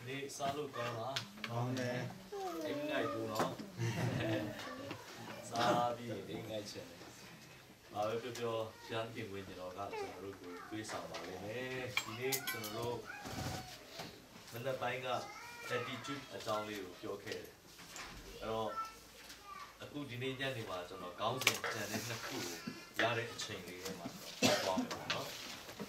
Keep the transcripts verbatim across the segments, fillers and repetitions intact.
你杀戮高啦， 好呢， 应该多咯，杀比应该钱嘞。啊，ပြောပြောရှမ်းပြင်ဝင်ကျွန်တော်ကကျွန်တော်တို့ကိုတွေးဆောင်ပါလိမ့်မယ်ဒီနေ့ကျွန်တော်တို့မနက်ပိုင်းက attitude အကြောင်းလေးကိုပြောခဲ့တယ်အဲ့တော့အခုဒီနေ့ညနေမှာကျွန်တော်ခေါင်းစဉ်ကြံတဲ့နှစ်ခုကိုရတဲ့အချိန်လေးထဲမှာကျွန်တော်ပြောမယ်ပေါ့နော်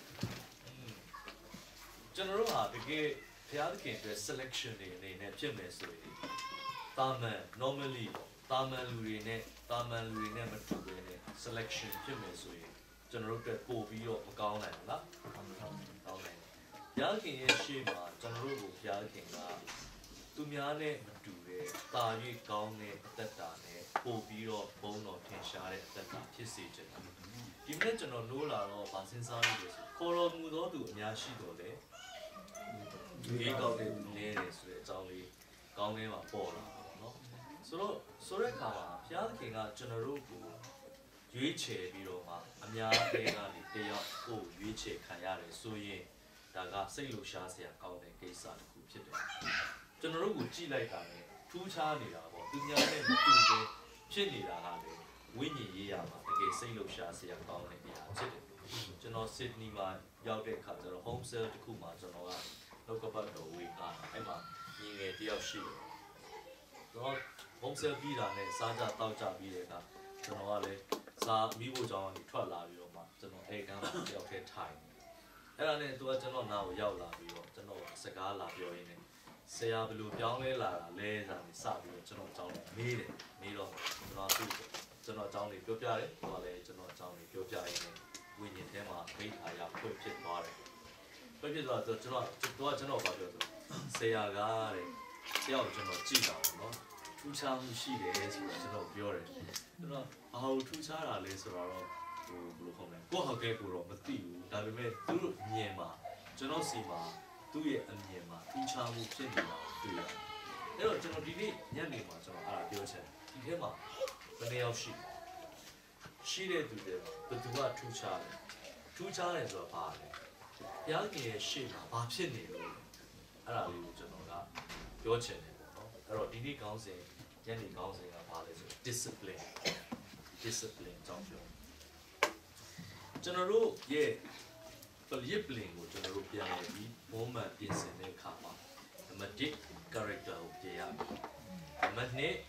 ကျွန်တော်တို့ဟာတကယ်ဘုရားသခင်အတွက် selection တွေအနေနဲ့ဖြစ်မယ်ဆိုရင်တာမန် normally တာမန်လူတွေနဲ့တာမန်လူတွေနဲ့မတူဘဲနဲ့ selection ဖြစ်မယ်ဆိုရင်ကျွန်တော်တို့အတွက်ပို့ပြီးတော့မကောင်းနိုင်ဘူးလားကောင်းတယ်ကောင်းတယ်ဘုရားခင်ရဲ့ရှေ့မှာကျွန်တော်တို့ကိုဘုရားခင်ကသူများနဲ့မတူတဲ့တာ၍ကောင်းတဲ့အသက်တာနဲ့ပို့ပြီးတော့ဘုန်းတော်ထင်ရှားတဲ့အသက်တာဖြစ်စေချင်တယ်ဒီနေ့ကျွန်တော်နိုးလာတော့ဗာစဉ်းစားလို့ဆိုခေါ်တော်မူသောသူအများရှိတော်လေဒီကောက်တဲ့နေတယ်ဆိုတဲ့အကြောင်းလေးကောင်းကင်းမှာပေါ်လာတော့เนาะဆိုတော့ဆိုတဲ့အခါမှာဘုရားသခင်ကကျွန်တော်တို့ကိုရွေးချယ်ပြီးတော့မှအများတွေကနေတယောက်ကိုရွေးချယ်ခံရတယ်ဆိုရင်ဒါကစိတ်လှရှားစရာကောင်းတဲ့ကိစ္စတစ်ခုဖြစ်တယ်ကျွန်တော်တို့ကိုကြည့်လိုက်တာနဲ့ထူးခြားနေတာပေါ့သူများနဲ့မတူတဲ့ဖြစ်နေတာကလေဝိညာဉ်ရေးရမှာတကယ်စိတ်လှရှားစရာကောင်းတဲ့အရာဖြစ်တယ်ကျွန်တော် Sydney မှာရောက်တဲ့အခါကျတော့ home sale တစ်ခုမှာကျွန်တော်ကလောကပတ်တော်ဝေကအဲ့မှာညီငယ်တယောက်ရှိတယ်တော့ home sale ပြီးတာနဲ့စားကြတောက်ကြပြီးတဲ့အခါကျွန်တော်ကလည်းစားမိဖို့ကြောင်းကနေထွက်လာပြီးတော့မှကျွန်တော်အဲ့ကမ်းမှာတယောက်တည်းထိုင်အဲ့ဒါနဲ့သူကကျွန်တော်နားကိုရောက်လာပြီးတော့ကျွန်တော်စကားလာပြောရင်းနဲ့ဆရာဘယ်လိုပြောင်းလဲလာတာလဲဆိုတာနေစပြီးတော့ကျွန်တော်အကြောင်းလေးမေးတယ်မေးတော့ကျွန်တော်သူ့ကျွန်တော်အကြောင်းလေးပြောပြတယ်သူကလည်းကျွန်တော်အကြောင်းလေးပြောပြရင်းနဲ့ဝိညာဉ်ထဲမှာမိခါရဖွင့်ဖြစ်သွားတယ်ဖွင့်ဖြစ်သွားတော့ကျွန်တော်သူကကျွန်တော်ပြောပြောဆိုဆရာကတဲ့တယောက်ကျွန်တော်ကြည့်တာပေါ့နော်ထူးခြားမှုရှိတယ်ဆိုတော့ကျွန်တော်ပြောတယ်ကျွန်တော်ဘာလို့ထူးခြားတာလဲဆိုတော့ဟိုဘယ်လိုခေါ်မလဲကိုယ့်ဟုတ်ကဲ့ကိုတော့မသိဘူးဒါပေမဲ့သူတို့မြင်မှာကျွန်တော်စီမှာသူ့ရဲ့အမြင်မှာထူးခြားမှုဖြစ်နေတာတွေ့ရတယ်အဲ့တော့ကျွန်တော်ဒီနေ့ညနေမှာကျွန်တော်အားပြောချင်ဒီထဲမှာဘယ်နှယောက်ရှိရှိတဲ့သူတွေဘယ်သူကထူးခြားလဲထူးခြားတယ်ဆိုတော့ဘာလဲဘုရားခင်ရဲ့ရှေ့မှာဘာဖြစ်နေလို့အဲ့ဒါလေးကိုကျွန်တော်ကပြောချင်တယ်ပေါ့နော်အဲ့တော့ဒီနေ့ခေါင်းစဉ်ညနေခေါင်းစဉ်ကဘာလဲဆို discipline discipline အကြောင်းပြောကျွန်တော်တို့ရဲ့discipline ကိုကျွန်တော်တို့ပြန်ရပြီးဘုံမှန်ပြင်ဆင်တဲ့အခါမှာနံပါတ်one character ကိုပြင်ရမယ်နံပါတ်two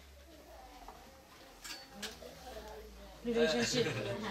relationship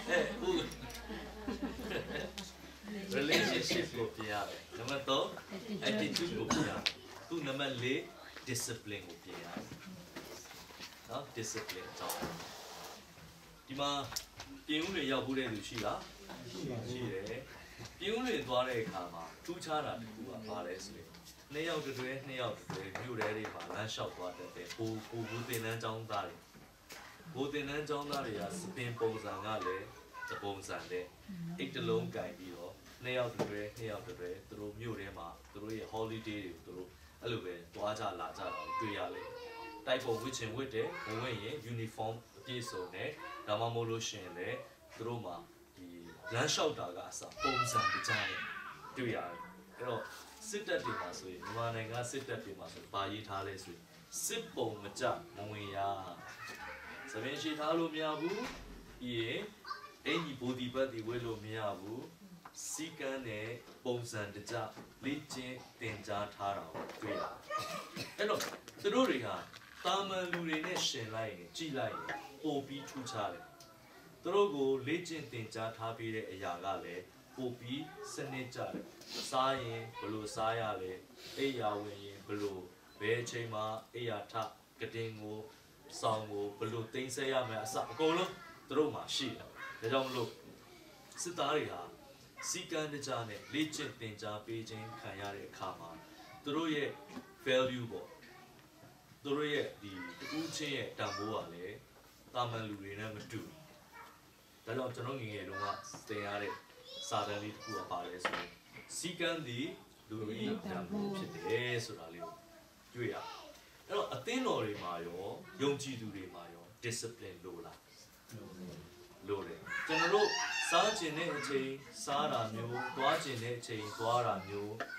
relationship ကိုပြင်ရတယ်နံပါတ်three attitude ကိုပြင်ရတယ်သူနံပါတ်four discipline ကိုပြင်ရတယ်နော် discipline အကြောင်းဒီမှာပြင်ဦးတွေရောက်ဖို့တဲ့လူရှိလားရှိတယ်ပြင်ဦးတွေသွားတဲ့အခါမှာထူးခြားတာတစ်ခုကဘာလဲဆိုရင်နှစ်ယောက်တွဲနှစ်ယောက်တွဲမြို့ထဲတွေမှာလမ်းလျှောက်သွားတဲ့ဟိုဟိုဘူးတင်တန်းចောင်းသားတွေဘိုးတင်တန်းចောင်းသားတွေကစပင်ပုံစံကလည်းသပုံစံတဲ့အိတ်တလုံးကင်ပြီးတော့နှစ်ယောက်တွဲနှစ်ယောက်တွဲသူတို့မြို့ထဲမှာသူတို့ရဲ့ holiday တွေကိုသူတို့အဲ့လိုပဲသွားကြလာကြတာတွေ့ရလေတိုက်ပုံဝစ်ချင်ဝစ်တယ်ဘဝင်ရင် uniform အပြည့်စုံနဲ့ဒါမှမဟုတ်လို့ရှိရင်လည်းသူတို့မှာဒီလမ်းလျှောက်တာကအစပုံစံတကြားနဲ့တွေ့ရတယ်အဲ့တော့စစ်တပ်တွေမှာဆိုရင်မြန်မာနိုင်ငံစစ်တပ်တွေမှာဆိုဘာရေးထားလဲဆိုရင်စစ်ပုံမကြမဝင်ရသပင်ရှိထားလို့မရဘူးပြီးရင်အင်ကြီးဘူဒီပတ်ဒီဝဲလို့မရဘူးစီကန်းနဲ့ပုံစံတကြလေ့ကျင့်သင်ကြားထားတာကိုတွေ့ရတယ်အဲ့တော့သူတို့တွေကတာမန်လူတွေနဲ့ရှင်လိုက်ရင်ကြည်လိုက်ရင်ပိုပြီးထူးခြားတယ်သူတို့ကိုလေ့ကျင့်သင်ကြားထားပြီးတဲ့အရာကလည်းပိုပြီးစနစ်ကြတယ်စားရင်ဘယ်လိုစားရလဲအိယာဝင်ရင်ဘယ်လိုဘယ်အချိန်မှာအိယာထကတင်ကိုစောင်းကိုဘယ်လိုသိမ်းဆည်းရမလဲအစအကုန်လုံးသူတို့မှာရှိတယ်ဒါကြောင့်မလို့စစ်သားတွေဟာစီကံတကြားနဲ့လေ့ကျင့်သင်ကြားပေးခြင်းခံရတဲ့အခါမှာသူတို့ရဲ့ value ပေါ့သူတို့ရဲ့ဒီတူးချင်းရဲ့တန်ဖိုးကလည်းတာမန်လူတွေနဲ့မတူဒါကြောင့်ကျွန်တော်ငယ်ငယ်တုန်းကသင်ရတဲ့စာတမ်းလေးတစ်ခုကပါလဲဆိုရင်စီကံဒီလူကြီးတန်ဖိုးဖြစ်တယ်ဆိုတာလေးကိုတွေ့ရအဲ့တော့အသင်းတော်တွေမှာရောယုံကြည်သူတွေမှာရော discipline လို့လားလို့တယ်ကျွန်တော်တို့စားကျင်တဲ့အချိန်စားတာမျိုးသွားကျင်တဲ့အချိန်သွားတာမျိုး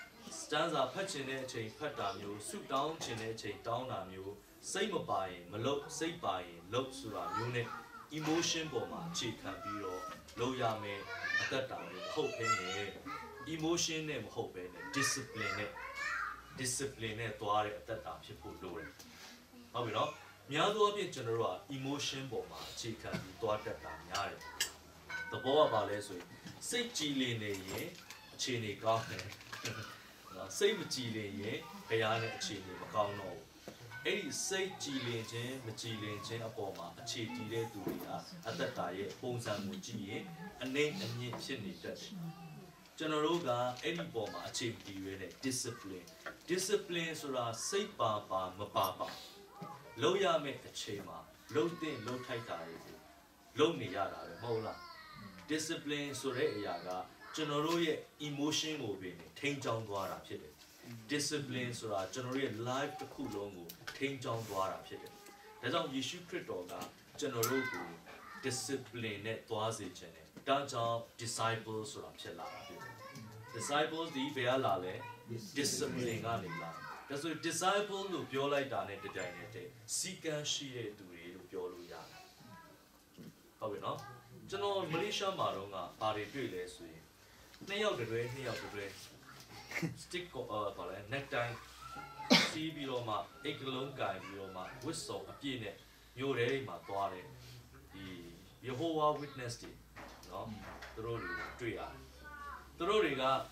stanza ဖတ်ချင်တဲ့အချိန်ဖတ်တာမျိုးဆုတောင်းချင်တဲ့အချိန်တောင်းတာမျိုးစိတ်မပါရင်မလုပ်စိတ်ပါရင်လုပ်ဆိုတာမျိုးနဲ့ emotion ပေါ်မှာအခြေခံပြီးတော့လုပ်ရမယ်အသက်တာမျိုးမဟုတ်ဘဲနဲ့ emotion နဲ့မဟုတ်ဘဲနဲ့ discipline နဲ့ discipline နဲ့သွားတဲ့အသက်တာဖြစ်ဖို့လိုတယ်ဟုတ်ပြီနော်များသောအားဖြင့်ကျွန်တော်တို့က emotion ပေါ်မှာအခြေခံပြီးသွားတတ်တာများတယ်သဘောကပါလဲဆိုရင်စိတ်ကြည်လင်နေရင်အခြေအနေကောင်းတယ်နော်စိတ်မကြည်လင်ရင်ဘုရားနဲ့အခြေအနေမကောင်းတော့ဘူးအဲ့ဒီစိတ်ကြည်လင်ခြင်းမကြည်လင်ခြင်းအပေါ်မှာအခြေတည်တဲ့သူတွေဟာအသက်တာရဲ့ပုံစံကိုကြည့်ရင်အနေအမြင့်ဖြစ်နေတတ်တယ်ကျွန်တော်တို့ကအဲ့ဒီပေါ်မှာအခြေတည်ရတဲ့ discipline discipline ဆိုတာစိတ်ပါပါမပါပါလုပ်ရမယ့်အချိန်မှာလုပ်တဲ့လုပ်ထိုက်တာတွေကိုလုပ်နေရတာပဲမဟုတ်လား discipline ဆိုတဲ့အရာကကျွန်တော်တို့ရဲ့ emotion ကိုပဲထိန်းချောင်းသွားတာဖြစ်တယ် discipline ဆိုတာကျွန်တော်တို့ရဲ့ life တစ်ခုလုံးကိုထိန်းချောင်းသွားတာဖြစ်တယ်ဒါကြောင့်ယေရှုခရစ်တော်ကကျွန်တော်တို့ကို discipline နဲ့သွားစေခြင်းတယ်ဒါကြောင့် disciples ဆိုတာဖြစ်လာတာဖြစ်တယ် disciples ဒီဘယ်ကလာလဲ discipline ကနေလာဒါဆို disciple လို့ပြောလိုက်တာနဲ့တပြိုင်နက်တည်းစီကံရှိတဲ့သူတွေလို့ပြောလို့ရတယ်ဟုတ်ပြီနော်ကျွန်တော်မလေးရှားမှာတော့ကဘာတွေတွေ့လဲဆိုရင်နှစ်ယောက်တည်းနှစ်ယောက်တည်း stick ကိုအော်ဘာလဲ neck tie စီးပြီးတော့မှအိတ်ကလုံးကင်ပြီးတော့မှဝစ်စုံအပြည့်နဲ့မျိုးတွေမှာသွားတယ်ဒီ Jehovah Witness တွေနော်သူတို့တွေတွေ့ရတယ်သူတို့တွေကအာ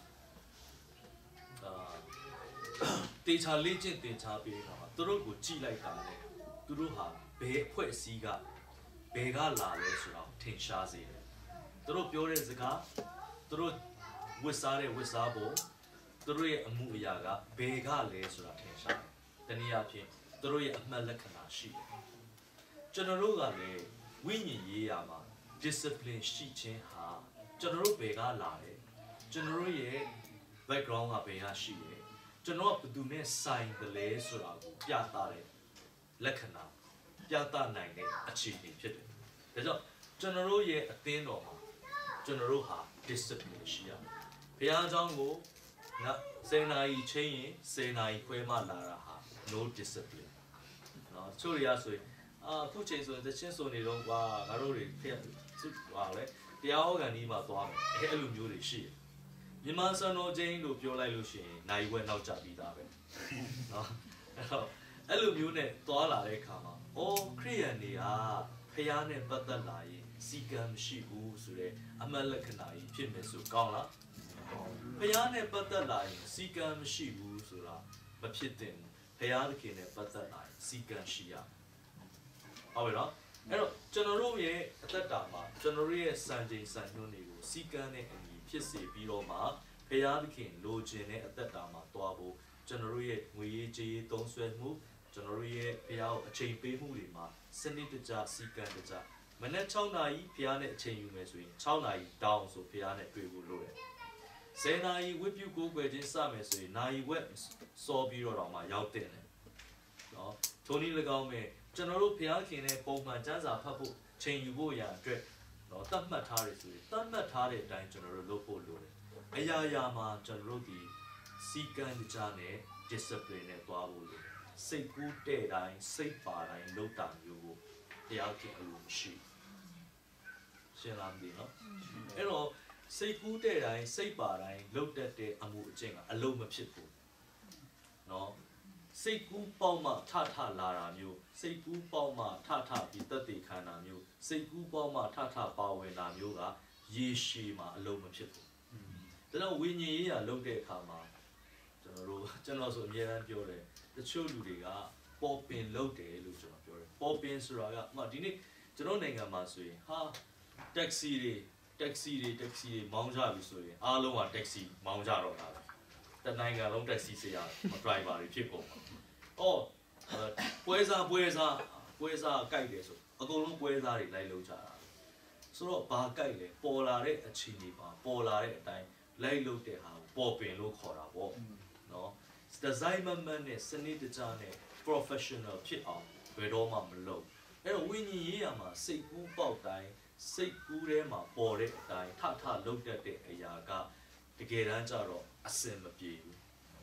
တေချာလေးချင်းတင်ချပေးတာပါသူတို့ကိုကြည့်လိုက်တာလေသူတို့ဟာဘယ်အဖွဲ့အစည်းကဘယ်ကလာလဲဆိုတော့ထင်ရှားစေတယ်သူတို့ပြောတဲ့စကားသူတို့ဝစ်စားတဲ့ဝစ်စားဖို့သူတို့ရဲ့အမှုအရာကဘယ်ကလဲဆိုတာထင်ရှားတယ်တနည်းအားဖြင့်သူတို့ရဲ့အမှတ်လက္ခဏာရှိတယ်ကျွန်တော်တို့ကလည်းဝိညာဉ်ရေးရာမှာ discipline ရှိခြင်းဟာကျွန်တော်တို့ဘယ်ကလာလဲကျွန်တော်တို့ရဲ့ background ကဘယ်ကရှိလဲကျွန်တော်ကဘယ်သူနဲ့ဆိုင်တယ်လဲဆိုတာကိုပြသတဲ့လက္ခဏာပြသနိုင်တဲ့အခြေအနေဖြစ်တယ်။ဒါကြောင့်ကျွန်တော်တို့ရဲ့အသင်းတော်မှာကျွန်တော်တို့ဟာ discipline ရှိရမယ်။ဘုရားကျောင်းကိုငါဆယ်နာရီချင်းရင်ဆယ်နာရီခွဲမှလာတာဟာ no discipline ။နော်ချို့ရဆိုရင်အာအခုချိန်ဆိုရင်သချင်းဆိုနေတော့ကွာငါတို့တွေဖျက်ဟာလေတရားဟောကန်ဒီမှာသွားမယ်အဲအဲ့လိုမျိုးတွေရှိတယ်။မြန်မာစံတော်ချင်းလို့ပြောလိုက်လို့ရှိရင်နိုင်ဝဲနောက်ကျပြီးသားပဲ။နော်အဲ့တော့အဲ့လိုမျိုးနဲ့သွားလာတဲ့အခါမှာအော်ခရိယန်တွေကဖျားနဲ့ပတ်သက်လာရင်စီကံမရှိဘူးဆိုတဲ့အမှတ်လက္ခဏာကြီးဖြစ်မယ်ဆိုကောင်းလားဖျားနဲ့ပတ်သက်လာရင်စီကံမရှိဘူးဆိုတာမဖြစ်သင့်ဘူးဖျားသခင်နဲ့ပတ်သက်လာရင်စီကံရှိရဟုတ်ပြီနော်အဲ့တော့ကျွန်တော်တို့ရဲ့အသက်တာမှာကျွန်တော်တို့ရဲ့စံချိန်စံညွှန်းတွေကိုစီကံနဲ့အညီဖြစ်စေပြီးတော့မှဖျားသခင်လိုချင်တဲ့အသက်တာမှာတွားဖို့ကျွန်တော်တို့ရဲ့ငွေရေးကြေးရေးသုံးစွဲမှုကျွန်တော်တို့ရဲ့ဘုရားကိုအချိန်ပေးမှုတွေမှာစနစ်တကျစီကံတကျမနေ့၆နာရီဘုရားနဲ့အချိန်ယူမယ်ဆိုရင်၆နာရီတောင်းဆိုဘုရားနဲ့တွေ့ဖို့လိုတယ်။ဆယ်နာရီဝိပုကိုးကွယ်ခြင်းစမယ်ဆိုရင်နာရီဝက်စောပြီးတော့တော့မှရောက်တဲ့တယ်။နော်ထိုနည်း၎င်းပဲကျွန်တော်တို့ဘုရားခင်နဲ့ပုံမှန်ကျမ်းစာဖတ်ဖို့ချိန်ယူဖို့ရအတွက်နော်သတ်မှတ်ထားတယ်ဆိုရင်သတ်မှတ်ထားတဲ့အတိုင်းကျွန်တော်တို့လုပ်ဖို့လိုတယ်။အရာရာမှာကျွန်တော်တို့ဒီစီကံတကျနဲ့ discipline နဲ့တွားဖို့လိုတယ်။စိတ်ကူးတဲ့တိုင်းစိတ်ပါတိုင်းလုပ်တာမျိုးကိုတရားခင်အလိုမရှိရှင်းလားမသိနော်အဲ့တော့စိတ်ကူးတဲ့တိုင်းစိတ်ပါတိုင်းလုပ်တတ်တဲ့အမှုအကျင့်ကအလုံးမဖြစ်ဘူးနော်စိတ်ကူးပေါက်မှထထလာတာမျိုးစိတ်ကူးပေါက်မှထထပြီးတက်တည်ခံတာမျိုးစိတ်ကူးပေါက်မှထထပါဝင်တာမျိုးကရေရှည်မှာအလုံးမဖြစ်ဘူးဒါတော့ဝိညာဉ်ရေးရာလုပ်တဲ့အခါမှာကျွန်တော်တို့ကျွန်တော်ဆိုအများအားပြောတယ်တချို့လူတွေကပေါ်ပင်လုပ်တယ်လို့ကျွန်တော်ပြောတယ်ပေါ်ပင်ဆိုတာကမှဒီနေ့ကျွန်တော်နိုင်ငံမှာဆိုရင်ဟာတက္ကစီတွေတက္ကစီတွေတက္ကစီတွေမောင်းကြပြီဆိုရင်အားလုံးကတက္ကစီမောင်းကြတော့တာပဲတနိုင်ငံလုံးတက္ကစီဆရာဒရိုင်ဘာတွေဖြစ်ကုန်မှာအော်ပွဲစားပွဲစားပွဲစားကြိုက်တယ်ဆိုအကုန်လုံးပွဲစားတွေလိုက်လုပ်ကြတာဆိုတော့ဘာကြိုက်လဲပေါ်လာတဲ့အခြေအနေပါပေါ်လာတဲ့အတိုင်းလိုက်လုပ်တဲ့ဟာပေါ်ပင်လို့ခေါ်တာပေါ့နော် design မှန်နဲ့စနစ်တကျနဲ့ professional ဖြစ်အောင်ဘယ်တော့မှမလုပ်အဲ့တော့ဝိညာဉ်ရေးရာမှာစိတ်ကူးပေါက်တိုင်းစိတ်ကူးထဲမှာပေါ်တဲ့အတိုင်းထထလုပ်တတ်တဲ့အရာကတကယ်တမ်းကျတော့အစင်မပြေဘူး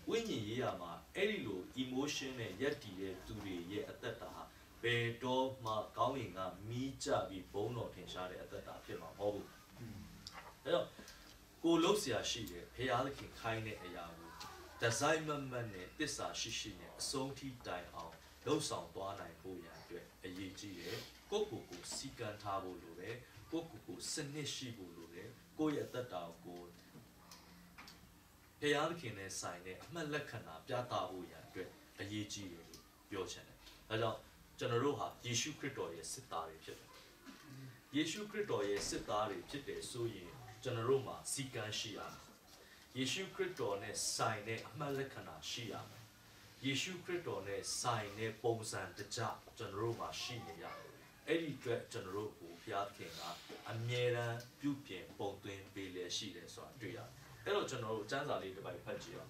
ဝိညာဉ်ရေးရမှာအဲ့ဒီလို emotion နဲ့ရက်တည်တဲ့သူတွေရဲ့အသက်တာဟာဘယ်တော့မှကောင်းရင်ကမီးကြပြီးဘုံတော်ထင်ရှားတဲ့အသက်တာဖြစ်မှာမဟုတ်ဘူးအဲ့တော့ကိုလုံးเสียရှိတယ်ဖရာသခင်ခိုင်းတဲ့အရာကိုဒီဇိုင်းမမတ်နဲ့တစ္ဆာရှိရှိနဲ့အဆုံးထိတိုင်အောင်လှုပ်ဆောင်သွားနိုင်ဖို့ရအတွက်အရေးကြီးတယ်ကိုကိုကိုစီကံထားဖို့လိုတယ်ကိုကိုကိုစနစ်ရှိဖို့လိုတယ်ကိုရဲ့အသက်တာကိုဖရာသခင်နဲ့ဆိုင်တဲ့အမှတ်လက္ခဏာပြသဖို့ရအတွက်အရေးကြီးတယ်လို့ပြောချင်တယ်ဒါကြောင့်ကျွန်တော်တို့ဟာယေရှုခရစ်တော်ရဲ့စစ်သားတွေဖြစ်တယ်ယေရှုခရစ်တော်ရဲ့စစ်သားတွေဖြစ်တယ်ဆိုရင်ကျွန်တော်တို့မှာစီကံရှိရမယ်ယေရှုခရစ်တော်နဲ့ဆိုင်တဲ့အမှတ်လက္ခဏာရှိရမယ်ယေရှုခရစ်တော်နဲ့ဆိုင်တဲ့ပုံစံတကြကျွန်တော်တို့မှာရှိနေရတယ်အဲ့ဒီအတွက်ကျွန်တော်တို့ကိုဘုရားခင်ကအမြဲတမ်းပြုပြင်ပုံသွင်းပေးလေရှိတယ်ဆိုတာတွေ့ရတယ်အဲ့တော့ကျွန်တော်တို့စံစာလေးတစ်ပိုက်ဖတ်ကြည့်အောင်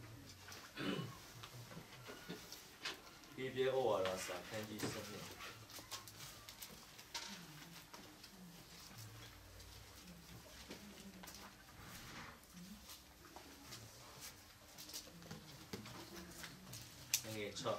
ဒီပြေဩဝါဒစာခန်းကြီးစနစ်ငယ်၆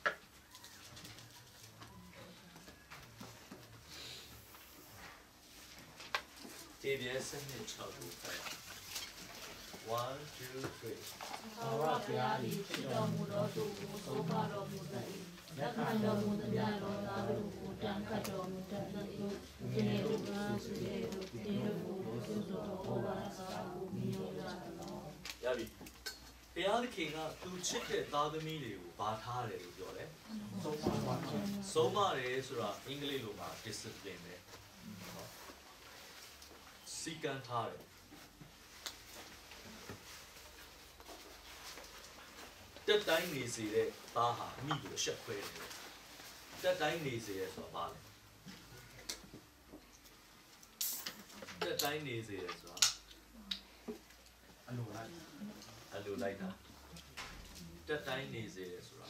ဒီပြေစနစ်၆ကိုဖတ်one two three သာဝရဘုရားသည်ဖြစ်တော်မူသောသူကိုသုံးပါတော်မူတတ်၏လက်ခံတော်မူသမျှသောသားတို့ကိုတန်ခတ်တော်မူတတ်၏ဒီနေ့ဘုရားရှိတဲ့ဒီနေ့ကိုသုတော်ဟောပါစာကိုမြင်ရတော်ရပြီဘုရားသခင်ကသူချစ်တဲ့သားသမီးတွေကိုဗာထားတယ်လို့ပြောတယ်ဆုံးမပါဆုံးမတယ်ဆိုတာအင်္ဂလိပ်လိုမှာ discipline ပဲနော်စီကံထားတယ်တက်တိုင်းနေစေတဲ့သားဟာမိကိုရှက်ခွဲတယ်တက်တိုင်းနေစေရဆိုတာဘာလဲတက်တိုင်းနေစေရဆိုတာအလိုလိုက်အလိုလိုက်တာတက်တိုင်းနေစေရဆိုတာ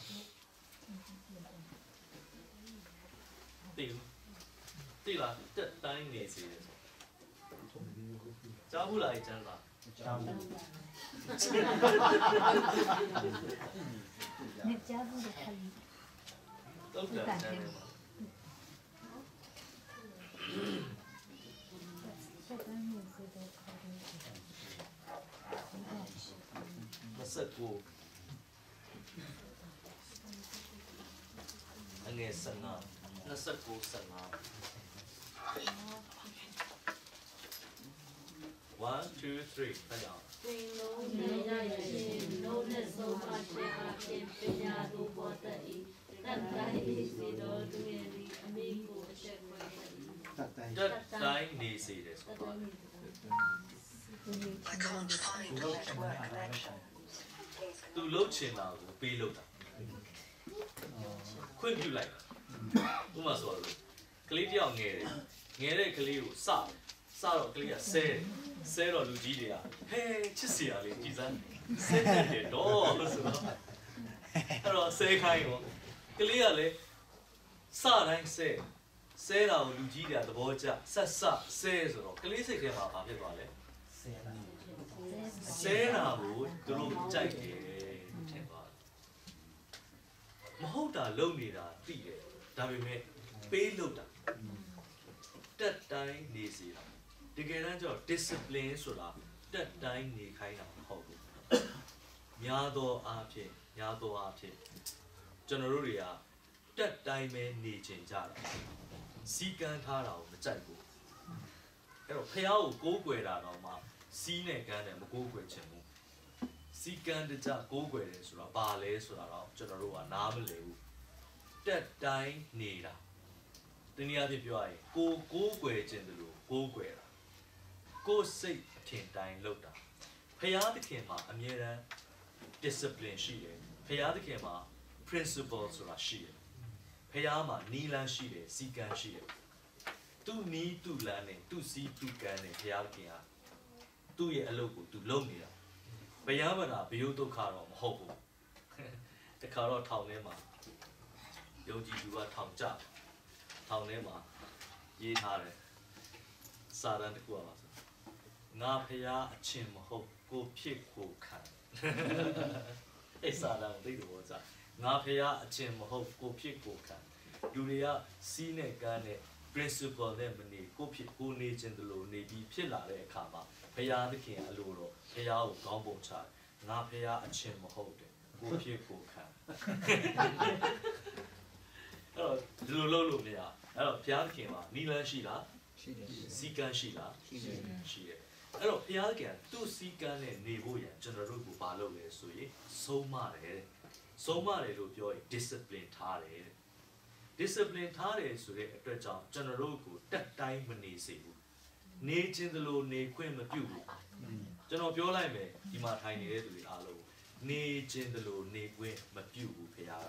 တိတိလားတက်တိုင်းနေစေရဆိုတာကြားဘူးလားကျမ်းစာကြားဘူးနေကြဘူးလေခလီတော့တယ်ကျမ်းမှာမဆက်ကိုအငယ်စနာနှစ်ဆက်ကိုစနာone two three ဖတ်ရအောင်သင်လုံးနဲ့ရရရှင်လုံးနဲ့ဆုံးမခြင်းအဖြစ်ပညာတို့ပေါ်တတ်၏တတ်တိုင်းစေတော်သူရဲ့အမိကိုအချက်ခွဲတတ်တိုင်းတက်တိုင်းနေစေတယ်ဆိုတော့သူလှုပ်ချင်တာကိုပေးလို့တာခွင့်ပြုလိုက်ဥပမာဆိုတော့ကလေးတယောက်ငယ်တယ်ငယ်တဲ့ကလေးကိုစစတော့ကလေးကဆဲဆဲတော့လူကြီးတွေကဟဲချစ်စရာလေးကြည်စမ်းဆဲတယ်တော့ဆိုတော့အဲ့တော့ဆဲခိုင်းရောကလေးကလည်းစတိုင်းဆဲဆဲတာကိုလူကြီးတွေကသဘောကျဆက်ဆက်ဆဲဆိုတော့ကလေးစိတ်ထဲမှာဘာဖြစ်သွားလဲဆဲတာဆဲတာကိုသူတို့ကြိုက်တယ်ထင်သွားတယ်မဟုတ်တာလုံနေတာသိတယ်ဒါပေမဲ့ပေးလို့တာတက်တိုင်းနေစီတာတကယ်တမ်းကျတော့ discipline ဆိုတာတက်တိုင်းနေခိုင်းတာမဟုတ်ဘူးများသောအားဖြင့်များသောအားဖြင့်ကျွန်တော်တို့တွေကတက်တိုင်းပဲနေချင်ကြတာစီကံထားတာကိုမကြိုက်ဘူးအဲ့တော့ဖះကိုကိုးကွယ်တာတော့မှစီးနဲ့ကန်းနဲ့မကိုးကွယ်ချင်ဘူးစီကံတကြကိုးကွယ်တယ်ဆိုတော့ဘာလဲဆိုတာတော့ကျွန်တော်တို့ကနားမလည်ဘူးတက်တိုင်းနေတာတနည်းအားဖြင့်ပြောရရင်ကိုကိုးကွယ်ခြင်းတယ်လို့ကိုးကွယ်တာကိုယ်စိတ်အထင်တိုင်းလုပ်တာဖះသခင်မှာအမြဲတမ်း discipline ရှိတယ်ဖះသခင်မှာ principle ဆိုတာရှိတယ်ဖះမှာနီလန်းရှိတယ်စီကံရှိတယ်သူ့နီးသူ့လန်းနဲ့သူ့စီးသူ့ကန်းနဲ့ဖះသခင်ဟာသူ့ရဲ့အလုပ်ကိုသူလုပ်နေတာဘယံမနာဘယုဒုက္ခတော့မဟုတ်ဘူးတခါတော့ထောင်ထဲမှာယုံကြည်သူကထောင်ကြထောင်ထဲမှာရေးထားတယ်စာတမ်းတစ်ခုပါဆိုငါဖះအချင်းမဟုတ်ကိုဖြစ်ကိုခံအဲ့စာတမ်းသိတယ်ပေါ့ကြာငါဖះအချင်းမဟုတ်ကိုဖြစ်ကိုခံလူတွေကစီးနဲ့ကန်းနဲ့ principle နဲ့မနေကိုဖြစ်ကိုနေခြင်းတလို့နေပြီးဖြစ်လာတဲ့အခါမှာဖះသခင်အလိုတော့ဖះကိုကောင်းပုံချငါဖះအချင်းမဟုတ်တယ်ကိုဖြစ်ကိုခံအဲ့တော့ဒီလိုလုပ်လို့မရအဲ့တော့ဘုရားသခင်မှာနီလန်းရှိလားရှိတယ်စီကံရှိလားရှိတယ်ရှိတယ်အဲ့တော့ဘုရားသခင်သူ့စီကံနဲ့နေဖို့ရန်ကျွန်တော်တို့ကိုမလုပ်လဲဆိုရင်ဆုံးမတယ်ဆုံးမတယ်လို့ပြောရင် discipline ထားတယ် discipline ထားတယ်ဆိုတဲ့အတွက်ကြောင့်ကျွန်တော်တို့ကိုတက်တိုင်းမနေစေဘူးနေခြင်းသလိုနေခွင့်မပြုဘူးကျွန်တော်ပြောလိုက်မယ်ဒီမှာထိုင်နေတဲ့သူတွေအားလုံးနေခြင်းသလိုနေခွင့်မပြုဘူးဘုရား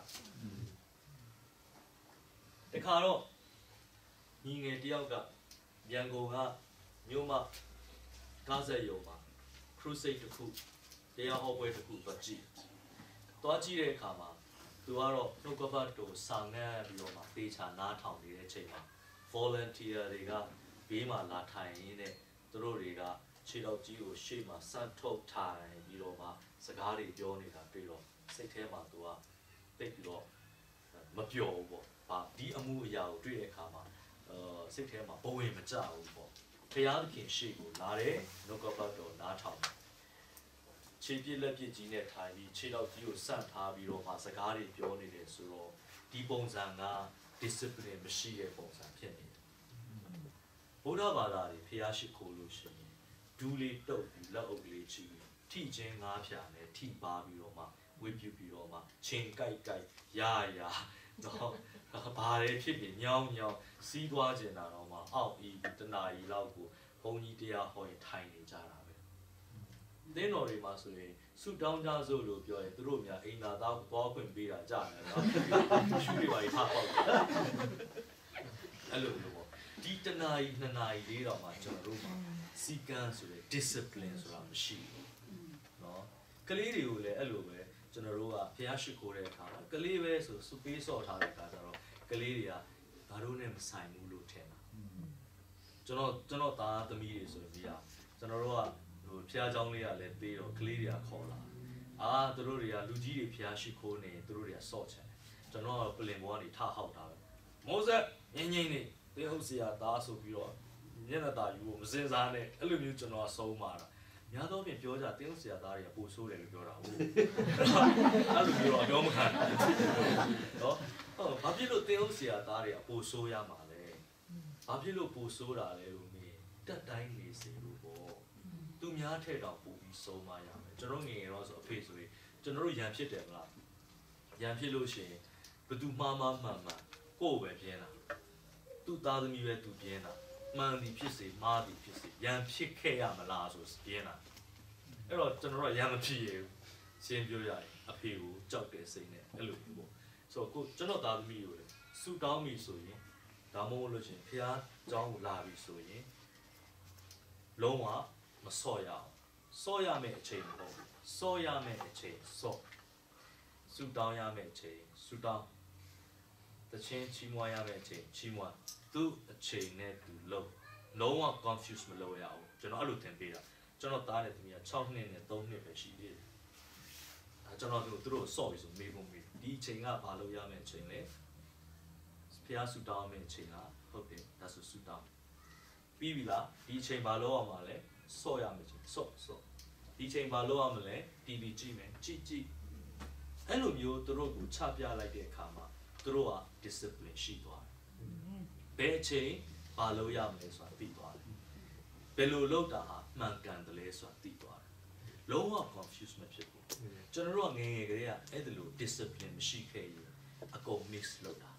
တခါတော့ညီငယ်တယောက်ကရန်ကုန်ကမြို့မှာကားဆက်ရုံမှာ crusade တစ်ခုတရားဟောပွဲတစ်ခုသွားကြည့်သွားကြည့်တဲ့အခါမှာသူကတော့နှုတ်ကပတ်တော်ဆောင်နေပြီးတော့မှတေချာနားထောင်နေတဲ့အချိန်မှာ volunteer တွေကဘေးမှာလာထိုင်ရင်းနဲ့သူတို့တွေကခြေတော်ကြီးကိုရှေ့မှာစမ်းထုတ်ထိုင်ပြီးတော့မှစကားတွေပြောနေတာတွေ့တော့စိတ်ထဲမှာသူကတိတ်ပြီးတော့မပျော်ဘူးပေါ့။ဟာဒီအမှုအရာကိုတွေ့တဲ့အခါမှာအာစိတ်ထဲမှာဘဝင်မကြဘူးပေါ့။ဖယားသခင်ရှေ့ကိုလာတယ်နှုတ်ကပတ်တော်နားထောင်ခြေပြစ်လက်ပြစ်ကြီးနဲ့ထိုင်ပြီးခြေတော်ကြီးကိုစမ်းထားပြီးတော့မှစကားတွေပြောနေတယ်ဆိုတော့ဒီပုံစံက discipline မရှိတဲ့ပုံစံဖြစ်နေတယ်။ဘုရားဘာသာတွေဖယားရှိခိုးလို့ရှိရင်ဒူးလေးတုပ်ပြီးလက်အုပ်လေးချီထိချင်းငါးဖြာနဲ့ထိပါပြီးတော့မှဝေးပြပြီးတော့မှချင်းကြိုက်ကြိုက်ရရတော့ဘာလဲဖြစ်ပြီးညောင်းညောင်းစီးသွားကျင်တာတော့မှအောက်ဤတနာရီလောက်ကိုဘုန်းကြီးတရားဟောရင်ထိုင်နေကြတာပဲသင်းတော်တွေမှာဆိုရင်ဆုတောင်းကြစို့လို့ပြောရင်သူတို့များအိမ်သာသားကိုသွားခွင့်ပေးတာကြားတယ်နော်ရှူတွေပါထားပေါက်တယ်အဲ့လိုမျိုးပေါ့ဒီတနာရီနှစ်နာရီလေးတော့မှကျွန်တော်တို့မှာစီကံဆိုတဲ့ discipline ဆိုတာမရှိဘူးเนาะကလေးတွေကိုလည်းအဲ့လိုပဲကျွန်တော်တို့ကဖျားရှိခိုးတဲ့အခါမှာကလေးပဲဆိုစပေးဆော့ထားတဲ့အခါကျတော့ကလေးတွေကဘာလို့နဲ့မဆိုင်ဘူးလို့ထင်တာကျွန်တော်ကျွန်တော်သားသမီးတွေဆိုရင်ပြီးတာကျွန်တော်တို့ကဟိုဖျားเจ้าလေးကလည်းသေးတော့ကလေးတွေကခေါ်လာအာသူတို့တွေကလူကြီးတွေဖျားရှိခိုးနေသူတို့တွေကဆော့ချင်တယ်ကျွန်တော်ကပလင်ဘောကနေထဟောက်တာပဲမိုးဆက်ငင်းငင်းနေတင်းဟုတ်စီယာသားဆိုပြီးတော့မျက်နှာตาယူဖို့မစင်စားနဲ့အဲ့လိုမျိုးကျွန်တော်ကဆုံးပါတာများသောဖြင့်ပြောကြတင်းဟုတ်စီယာသားတွေကပိုဆိုးတယ်လို့ပြောတာဟုတ်အဲ့လိုမျိုးတော့ပြောမခံနော်ဟုတ်ဘာဖြစ်လို့တင်းဟုတ်စီယာသားတွေကပိုဆိုးရမှာလဲဘာဖြစ်လို့ပိုဆိုးတာလဲလို့မေးတက်တိုင်းနေစေလို့ပေါ့သူများထဲတော့ပိုပြီးဆုံးမရမယ်ကျွန်တော်ငယ်ငယ်တော့ဆိုအဖေဆိုရင်ကျွန်တော်တို့ရန်ဖြစ်တယ်မလားရန်ဖြစ်လို့ရှိရင်ဘယ်သူမှားမှားမှန်မှန်ကိုယ်ပဲပြင်းတာသူ့သားသမီးပဲသူပြင်းတာမှန်သည်ဖြစ်စေမှားသည်ဖြစ်စေရန်ဖြစ်ခဲ့ရမလားဆိုပြင်းတာအဲ့တော့ကျွန်တော်တို့ရန်မဖြစ်ရဘူးရှင်းပြောရရင်အဖေကိုကြောက်တဲ့စိတ်နဲ့အဲ့လိုမျိုးပေါ့ဆိုတော့ကိုကျွန်တော်သားသမီးကိုလေဆူတောင်းပြီဆိုရင်ဒါမှမဟုတ်လို့ရှိရင်ဖះเจ้าကိုလာပြီဆိုရင်လုံးဝမဆော့ရအောင်ဆော့ရမယ့်အချိန်မဟုတ်ဘူးဆော့ရမယ့်အချိန်ဆော့ဆူတောင်းရမယ့်အချိန်ဆူတောင်းတချင်းချီးမွမ်းရမယ့်အချိန်ချီးမွမ်းသူ့အချိန်နဲ့သူလုံးလုံးဝ confuse မလုပ်ရဘူးကျွန်တော်အဲ့လိုသင်ပေးတာကျွန်တော်သားတဲ့သူက၆နှစ်နဲ့၃နှစ်ပဲရှိသေးတယ်အဲကျွန်တော်တို့သူတို့ဆော့ပြီဆိုမေးဖို့မေးဒီအချိန်ကဘာလုပ်ရမယ့်အချိန်လဲဖះဆူတောင်းမယ့်အချိန်လားဟုတ်တယ်ဒါဆိုဆူတောင်းပြီးပြီလားဒီအချိန်ဘာလုပ်ရမှာလဲဆော့ရမယ့်အချိန်ဆော့ဆော့ဒီအချိန်ဘာလုပ်ရမလဲ တီ ဗီ ကြည့်မယ်ကြည့်ကြည့်အဲ့လိုမျိုးသူတို့ကိုချပြလိုက်တဲ့အခါမှာသူတို့က discipline ရှိသွားတယ်ဘယ်အချိန်ဘာလုပ်ရမလဲဆိုတာသိသွားတယ်ဘယ်လိုလုပ်တာဟာမှန်ကန်တယ်လဲဆိုတာသိသွားတယ်လုံးဝ confuse မဖြစ်ဘူးကျွန်တော်တို့ငယ်ငယ်ကလေးကအဲ့ဒါလို discipline မရှိခဲ့ရင်အကုန် mix လုပ်တာ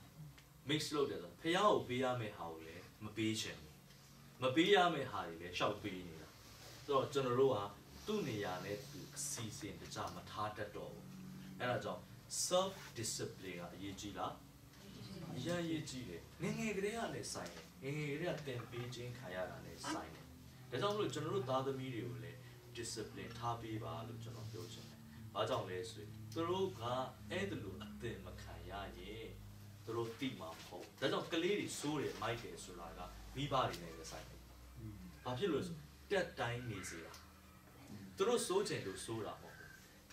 mix လုပ်တယ်ဆိုဖះကိုပေးရမယ့်ဟာကိုလည်းမပေးချင်ဘူးမပေးရမယ့်ဟာတွေလည်းရှောက်ပေးနေတာဆိုတော့ကျွန်တော်တို့ကသူ့နေရာနဲ့သူအစီအစဉ်တကြမထားတတ်တော့ဘူးအဲ့ဒါကြောင့် self discipline ကအရေးကြီးလားအရေးကြီးကြီးတယ်ငယ်ငယ်ကလေးကလည်းဆိုင်တယ်ငယ်ငယ်ကလေးကတင်ပေးခြင်းခံရတာလည်းဆိုင်တယ်ဒါကြောင့်မလို့ကျွန်တော်တို့သားသမီးတွေကိုလည်း discipline ထားပေးပါလို့ကျွန်တော်ပြောချင်တယ်ဘာကြောင့်လဲဆိုရင်သူတို့ကအဲ့ဒါလိုအသင်မခံရရင်သူတို့တိမှာမဟုတ်ဒါကြောင့်ကလေးတွေစိုးတယ်မိုက်တယ်ဆိုတာကမိဘတွေနဲ့လည်းဆိုင်တယ်ဘာဖြစ်လို့လဲဆိုတက်တိုင်းနေစေတာသူတို့စိုးချင်လို့စိုးတာမဟုတ်ဘူးက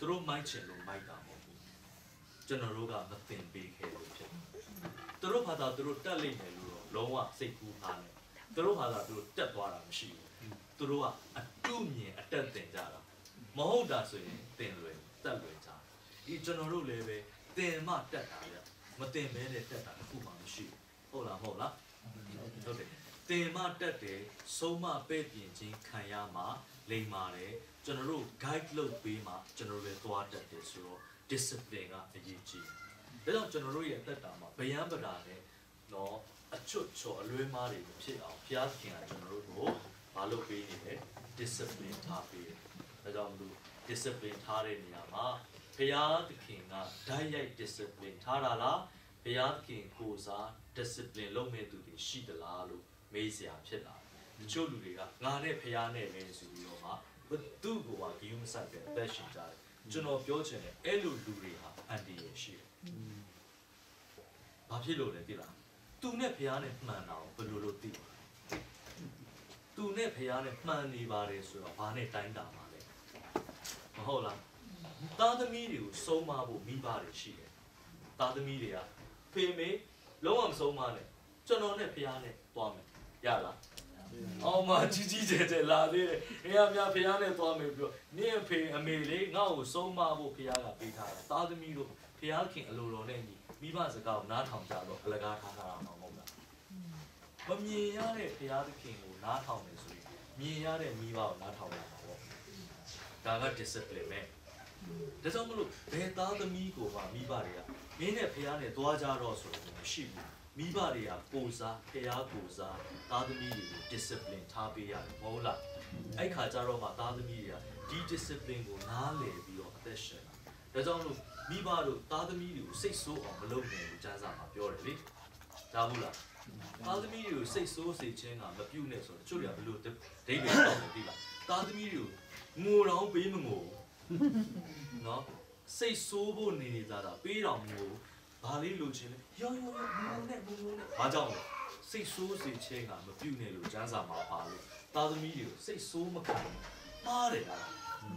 သူတို့မိုက်ချင်လို့မိုက်တာမဟုတ်ဘူးကျွန်တော်တို့ကမသင်ပေးခဲ့လို့ဖြစ်သူတို့ဘာသာသူတို့တက်လိမ့်မယ်လို့တော့လုံးဝစိတ်ကူးအားနဲ့သူတို့ဘာသာသူတို့တက်သွားတာမရှိဘူးသူတို့ကအတုမြင်အတက်တင်ကြတာမဟုတ်တာဆိုရင်တင်လွယ်တက်လွယ်ကြဒီကျွန်တော်တို့လည်းပဲတင်မှတက်တာဗျမတင်မဲနဲ့တက်တာအခုမှမရှိဘူးဟုတ်လားမဟုတ်လားဟုတ်တယ်တင်မှတက်တယ်ဆုံးမပဲ့ပြင်ခြင်းခံရမှာလိမ္မာတယ်ကျွန်တော်တို့ guide လုပ်ပေးမှကျွန်တော်တို့လည်းသွားတတ်တယ်ဆိုတော့ discipline ကအရေးကြီးတယ်ဒါကြောင့်ကျွန်တော်တို့ရဲ့အသက်တာမှာဗျံပဒါနဲ့တော့အချွတ်ချော်အလွဲမားတွေမဖြစ်အောင်ဘုရားခင်ကကျွန်တော်တို့ကိုမလုပ်ပေးနေတယ် discipline ထားပေးတယ်ဒါကြောင့်မလို့ discipline ထားတဲ့နေရာမှာဘုရားသခင်ကဓာတ်ရိုက် discipline ထားတာလားဘုရားသခင်ကိုစား discipline လုပ်မဲ့သူတွေရှိသလားလို့မေးစရာဖြစ်လာတယ်တချို့လူတွေကငါနဲ့ဘုရားနဲ့ပဲဆိုပြီးတော့မှဘသူ့ကိုပါဂိမ်းမဆိုင်ပဲအသက်ရှင်ကြတယ်ကျွန်တော်ပြောချင်တယ်အဲ့လိုလူတွေဟာအန်တီရရှိတယ်ဘာဖြစ်လို့လဲသိလားသူနဲ့ဘုရားနဲ့မှန်တာကိုဘယ်လိုလုပ်သိလဲသူနဲ့ဘုရားနဲ့မှန်နေပါတယ်ဆိုတော့ဘာနဲ့တိုင်းတာမှာလဲမဟုတ်လားသားသမီးတွေကိုစုံမဖို့မိဘတွေရှိတယ်သားသမီးတွေကဖေမေလုံးဝမစုံမနဲ့ကျွန်တော်နဲ့ဘုရားနဲ့သွားမယ်ရလားအောင်မကြီးကြီးကျယ်ကျယ်လာသေးတယ်။အေးအများဖះနဲ့သွားမယ်ပြောနင့်အဖေအမေလေးငါ့ကိုဆုံးမဖို့ဖះကပေးထားတာ။သားသမီးတို့ဖះခင်အလိုတော်နဲ့ညီမိဘစကားကိုနားထောင်ကြတော့အလကားထားထားတာမဟုတ်လား။မမြင်ရတဲ့ဖះသခင်ကိုနားထောင်နေဆိုရင်မြင်ရတဲ့မိဘကိုနားထောင်ရမှာပေါ့။ဒါက discipline ပဲ။ဒါကြောင့်မလို့ဘယ်သားသမီးကိုမှမိဘတွေကမင်းနဲ့ဖះနဲ့သွားကြတော့ဆိုတော့မရှိဘူး။မိဘတွေကကိုစားဖះကိုစားသားသမီးတွေကို discipline ထားပေးရတယ်မဟုတ်လားအဲ့ခါကျတော့မှသားသမီးတွေကဒီ discipline ကိုနားလည်ပြီးတော့အသက်ရှင်တာဒါကြောင့်လို့မိဘတို့သားသမီးတွေကိုစိတ်ဆိုးအောင်မလုပ်နဲ့လို့ကျမ်းစာမှာပြောတယ်လေဒါဟုတ်လားသားသမီးတွေကိုစိတ်ဆိုးစေခြင်းကမပြုတ်နဲ့ဆိုတော့ကျို့တွေကဘယ်လိုဒိဗေတောင်းလဲသိလားသားသမီးတွေကိုငိုတောင်ပေးမငိုနော်စိတ်ဆိုးဖို့နေနေတာတာပေးတော်မူဘာလေးလိုချင်လဲရောရောရောငိုနဲ့ငိုနဲ့ဘာကြောင့်လဲစိတ်ဆိုးစေခြင်းကမပြုတ်နဲ့လို့ကျမ်းစာမှာပါလို့သားသမီးတွေကိုစိတ်ဆိုးမခံဘူးမှားတယ်လား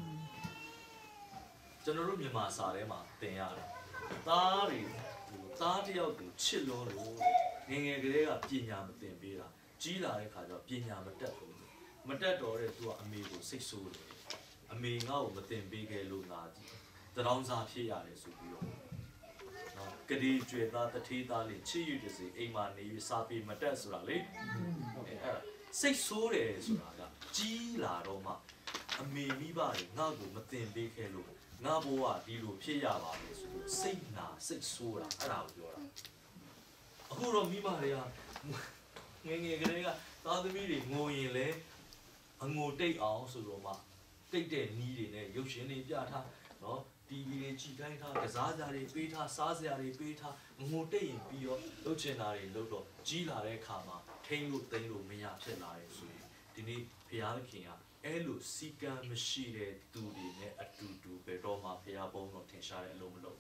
ကျွန်တော်တို့မြန်မာစာထဲမှာသင်ရတယ်သားတွေဟိုသားတယောက်ကိုချစ်လို့လို့ငငယ်ကလေးကပညာမသင်ပေးတာကြီးလာတဲ့ခါကျတော့ပညာမတတ်ဘူးမတတ်တော့တဲ့သူကအမေကိုစိတ်ဆိုးတယ်အမေငါ့ကိုမသင်ပေးခဲ့လို့ငါတရောင်းစားဖြစ်ရတယ်ဆိုပြီးတော့နော်ကလေးကျွေသားတထေးသားလေးချစ်ရည်တစေအိမ်မှာနေပြီးစားပြီးမတက်ဆိုတာလေအဲ့အဲ့စိတ်ဆိုးတယ်ဆိုတာကကြီးလာတော့မှအမေမိဘတွေငါ့ကိုမသင်ပေးခဲ့လို့ငါဘဝဒီလိုဖြစ်ရပါမယ်ဆိုလို့စိတ်နာစိတ်ဆိုးတာအဲ့ဒါကိုပြောတာအခုတော့မိဘတွေကငယ်ငယ်ကလေးကသားသမီးတွေငိုရင်လဲအငိုတိတ်အောင်ဆိုတော့မှတိတ်တဲ့နီးတွေနဲ့ရုပ်ရှင်တွေပြထားနော်တီဗီတွေကြည့်ခိုင်းထားကစားကြတွေပေးထားစားစရာတွေပေးထားငိုတိတ်ရင်ပြီးတော့လှုပ်ချင်တာတွေလှုပ်တော့ကြီးလာတဲ့အခါမှာထိန်းလို့သိမ်းလို့မရဖြစ်လာတယ်ဆိုရင်ဒီနေ့ဘုရားခင်ကအဲ့လိုစီကံမရှိတဲ့သူတွေနဲ့အတူတူပဲတော့မှဘုရားဘုန်းတော်ထင်ရှားတဲ့အလုံးမလုံး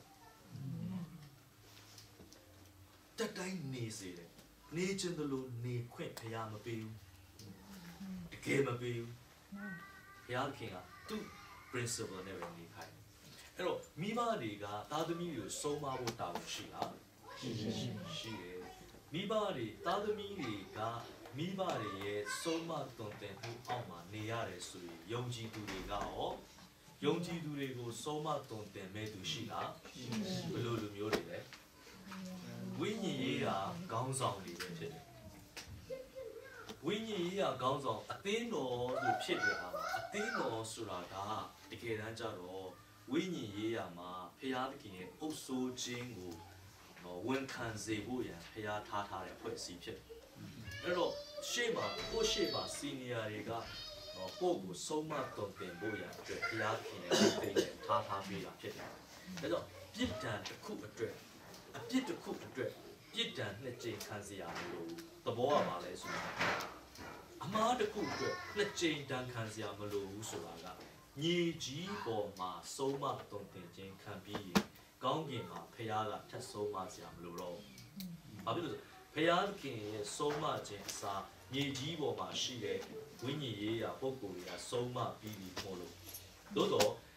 တက်တိုင်းနေစေတယ်နေချင်တယ်လို့နေခွင့်ဘုရားမပေးဘူးတကယ်မပေးဘူးဘုရားခင်ကသူ့ principle နဲ့ပဲနေခိုင်းအဲ့တော့မိဘတွေကသားသမီးတွေကိုစုံမဖို့တာဝန်ရှိလားရှိရှိရှိတယ်မိဘတွေသားသမီးတွေကမိဘတွေရဲ့စုံမတွင်တင်မှုအောက်မှာနေရတယ်ဆိုရင်ယုံကြည်သူတွေကရောယုံကြည်သူတွေကိုစုံမတွင်တင်မဲ့သူရှိလားဘယ်လိုလူမျိုးတွေလဲဝိညာဉ်ရေးရာခေါင်းဆောင်တွေပဲဖြစ်တယ်ဝိညာဉ်ရေးရာခေါင်းဆောင်အသင်းတော်လို့ဖြစ်တဲ့အခါမှာအသင်းတော်ဆိုတာကတကယ်တမ်းကျတော့ဝိညာဉ်ရေးရာမှာဖျားသခင်ရဲ့အုပ်စိုးခြင်းကိုဝန်ခံစေဖို့ရန်ဖျားထားထားတဲ့အဖွဲ့အစည်းဖြစ်တယ်အဲ့တော့ရှေ့မှာကိုရှေ့မှာစီနီယာတွေကပို့ကိုဆုံးမတော်တင်ဖို့ရန်အတွက်ဖျားသခင်ရဲ့အသိဉာဏ်ထားထားပေးတာဖြစ်တယ်ဒါကြောင့်ပြစ်ဒဏ်တစ်ခုအတွက်အပြစ်တစ်ခုအတွက်ပြစ်ဒဏ်နှစ်ကြိမ်ခံစရာမလိုဘူးသဘောကပါလဲဆိုတော့အမားတစ်ခုအတွက်နှစ်ကြိမ်ဒဏ်ခံစရာမလိုဘူးဆိုတာကညီကြီးပေါ်မှာဆုံးမတုံတင်ခြင်းခံပြီးရင်ကောင်းကင်မှာဖခင်ကထပ်ဆုံးမစရာမလိုတော့ဘူး။ဘာဖြစ်လို့လဲဖခင်ရဲ့ဆုံးမခြင်းအစားညီကြီးပေါ်မှာရှိတဲ့ဝိညာဉ်ရေးရာပုံကိုယ်တွေကဆုံးမပြီးပြီးပို့လို့သို့တော့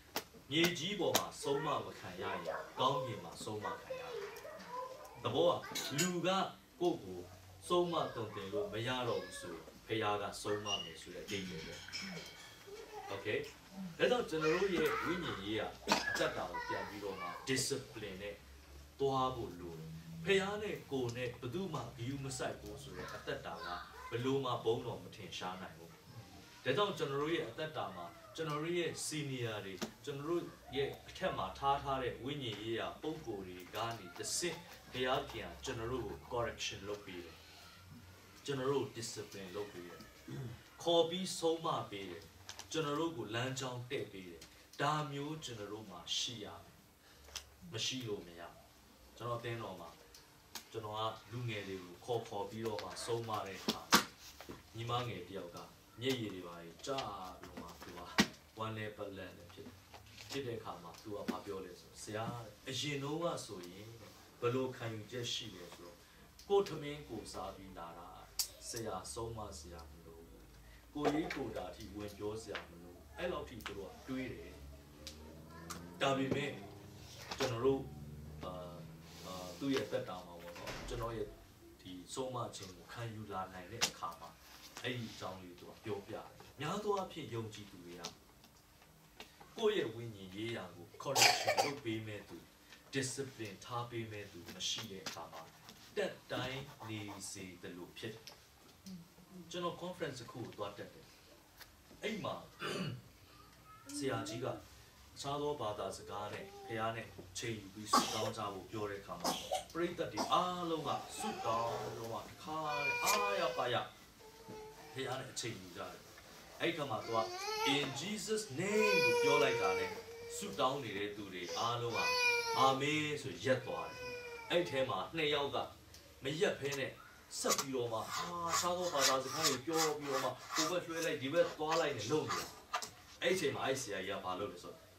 မြေကြီးပေါ်မှာဆုံးမမခံရရင်ကောင်းကင်မှာဆုံးမခံရတယ်။သဘောကလူကကိုယ့်ကိုဆုံးမတုံတင်လို့မရတော့ဘူးဆိုဖခင်ကဆုံးမမယ်ဆိုတဲ့အဓိပ္ပာယ်ပဲ။ Okay ဒါကြောင့်ကျွန်တော်တို့ရဲ့ဝိညာဉ်ရေးကအသက်တာကိုပြန်ပြီးတော့မှ discipline နဲ့တွားဖို့လိုတယ်။ဖခင်နဲ့ကိုယ်နဲ့ဘယ်သူမှဂရုမစိုက်ဘူးဆိုတဲ့အသက်တာကဘယ်လိုမှဘုံတော်မထင်ရှားနိုင်ဘူး။ဒါကြောင့်ကျွန်တော်တို့ရဲ့အသက်တာမှာကျွန်တော်တို့ရဲ့ senior တွေကျွန်တော်တို့ရဲ့အထက်မှာထားထားတဲ့ဝိညာဉ်ရေးရာပုံကိုယ်တွေကနေတစ်ဆင့်ဘုရားခင်ကကျွန်တော်တို့ကို correction လုပ်ပေးတယ်ကျွန်တော်တို့ discipline လုပ်ပေးတယ်ခေါ်ပြီးဆုံးမပေးတယ်ကျွန်တော်တို့ကိုလမ်းကြောင်းတည့်ပေးတယ်ဒါမျိုးကျွန်တော်တို့မှာရှိရမယ်မရှိလို့မရကျွန်တော်တင်းတော်မှာကျွန်တော်ကလူငယ်တွေကိုခေါ်ခေါ်ပြီးတော့မှဆုံးမတဲ့အခါညီမငယ်တယောက်ကမျက်ရည်တွေပါကြာပြီးတော့မှသူကဝမ်းနဲ့ပတ်လက်နဲ့ဖြစ်ဖြစ်တဲ့အခါမှာသူကဘာပြောလဲဆိုဆရာအရင်တော့ကဆိုရင်ဘယ်လိုခံယူချက်ရှိလဲဆိုတော့ကိုထမင်းကိုစားပြီးလာတာဆရာဆုံးမဆရာမလို့ကိုရေးကိုတာအထိဝင်ပြောဆရာမလို့အဲ့လောက်ထိသူတို့ကတွေးတယ်ဒါပေမဲ့ကျွန်တော်တို့အာအာသူ့ရဲ့တက်တာမှာပေါ့နော်ကျွန်တော်ရဲ့ဒီဆုံးမခြင်းကိုခံယူလာနိုင်တဲ့အခါမှာအဲ့ဒီအကြောင်းလေးသူကပြောပြတယ်များသောအားဖြင့်ယုံကြည်သူတွေကကိုယ့်ရဲ့ဝိညာဉ်ရေးရာကို correction လုပ်ပေးမဲ့သူ discipline ထားပေးမဲ့သူမရှိတဲ့အခါမှာတက်တိုင်းနေစေတယ်လို့ဖြစ်တယ်ကျွန်တော် conference တစ်ခုကိုသွားတက်တယ်အဲ့မှာဆရာကြီးကစားသောဘာသာစကားနဲ့ဖះနဲ့ချိန်ယူပြီးဆုတောင်းကြဖို့ပြောတဲ့အခါမှာပရိသတ်တွေအားလုံးကဆုတောင်းတော့မှခါအားရပါရဖះနဲ့ချိန်ယူကြတယ်အဲ့ခါမှာသူက in Jesus name ကိုပြောလိုက်တာနဲ့ဆုတောင်းနေတဲ့သူတွေအားလုံးကအာမင်ဆိုရက်သွားတယ်အဲ့ထဲမှာနှစ်ယောက်ကမရက်ဖဲနဲ့ဆက်ပြီးတော့မှအာစားသောဘာသာစကားကိုပြောပြီးတော့မှကိုယ်ဘက်လွှဲလိုက်ဒီဘက်သွားလိုက်နဲ့လုပ်နေတယ်အဲ့အချိန်မှာအဲ့ဆရာကြီးကဘာလုပ်လဲဆိုတော့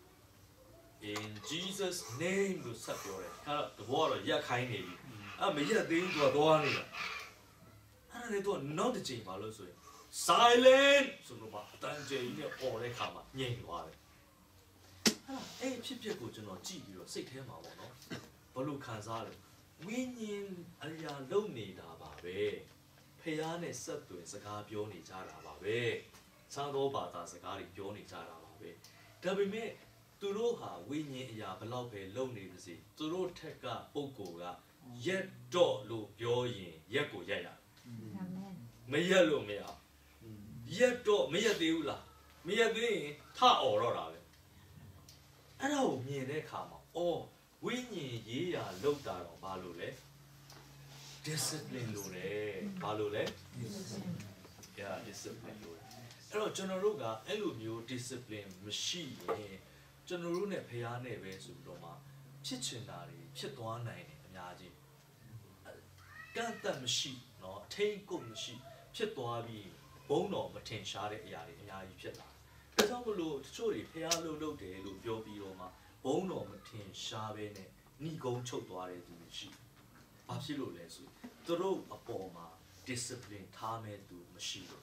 in Jesus name လို့ဆက်ပြောတယ်အဲ့တော့တဘောကတော့ရက်ခိုင်းနေပြီအဲ့မရက်သေးဘူးသူကသွားနေတာအဲ့ဒါလေသူကနောက်တစ်ချိန်ဘာလို့ဆိုရင် silent ဆိုတော့မှအတန်ကျေကြီးနဲ့អော်တဲ့ခါမှာညင်သွားတယ်အဲ့အဲ့ဖြစ်ဖြစ်ကိုကျွန်တော်ကြည့်ပြီးတော့စိတ်ထဲမှာပေါ့နော်ဘလို့ခံစားလဲဝိညာဉ်အရာလုံနေတာပါပဲဖះနဲ့ဆက်သွယ်စကားပြောနေကြတာပါပဲစားသောဘာသာစကားတွေပြောနေကြတာပါပဲဒါပေမဲ့သူတို့ဟာဝိညာဉ်အရာဘလောက်ပဲလုံနေပါစေသူတို့ထက်ကပုံကိုကရက်တော့လို့ပြောရင်ရက်ကိုရက်ရအာမင်မရက်လို့မရရက်တော့မရက်သေးဘူးလားမရက်သေးရင်ထអော်တော့တာပဲအဲ့ဒါကိုမြင်တဲ့အခါမှာအော်ဝိညာဉ်ရေးရာလောက်တာတော့ဘာလို့လဲ discipline လို့တယ်ဘာလို့လဲ discipline yeah discipline လို့အဲ့တော့ကျွန်တော်တို့ကအဲ့လိုမျိုး discipline မရှိရင်ကျွန်တော်တို့နဲ့ဖះနဲ့ပဲဆိုပြီးတော့မှဖြစ်ချင်တာတွေဖြစ်သွားနိုင်တယ်အများကြီးကန့်သက်မရှိเนาะအထိန်ကုန်မရှိဖြစ်သွားပြီးဘုံတော်မထင်ရှားတဲ့အရာတွေအများကြီးဖြစ်လာဒါကြောင့်မလို့တချို့တွေဖះလို့လုပ်တယ်လို့ပြောပြီးတော့မှဘုံတော်မထင်ရှားပဲနဲ့ဏီကုန်းချုပ်သွားတဲ့သူတွေရှိဘာဖြစ်လို့လဲဆိုသူတို့အပေါ်မှာ discipline ထားမဲ့သူမရှိဘူး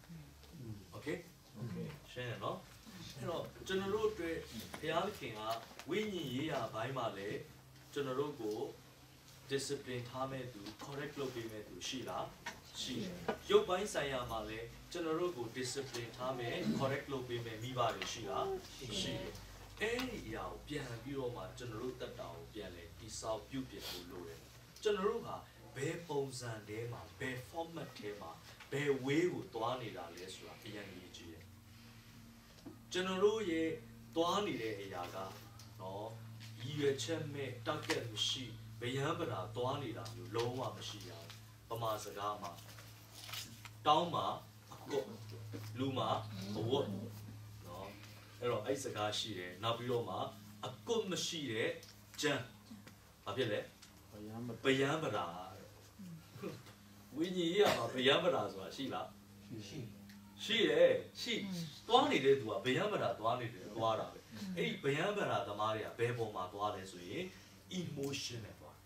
okay okay ရှင်းနော်အဲ့တော့ကျွန်တော်တို့အတွက်ဘုရားသခင်ကဝိညာဉ်ရေးရာဘိုင်းမှာလည်းကျွန်တော်တို့ကို discipline ထားမဲ့သူ correct လုပ်ပေးမဲ့သူရှိလားရှိတယ်ရုပ်ပိုင်းဆိုင်ရာမှာလည်းကျွန်တော်တို့ကို discipline ထားမဲ့ correct လုပ်ပေးမဲ့မိဘတွေရှိလားရှိတယ်အဲ့ဒီအရာကိုပြန်ပြီးတော့မှကျွန်တော်တို့တက်တာကိုပြန်လဲတိဆောက်ပြုပြင်ဖို့လိုတယ်ကျွန်တော်တို့ဟာဘယ်ပုံစံထဲမှာဘယ် format ထဲမှာဘယ် way ကိုသွားနေတာလဲဆိုတာအရင်ကြီးကြည့်တယ်ကျွန်တော်တို့ရဲ့သွားနေတဲ့အရာကနော်ရည်ရွယ်ချက်မဲ့ target မရှိဗယံပဒါသွားနေတာမျိုးလုံးဝမရှိရဘူးပမာစကားမှာတောင်းမှာအကုတ်လူမှာဘဝတ်နော်အဲ့တော့အဲ့စကားရှိတယ်နောက်ပြီးတော့မှအကုတ်မရှိတဲ့ဂျန်ဘာဖြစ်လဲဗယံပဒါဝိညာဉ်ရေးမှာဗယံပဒါဆိုတာရှိလားရှိရှိတယ်ရှိသွားနေတဲ့သူကဗယံပဒါသွားနေတယ်သွားတာပဲအဲ့ဒီဗယံပဒါသမားတွေကဘယ်ပေါ်မှာသွားလဲဆိုရင် emotion နဲ့သွား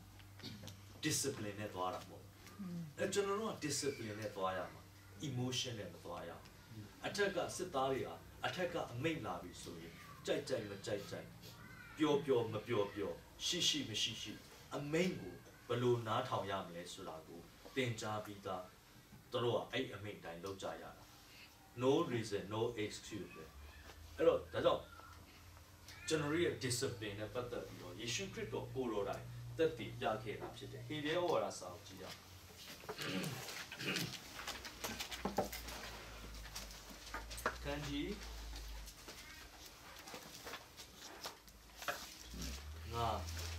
discipline နဲ့သွားတာပေါ့အဲ့ကျွန်တော်တို့က discipline နဲ့သွားရမှာ emotion နဲ့မသွားရဘူးအထက်ကစစ်သားတွေကအထက်ကအမိန့်လာပြီဆိုရင်ကြိုက်ကြိုက်မကြိုက်ကြိုက်ပျော်ပျော်မပျော်ပျော်ရှိရှိမရှိရှိအမိန့်ကိုဘယ်လိုနားထောင်ရမလဲဆိုတာကိုသင်ကြားပြီးသားတို့ကအဲ့အမိန့်တိုင်းလုပ်ကြရတာ no reason no excuse အဲ့တော့ဒါကြောင့်ကျွန်တော်ရဲ့ discipline နဲ့ပတ်သက်ပြီးတော့ယေရှုခရစ်တော်ကိုယ်တော်တိုင်သက်တည်ပြခဲ့တာဖြစ်တယ်ဟေဘဲဩဝါဒစာကိုကြည့်ရအောင်ခန်းကြီးငါ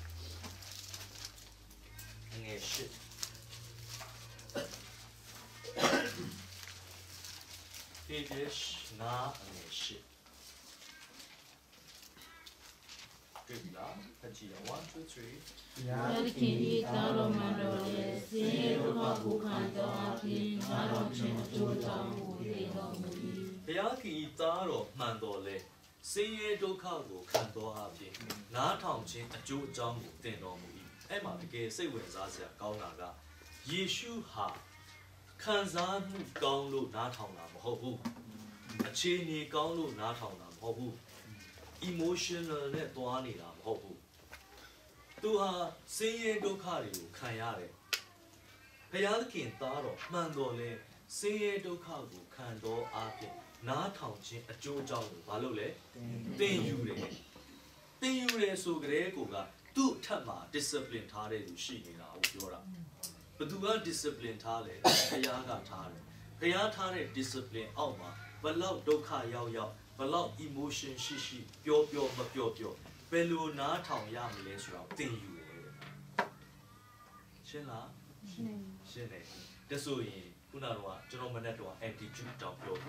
ငယ်ရှစ်ဟေဘဲငါငယ်ရှစ်တွေ့ပြီလားဖတ်ကြည့်ရအောင် one two three ရာသခင်ဤသာတော်မတော်ရဲ့စင်ရဲဒုက္ခကိုခံတော်အဖြစ်ငါတော်ချင်းအကျိုးကြောင့်ကိုသိတော်မူ၏ဘုရားခင်ဤသားတော်မှန်တော်လဲစင်ရဲဒုက္ခကိုခံတော်အဖြစ်နားထောင်ခြင်းအကျိုးအကြောင်းကိုသင်တော်မူ၏အဲ့မှာတကယ်စိတ်ဝင်စားစရာကောင်းတာကယေရှုဟာခံစားမှုကောင်းလို့နားထောင်တာမဟုတ်ဘူးအခြေအနေကောင်းလို့နားထောင်တာမဟုတ်ဘူးemotional နဲ့တွားနေတာမဟုတ်ဘူးသူဟာစင်ရဲဒုက္ခတွေကိုခံရတယ်ဘုရားသခင်သားတော်မှန်တော်လဲစင်ရဲဒုက္ခကိုခံတော်အားဖြင့်နားထောင်ခြင်းအကျိုးအကြောင်းကိုဘာလို့လဲသင်ယူတယ်သင်ယူတယ်ဆိုကြတဲ့ကိုကသူ့အထက်မှာ discipline ထားတဲ့လူရှိနေတာကိုပြောတာဘယ်သူက discipline ထားလဲဘုရားကထားတယ်ဘုရားထားတဲ့ discipline အောက်မှာဘယ်လောက်ဒုက္ခရောက်ရောက်ဘယ်လောက် emotion ရှိရှိပျော်ပျော်မပျော်ပျော်ဘယ်လိုနားထောင်ရမလဲဆိုတာသင်ယူတယ်ရှင်းလားရှင်းရှင်းတယ်ဒါဆိုရင်ခုနကတော့ကျွန်တော်မနေ့တော့ attitude တောင်ပြောခဲ့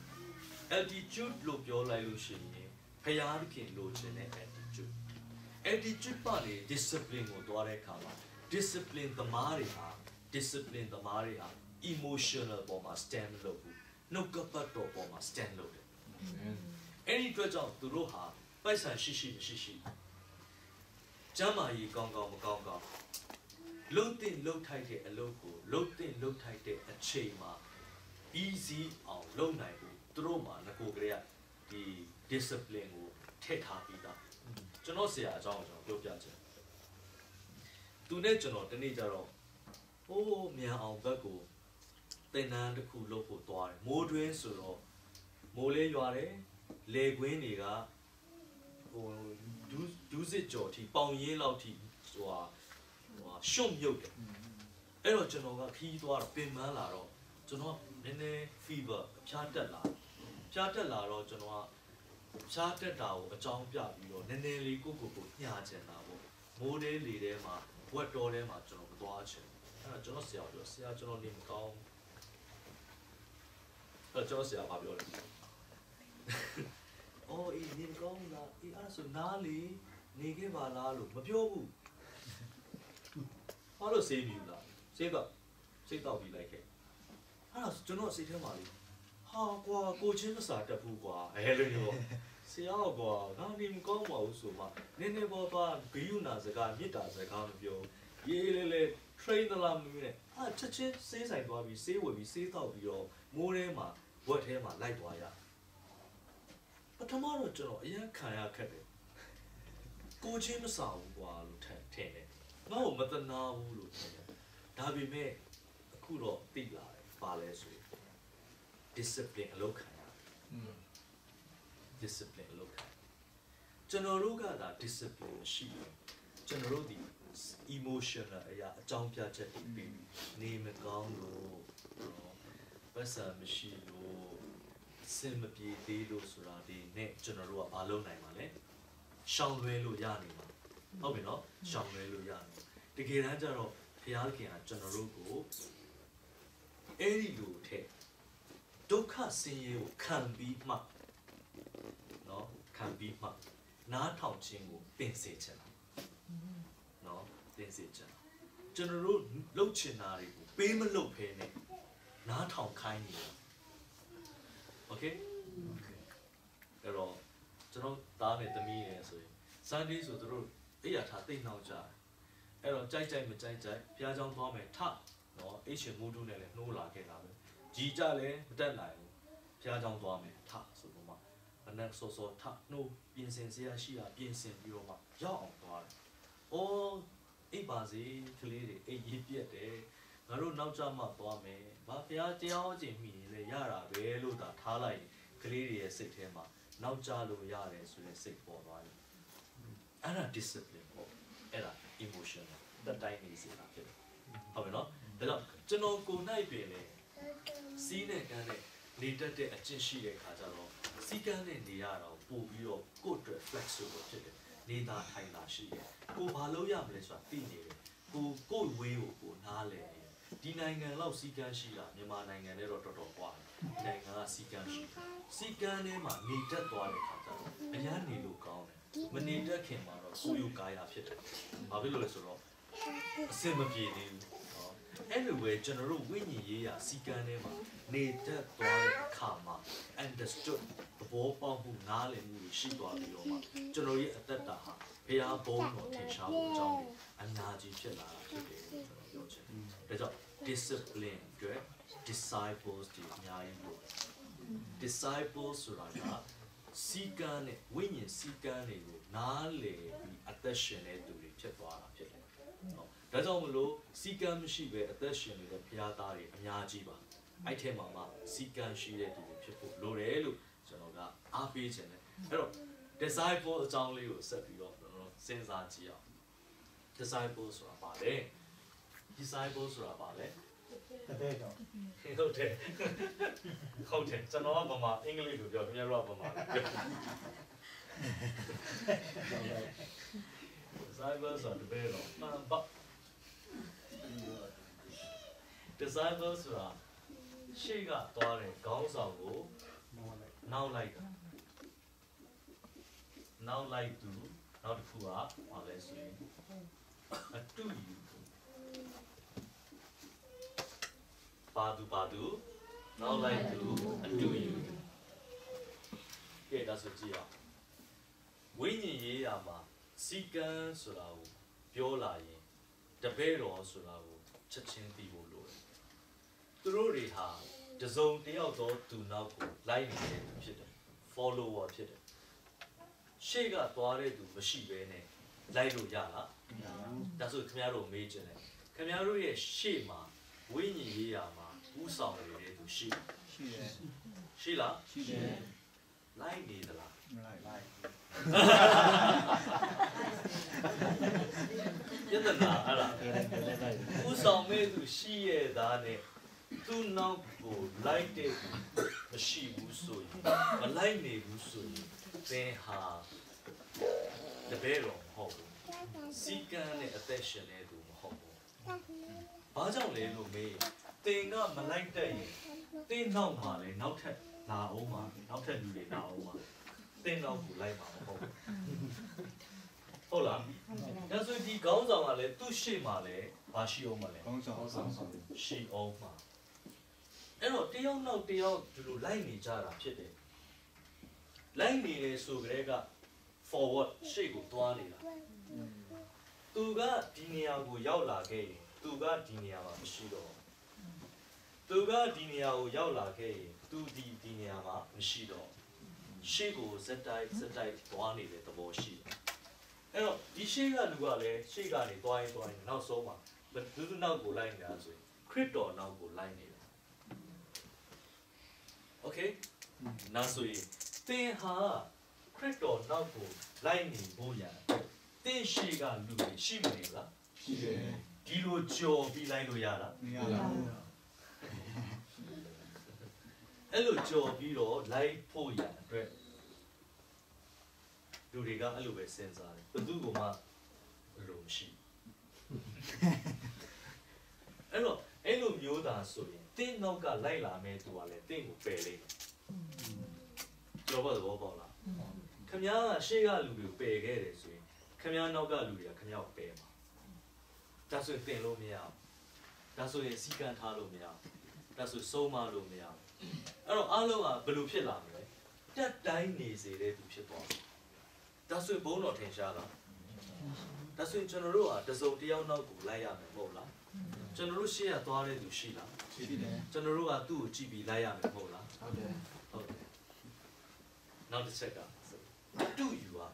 attitude လို့ပြောလိုက်လို့ရှိရင်ဘုရားသခင်လိုချင်တဲ့ attitude attitude ပါလေ discipline ကိုတွားတဲ့အခါမှာ discipline သမားတွေဟာ discipline သမားတွေဟာ emotional ပေါ်မှာ stand လုပ်ဘူးနှုတ်ကပတ်တော်ပေါ်မှာ stand လုပ်တယ်အဲ့ဒီအတွက်ကြောင့်သူတို့ဟာပိုက်ဆံရှိရှိမရှိရှိကျမ်းမာရေးကောင်းကောင်းမကောင်းကောင်းလှုပ်တဲ့လှုပ်ထိုက်တဲ့အလုပ်ကိုလှုပ်တဲ့လှုပ်ထိုက်တဲ့အချိန်မှာ easy အောင်လုပ်နိုင်ဘူးသူတို့မှာငကိုကလေးကဒီ discipline ကိုထည့်ထားပြီးသားကျွန်တော်ဆရာအကြောင်းကိုကျွန်တော်ပြောပြချင်သူနဲ့ကျွန်တော်တနေ့ကျတော့ဟိုးမြန်အောင်ဘက်ကိုသင်တန်းတစ်ခုလုပ်ဖို့သွားတယ်မိုးတွင်းဆိုတော့မိုးလေးရွာတယ်လေကွင်းတွေကဟိုဒူးဒူးစစ်ကြော်ထိပေါင်ရင်းလောက်ထိဟိုဟာဟိုဟာရှုံမြုပ်တယ်အဲ့တော့ကျွန်တော်ကခီးသွားတော့ပင်ပန်းလာတော့ကျွန်တော်နည်းနည်း fever ဖြားတက်လာဖြားတက်လာတော့ကျွန်တော်ကဖြားတက်တာကိုအကြောင်းပြပြီးတော့နည်းနည်းလေးကိုကိုကိုညှာချင်တာပေါ့မိုးသေးလေထဲမှာဝက်တော်ထဲမှာကျွန်တော်မသွားချင်အဲ့တော့ကျွန်တော်ဆရာပြောဆရာကျွန်တော်နေမကောင်းအဲ့တော့ကျွန်တော်ဆရာဘာပြောလဲအော်အေးနေကောင်းလားအေးအဲ့ဆိုနားလေနေခဲ့ပါလားလို့မပြောဘူးဘာလို့စေးမြူလားစေးတော့စိတ်တော့ပြီးလိုက်ခဲ့အဲ့ဒါကျွန်တော်စိတ်ထဲမှာလေဟာကွာကိုချင်းမစာတက်ဘူးကွာအဲလိုမျိုးဆရာကွာငါနေမကောင်းပါဘူးဆိုမှနည်းနည်းပေါ်ပါဂယုဏစကားမေတ္တာစကားမပြောရေးလေလေ train လာမင်းနဲ့အာချက်ချင်းစေးဆိုင်သွားပြီးစေးဝယ်ပြီးစေးတော့ပြီးတော့မိုးထဲမှာဝက်ထဲမှာလိုက်သွားရပထမတော့ကျွန်တော်အရင်ခံရခက်တယ်ကိုချင်းမစာဘူးကွာလို့ထင်ထင်တယ်ငါ့ကိုမတနာဘူးလို့ထင်တယ်ဒါပေမဲ့အခုတော့သိလာတယ်ပါလဲဆိုရင် discipline အလုပ်ခံရ discipline အလုပ်ခံကျွန်တော်တို့ကဒါ discipline မရှိဘူးကျွန်တော်တို့ဒီ emotional အရာအကြောင်းပြချက်တွေပြီးနေမကောင်းလို့ပတ်စံမရှိလို့စင်မပြေသေးလို့ဆိုတာဒီနဲ့ကျွန်တော်တို့ကမလုပ်နိုင်ပါနဲ့ရှောင်လွဲလို့ရနေမှာဟုတ်ပြီနော်ရှောင်လွဲလို့ရနေတကယ်တမ်းကျတော့ဘုရားခင်ကကျွန်တော်တို့ကိုအဲ့ဒီလိုထက်ဒုက္ခဆင်းရဲကိုခံပြီးမှနော်ခံပြီးမှနားထောင်ခြင်းကိုသင်စေချင်တာနော်သင်စေချင်ကျွန်တော်တို့လှုပ်ချင်တာတွေကိုပေးမလှုပ်ဖဲနဲ့နားထောင်ခိုင်းနေတာโอเคအဲ့တော့ကျွန်တော်သားနဲ့သမီးနဲ့ဆိုရင် Sunday ဆိုသူတို့အိယာထားတိတ်နှောက်ကြတယ်အဲ့တော့ကြိုက်ကြိုက်မကြိုက်ကြိုက်ဘုရားကျောင်းသွားမယ်ထနော်အိရှင်မူတူနဲ့လည်းနှိုးလာခဲ့တာပဲကြီးကြလည်းမတက်နိုင်ဘူးဘုရားကျောင်းသွားမယ်ထဆိုတော့မှနက်စောစောထနှိုးပြင်ဆင်စရာရှိတာပြင်ဆင်ပြီးတော့မှရောက်အောင်သွားတယ်။အော်အိပ်ပါစေကလေးတွေအိပ်ရေးပြက်တယ်ငါတို့နောက်ကျမှသွားမယ်။ဘာဖျားတရားကျင့်မိရင်လည်းရတာပဲလို့သာထားလိုက်ကလေးတွေရဲ့စိတ်ထဲမှာနောက်ကျလို့ရတယ်ဆိုတဲ့စိတ်ပေါ်သွားတယ်။အဲ့ဒါ discipline ပေါ့။အဲ့ဒါ emotion တက်တိုင်းနေစေတာဖြစ်တယ်။ဟုတ်ပြီနော်။ဒါကြောင့်ကျွန်တော်ကိုယ်နိုင်ပြင်လေစီးနဲ့ကန်းနဲ့နေတတ်တဲ့အကျင့်ရှိတဲ့ခါကျတော့စီကန်းနဲ့နေရတော့ပို့ပြီးတော့ကိုယ့်အတွက် flexible ဖြစ်တယ်နေတာထိုင်တာရှိတယ်ကိုဘာလို့ရမလဲဆိုတာသိနေတယ်ကိုကိုယ့်ဝေးကိုကိုနားလည်နေတယ်ဒီနိုင်ငံလောက်စီကန်းရှိတာမြန်မာနိုင်ငံနဲ့တော့တော်တော်ကွာတယ်နိုင်ငံကစီကန်းရှိစီကန်းထဲမှာနေတတ်သွားတဲ့ခါကျတော့အရန်နေလို့ကောင်းတယ်မနေတတ်ခင်မှာတော့ကိုယ်ယူကာယဖြစ်တယ်ဘာဖြစ်လို့လဲဆိုတော့အစင်မပြေသေးဘူးအဲ့လိုပဲကျွန်တော်တို့ဝိညာဉ်ရေးရာစီကံထဲမှာနေတတ်သွားတဲ့အခါမှာ understood သဘောပေါက်မှုနားလည်မှုရှိသွားပြီးတော့မှကျွန်တော်ရဲ့အသက်တာဟာဘုရားဘုန်းတော်ထင်ရှားဖို့အကြောင်းအများကြီးဖြစ်လာတာဖြစ်တယ်လို့ကျွန်တော်ပြောချင်တယ်ဒါကြောင့် discipline အတွက် disciples တွေအများကြီးလို့ disciples ဆိုတာကစီကံနဲ့ဝိညာဉ်စီကံတွေကိုနားလည်ပြီးအသက်ရှင်တဲ့သူတွေဖြစ်သွားတာဖြစ်တယ်နော်ဒါကြောင့်မလို့စီကံမရှိပဲအသက်ရှင်နေတဲ့ဘုရားသားတွေအများကြီးပါအဲ့ထဲမှာမှစီကံရှိတဲ့သူတွေဖြစ်ဖို့လိုတယ်လို့ကျွန်တော်ကအားပေးခြင်းတယ်အဲ့တော့ disciple အကြောင်းလေးကိုဆက်ပြီးတော့ကျွန်တော်စဉ်းစားကြည့်အောင် disciple ဆိုတာပါလေ disciple ဆိုတာပါလေတပည့်တော်ဟုတ်တယ်ဟုတ်တယ်ကျွန်တော်ကဗမာအင်္ဂလိပ်လိုပြောခင်ဗျားတို့ကဗမာလိုပြော disciples ဆိုတာတပည့်တော်မှန်ပါdisciples ဆိုတာရှေ့ကသွားတဲ့ခေါင်းဆောင်ကိုနောက်လိုက်တာနောက်လိုက်သူနောက်တစ်ခုကဘာလဲဆိုရင်အတူယူပါသူပါသူနောက်လိုက်သူအတူယူကဲဒါဆိုကြည့်အောင်ဝိညာဉ်ရေးရာမှာစီကံဆိုတာကိုပြောလာရင်တပည့်တော်ဆိုတာကိုချက်ချင်းသိဖို့လိုတယ်သူတို့တွေဟာတစုံတယောက်သောသူနောက်ကိုလိုက်နေတဲ့သူဖြစ်တယ် follower ဖြစ်တယ်ရှေ့ကသွားတဲ့သူမရှိဘဲနဲ့လိုက်လို့ရလားဒါဆိုခင်ဗျားတို့မေးချင်တယ်ခင်ဗျားတို့ရဲ့ရှေ့မှာဝိညာဉ်ရေးရာမှာဥဆောင်နေတဲ့သူရှိရှိတယ်ရှိလားရှိတယ်လိုက်နေသလားမလိုက်လိုက်ယတနာအဲ့ဒါဥဆောင်မဲ့သူရှိရသားနဲ့သူနောက်ကိုလိုက်တဲ့သူမရှိဘူးဆိုရင်မလိုက်နေဘူးဆိုရင်သင်ဟာတပည့်တော်မဟုတ်ဘူးစီကံနဲ့အသက်ရှင်နေသူမဟုတ်ဘူးဘာကြောင့်လဲလို့မေးသင်ကမလိုက်တဲ့ရင်သင်နောက်မှာလည်းနောက်ထပ်လာအောင်မှာနောက်ထပ်လူတွေလာအောင်မှာသင်နောက်ကိုလိုက်မှာမဟုတ်ဘူးဟုတ်လားဒါဆိုဒီခေါင်းဆောင်ကလည်းသူ့ရှေ့မှာလည်းဘာရှိအောင်မလဲခေါင်းဆောင်ခေါင်းဆောင်ရှိအောင်မှာအဲ့တော့တယောက်နောက်တယောက်ဒီလိုလိုက်နေကြတာဖြစ်တယ်လိုက်နေတယ်ဆိုကြတဲ့က forward ရှေ့ကိုသွားနေတာသူကဒီနေရာကိုရောက်လာခဲ့ရင်သူကဒီနေရာမှာမရှိတော့သူကဒီနေရာကိုရောက်လာခဲ့ရင်သူဒီဒီနေရာမှာမရှိတော့ရှေ့ကိုစက်တိုက်စက်တိုက်သွားနေတဲ့သဘောရှိတယ်အဲ့တော့ဒီရှေ့ကလူကလည်းရှေ့ကနေသွားရင်သွားရင်နောက်ဆုံးမှာဘယ်သူနောက်ကိုလိုက်နေတာဆိုရင်ခရစ်တော်နောက်ကိုလိုက်နေတာโอเคနောက်ဆိုရင်သင်ဟာခရစ်တော်နောက်ကိုလိုက်နေဖို့ရသင်ရှေ့ကလူတွေရှိမနေလားရှိတယ်ဒီလိုကြော်ပြီးလိုက်လို့ရလားမရပါဘူးအဲ့လိုကြော်ပြီးတော့လိုက်ဖို့ရအတွက်လူတွေကအဲ့လိုပဲစဉ်းစားတယ်ဘယ်သူကမှဘယ်လိုမရှိအဲ့တော့အဲ့လိုမျိုးသားဆိုရင်တင်းနောက်ကလိုက်လာမဲ့သူကလည်းတင်းကိုပယ်လိုက်ကြော်ပါတော့ပေါ့လားခမည်းကရှေ့ကလူတွေကိုပယ်ခဲ့တယ်ဆိုရင်ခမည်းနောက်ကလူတွေကခမည်းကိုပယ်မှာဒါဆိုရင်တင်လို့မရဘူးဒါဆိုရင်စီကံထားလို့မရဘူးဒါဆိုစိုးမလို့မရဘူးအဲ့တော့အားလုံးကဘယ်လိုဖြစ်လာမလဲတက်တိုင်းနေစေတဲ့သူဖြစ်သွားတယ်ဒါဆိုရင်ဘုန်းတော်ထင်ရှားလားဒါဆိုရင်ကျွန်တော်တို့ကတစုံတယောက်နောက်ကိုလိုက်ရမယ်မဟုတ်လားကျွန်တော်တို့ရှေ့ကသွားတဲ့သူရှိလားရှိတယ်ကျွန်တော်တို့ကသူ့ကိုကြည့်ပြီးလိုက်ရမယ်မဟုတ်လားဟုတ်တယ်ဟုတ်တယ်နောက်တစ်ချက်ကအတူယူပါ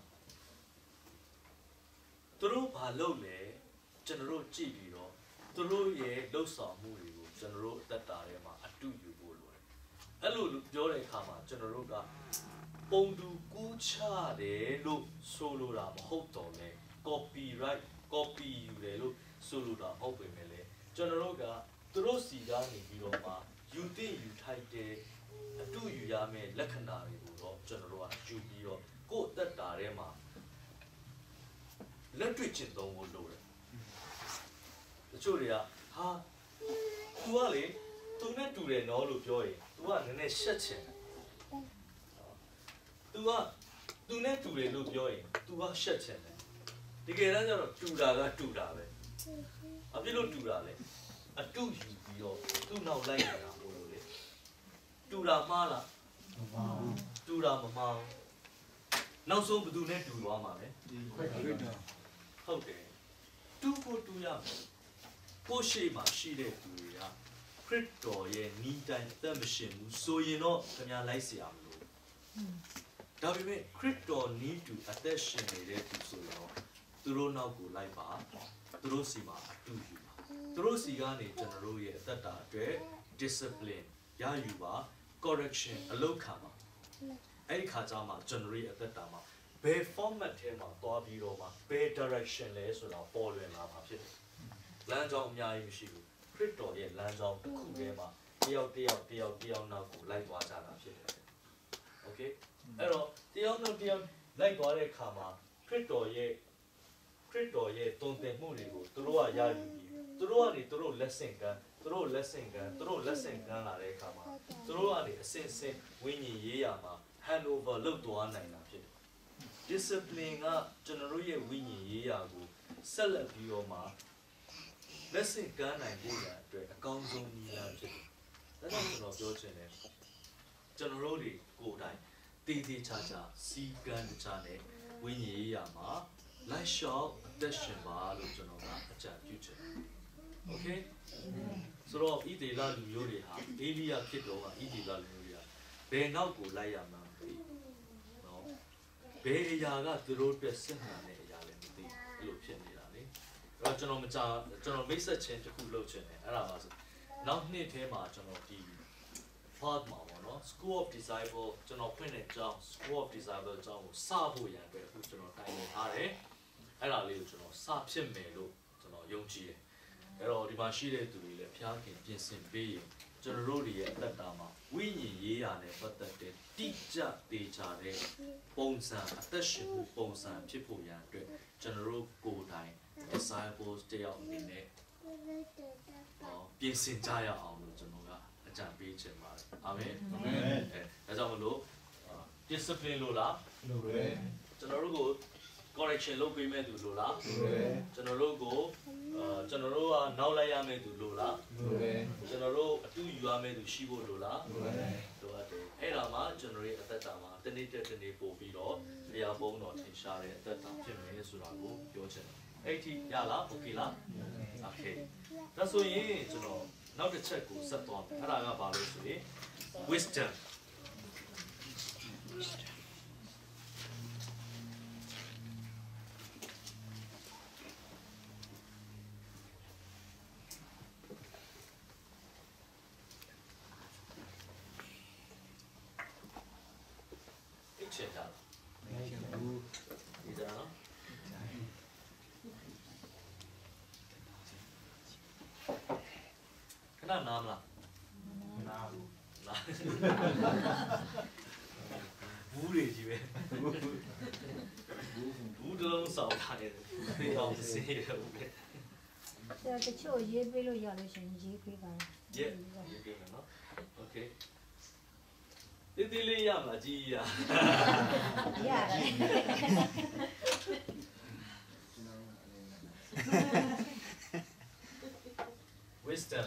သူတို့ဘာလုပ်လဲကျွန်တော်တို့ကြည့်ပြီးတော့သူတို့ရဲ့လှုပ်ဆောင်မှုတွေကိုကျွန်တော်တို့အသက်တာထဲမှာအတူယူဖို့လိုတယ်အဲ့လိုပြောတဲ့အခါမှာကျွန်တော်တို့ကပုံတူကူးချတယ်လို့ဆိုလိုတာမဟုတ်တော့လေ copyright copy ယူတယ်လို့ဆိုလိုတာမဟုတ်ပေမဲ့လေကျွန်တော်တို့ကသူတို့စီကနေပြီးတော့မှယူသိယူထိုက်တဲ့အတူယူရမယ့်လက္ခဏာတွေကိုတော့ကျွန်တော်တို့ကယူပြီးတော့ကိုယ့်အသက်တာထဲမှာလက်တွေ့ကျင့်သုံးဖို့လိုတယ်တချို့တွေကဟာ तू ကလေ तू နဲ့တူတယ်နော်လို့ပြောရင် तू ကနည်းနည်းရှက်ချင်တယ် तू က तू နဲ့တူတယ်လို့ပြောရင် तू ကရှက်ချင်တယ်ဒီကယ်တမ်းကျတော့တူတာကတူတာပဲအပြစ်လို့တူတာလေအတူယူပြီးတော့သူ့နောက်လိုက်နေတာဟိုလိုလေတူတာမှားလားမမှားဘူးတူတာမမှားဘူးနောက်ဆုံးဘယ်သူနဲ့တူသွားမှာလဲဟုတ်တယ်တူဖို့တူရမယ်ကိုရှိမှရှိတဲ့သူတွေကခရစ်တော်ရဲ့နီးတိုင်းသက်မရှင်ဘူးဆိုရင်တော့ခင်ဗျားလိုက်เสียမလို့ဒါပေမဲ့ခရစ်တော်နီးတူအသက်ရှင်နေတဲ့သူဆိုရင်တော့သူတို့နောက်ကိုလိုက်ပါသူတို့စီမှာအတူယူပါသူတို့စီကနေကျွန်တော်တို့ရဲ့အသက်တာအတွက် discipline ရယူပါ correction အလုပ်ခံပါအဲ့ဒီခါကျမှကျွန်တော်ရဲ့အသက်တာမှာဘယ် format ထဲမှာသွားပြီးတော့မှဘယ် direction လဲဆိုတော့ပေါ်လွင်လာမှာဖြစ်တယ်လမ်းကြောင်းအများကြီးမရှိဘူးခရစ်တော်ရဲ့လမ်းကြောင်းတစ်ခုထဲမှာတယောက်တယောက်တယောက်တယောက်နောက်ကိုလိုက်သွားကြတာဖြစ်တယ် okay အဲ့တော့တယောက်နောက်တယောက်လိုက်သွားတဲ့အခါမှာခရစ်တော်ရဲ့ခရစ်တော်ရဲ့တုံ့ပြန်မှုတွေကိုသူတို့ကရယူပြီးသူတို့ကနေသူတို့ lesson ကသူတို့ lesson ကသူတို့ lesson ကလာတဲ့အခါမှာသူတို့ကနေအစစ်စစ်ဝိညာဉ်ရေးရာမှာ hand over လုပ်သွားနိုင်တာဖြစ်တယ် discipline ကကျွန်တော်တို့ရဲ့ဝိညာဉ်ရေးရာကိုဆက်လက်ပြီးတော့မှ lesson ကနိုင်ဖို့ရအတွက်အကောင်းဆုံးနည်းလမ်းဖြစ်တယ်ဒါကြောင့်ကျွန်တော်ပြောချင်တယ်ကျွန်တော်တို့တွေကိုယ်တိုင်တည်တည်ချာချာစီကံတခြားနဲ့ဝိညာဉ်ရေးရာမှာလိုက်လျှောက်အသက်ရှင်ပါလို့ကျွန်တော်ကအကြံပြုချင်တယ် okay ဆိုတော့ဣသေလလူမျိုးတွေဟာအေလိယဖြစ်တော့ကဣသေလလူမျိုးတွေကဘယ်နောက်ကိုလိုက်ရမှာမသိဘူးနော်ဘယ်အရာကသူတို့အတွက်စစ်မှန်တဲ့အရာလဲမသိဘူးလို့ဖြစ်နေတာလေအဲ့တော့ကျွန်တော်မကြကျွန်တော်မိတ်ဆက်ခြင်းတစ်ခုလုပ်ချင်တယ်အဲ့ဒါပါဆိုနောက်နှစ်ထဲမှာကျွန်တော်ဒီ part မှာပေါ့နော် School of Disciple ကျွန်တော်ဖွင့်တဲ့အကြောင်း School of Disciple အကြောင်းကိုစဖို့ရန်အတွက်အခုကျွန်တော်တိုင်ပင်ထားတယ်အဲ့ဒါလေးကိုကျွန်တော်စဖြစ်မယ်လို့ကျွန်တော်ယုံကြည်တယ်အဲ့တော့ဒီမှာရှိတဲ့သူတွေလည်းဖျားခင်ပြင်ဆင်ပေးရင်ကျွန်တော်တို့တွေရဲ့အသက်တာမှာဝိညာဉ်ရေးရာနဲ့ပတ်သက်တဲ့တိကျသေးချာတဲ့ပုံစံအသက်ရှင်မှုပုံစံဖြစ်ဖို့ရန်အတွက်ကျွန်တော်တို့ကိုယ်တိုင် disciples တယောက်အနေနဲ့ဟောပြင်ဆင်ကြရအောင်လို့ကျွန်တော်ကအကြံပေးချင်ပါတယ်အာမင်အာမင်အဲဒါကြောင့်မလို့ discipline လို့လားလို့ပဲကျွန်တော်တို့ကို correction လုပ်ပေးမဲ့သူလို့လားလို့ပဲကျွန်တော်တို့ကိုအာကျွန်တော်တို့ကနောက်လိုက်ရမဲ့သူလို့လားလို့ပဲကျွန်တော်တို့အတူယူရမဲ့သူရှိဖို့လို့လားလို့ပဲလို့ရတယ်အဲ့ဒါမှကျွန်တော်ရဲ့အသက်တာမှာတနေ့တစ်နေ့ပို့ပြီးတော့တရားပုံတော်ထင်ရှားတဲ့အသက်တာဖြစ်မယ်ဆိုတာကိုပြောချင်တယ်အဲ့ဒီရလားโอเคလားโอเคဒါဆိုရင်ကျွန်တော်နောက်တစ်ချက်ကိုဆက်သွားမယ်အဲ့ဒါကဘာလို့ဆိုရင် wisdomချက်တာဒီကြနော်ခဏနားမလားနားဘူးနားဘူးတွေကြီးပဲဘူးတလုံးစောက်ထားတယ်သိအောင်စေးရဘူးပဲဒါတချို့ရေးပေးလို့ရလို့ရှင်ရေးပေးပါရေးရေးပေးမယ်နော်โอเคတေးသေးလေးရမလားကြီးရရတယ် wisdom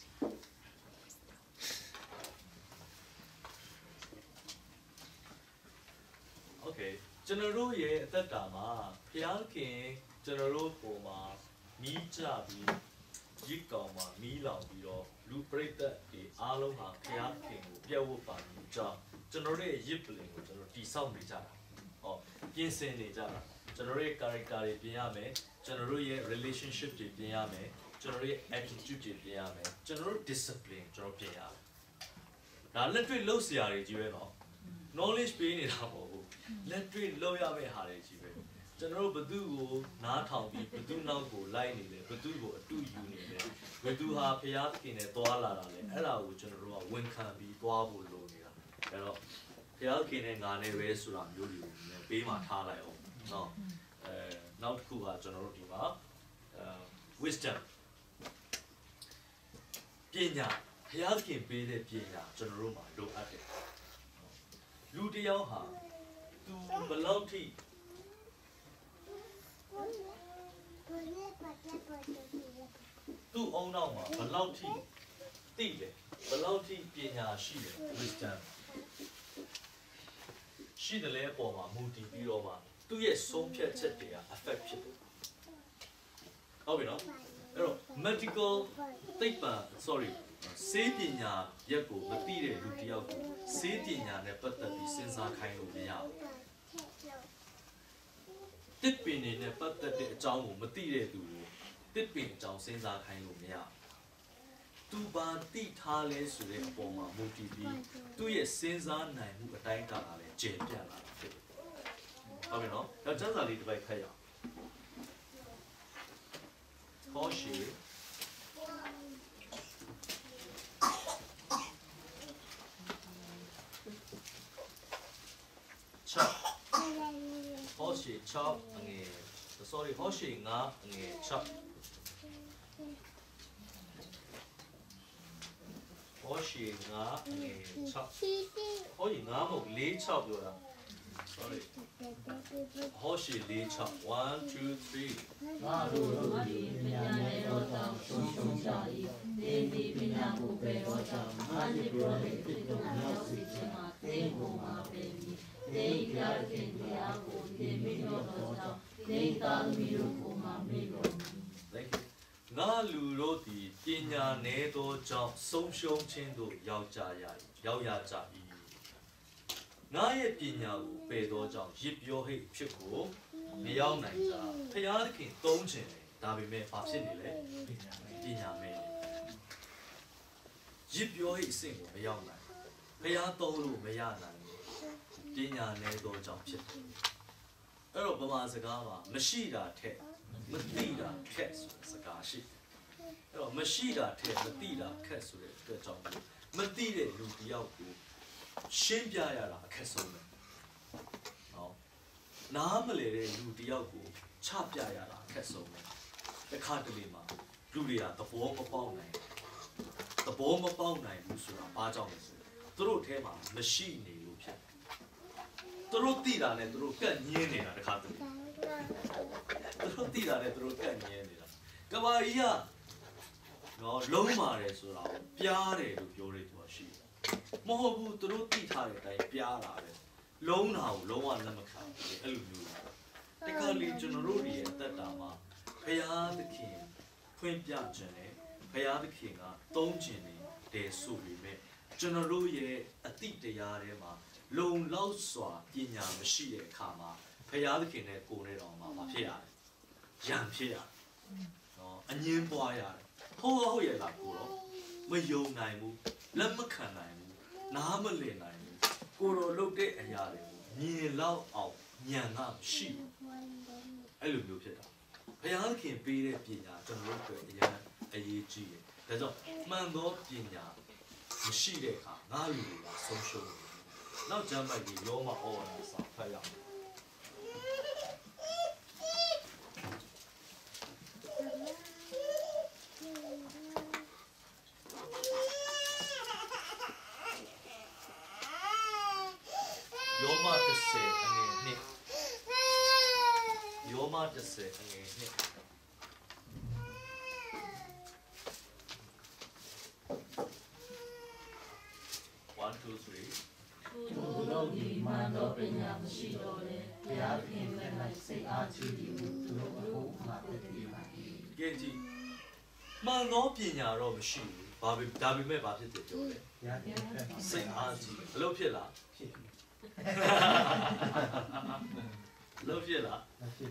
okay ကျွန်တော်တို့ရဲ့အသက်တာမှာဘုရားခင်ကျွန်တော်တို့ပုံမှာနီးကြပြီးပရစ်ကောင်မှာမီးလောင်ပြီးတော့လူပရိသတ်ဒီအားလုံးဟာဖျားခင်ကိုပြတ်ဝတ်ပါနေကြကျွန်တော်တို့ရဲ့ရစ်ပလင်ကိုကျွန်တော်တီဆောက်နေကြတာဟောပြင်ဆင်နေကြတာကျွန်တော်တို့ရဲ့ character တွေပြင်ရမယ်ကျွန်တော်တို့ရဲ့ relationship တွေပြင်ရမယ်ကျွန်တော်တို့ရဲ့ attitude တွေပြင်ရမယ်ကျွန်တော်တို့ discipline ကျွန်တော်ပြင်ရမယ်ဒါလက်တွေ့လှုပ်ရှားတွေကြီးပဲเนาะ knowledge ပေးနေတာမဟုတ်ဘူးလက်တွေ့လှုပ်ရမယ့်ဟာတွေကြီးပဲကျွန်တော်တို့ဘသူကိုနားထောင်ပြီးဘသူနောက်ကိုလိုက်နေတယ်ဘသူကိုအတူယူနေတယ်ဘသူဟာဖျားသခင်နဲ့သွားလာတာလေအဲ့ဒါကိုကျွန်တော်တို့ကဝန်ခံပြီးသွားဖို့လိုနေတာအဲ့တော့ဖျားသခင်နဲ့ငါနဲ့ပဲဆိုတာမျိုးတွေကိုပေးမှထားလိုက်အောင်เนาะအဲနောက်တစ်ခုကကျွန်တော်တို့ဒီမှာအဲ wisdom ပညာဖျားသခင်ပေးတဲ့ပညာကျွန်တော်တို့မှာလိုအပ်တယ်လူတစ်ယောက်ဟာသူဘယ်လောက်ထိသူ့အုံနောက်မှာဘယ်လောက်ထိသိတယ်ဘယ်လောက်ထိပညာရှိတယ် wisdom ရှိတယ်လေပေါ်မှာမူတည်ပြီးတော့မှသူ့ရဲ့ဆုံးဖြတ်ချက်တွေက affect ဖြစ်တယ်ဟုတ်ပြီနော်အဲ့တော့ medical သိပ္ပံ sorry စေပညာရက်ကိုမသိတဲ့လူတစ်ယောက်ကိုစေပညာနဲ့ပတ်သက်ပြီးစဉ်းစားခိုင်းလို့မရဘူးတစ်ပင်နေနဲ့ပတ်သက်တဲ့အကြောင်းကိုမသိတဲ့သူကိုတစ်ပင်အကြောင်းစဉ်းစားခိုင်းလို့မရဘူးသူဘာသိထားလဲဆိုတဲ့အပေါ်မှာမူတည်ပြီးသူ့ရဲ့စဉ်းစားနိုင်မှုအတိုင်းတာလည်းကျင့်ပြလာတာဖြစ်တယ်ဟုတ်ပြီနော်ဒါကျမ်းစာလေးတစ်ပိုက်ဖတ်ရအောင်ဟောရှိဟောရှိချောင်းအငယ် sorry ဟောရှိငါအငယ်ချောင်းဟောရှိငါအငယ်ချောင်းဟောရှိငါမဟုတ်လေးချောင်းပြောတာ sorry ဟောရှိလေးချောင်း one two three ငါတို့တို့ဒီပညာနဲ့တော့ကြောင့်ဆုံးရှုံးကြ၏ဒီဒီပညာကိုပဲတော့ကြောင့်ငါဒီပရောဟိတ်ဖြစ်တော်မူစီခြင်းမှာတင်းကိုမှာပဲပြီးတေပြာခင်တရားကိုဒီမိတော်တော်ကြောင့်ဒေတာမီတို့ကိုမှာမေးတော်မူ thank you ငါလူတို့ဒီပညာနဲ့တော့ကြောင့်ဆုံးရှုံးခြင်းတို့ရောက်ကြရရောက်ရကြ၏ငါရဲ့ပညာကိုပယ်သောကြောင့်ရစ်ပြောဟိတ်ဖြစ်ကိုမရောက်နိုင်ကြဖျားသခင်သုံးခြင်းတယ်ဒါပေမဲ့ဘာဖြစ်နေလဲပညာမဲ့ရစ်ပြောဟိတ်အဆင့်ကိုမရောက်နိုင်ဖျားသုံးလို့မရနိုင်ပညာနဲ့တော့ကြောင့်ဖြစ်တယ်အဲ့တော့ဗမာစကားမှာမရှိတာထက်မသိတာခက်ဆိုတဲ့စကားရှိအဲ့တော့မရှိတာထက်မသိတာခက်ဆိုတဲ့အတွက်ကြောင့်မသိတဲ့လူတစ်ယောက်ကိုရှင်းပြရတာအခက်ဆုံးပဲဟောနားမလည်တဲ့လူတစ်ယောက်ကိုချပြရတာအခက်ဆုံးပဲတစ်ခါတလေမှာလူတွေကသဘောမပေါက်နိုင်သဘောမပေါက်နိုင်ဘူးဆိုတာဘာကြောင့်လဲဆိုတော့သူတို့ထဲမှာမရှိနေလို့ဖြစ်သူတို့သိတာနဲ့သူတို့ကန့်ညင်းနေတာတစ်ခါတလေသူတို့သိတာနဲ့သူတို့ကန့်ညင်းနေတာကဘာကြီးကနော်လုံးပါတယ်ဆိုတာကိုပြားတယ်လို့ပြောနေသူကရှိတယ်မဟုတ်ဘူးသူတို့သိထားတဲ့အတိုင်းပြားတာပဲလုံးတာကိုလုံးဝလက်မခံဘူးအဲ့လိုမျိုးတခါလေကျွန်တော်တို့ရဲ့အသက်တာမှာဘုရားသခင်ဖွင့်ပြခြင်းနဲ့ဘုရားသခင်ကသုံးခြင်းတယ်ဆိုပေမဲ့ကျွန်တော်တို့ရဲ့အတိတရားထဲမှာလုံလောက်စွာပညာမရှိတဲ့အခါမှာဘုရားသခင်နဲ့ကိုယ်နဲ့တော်မှာမဖြစ်ရတယ်ရံဖြစ်ရတယ်နော်အငင်းပွားရတယ်ဟုတ်ဟုတ်ရဲ့လားကိုတော့မယုံနိုင်ဘူးလက်မခံနိုင်ဘူးနားမလည်နိုင်ဘူးကိုတော်လုပ်တဲ့အရာတွေကိုမြင်လောက်အောင်ဉာဏ်ကမရှိဘူးအဲ့လိုမျိုးဖြစ်တာဘုရားခင်ပေးတဲ့ပညာကျွန်တော်တို့အတွက်အရင်အရေးကြီးတယ်ဒါကြောင့်မှန်သောပညာမရှိတဲ့အခါငါလူတွေကဆုံးရှုံးတယ်နောက်ကျမ်းပိုက်ကြီးရောမဩဝါဒစာဖတ်ရအောင်ယောမတစ်ဆယ်အငယ်နှစ်ယောမတစ်ဆယ်အငယ်နှစ်one two three သူတို့ဒီမှန်သောပညာမရှိတော့လေဘုရားခင်မဲ့၌စိတ်အားကြီးသည်ဟုသူတို့ကိုမှာတည်ပါ၏ကဲကြည့်မှန်သောပညာတော့မရှိဘူးဘာပဲဒါပေမဲ့ဘာဖြစ်တယ်ပြောတယ်စိတ်အားကြီးအလုပ်ဖြစ်လားအလုပ်ဖြစ်လားဟုတ်ဖြစ်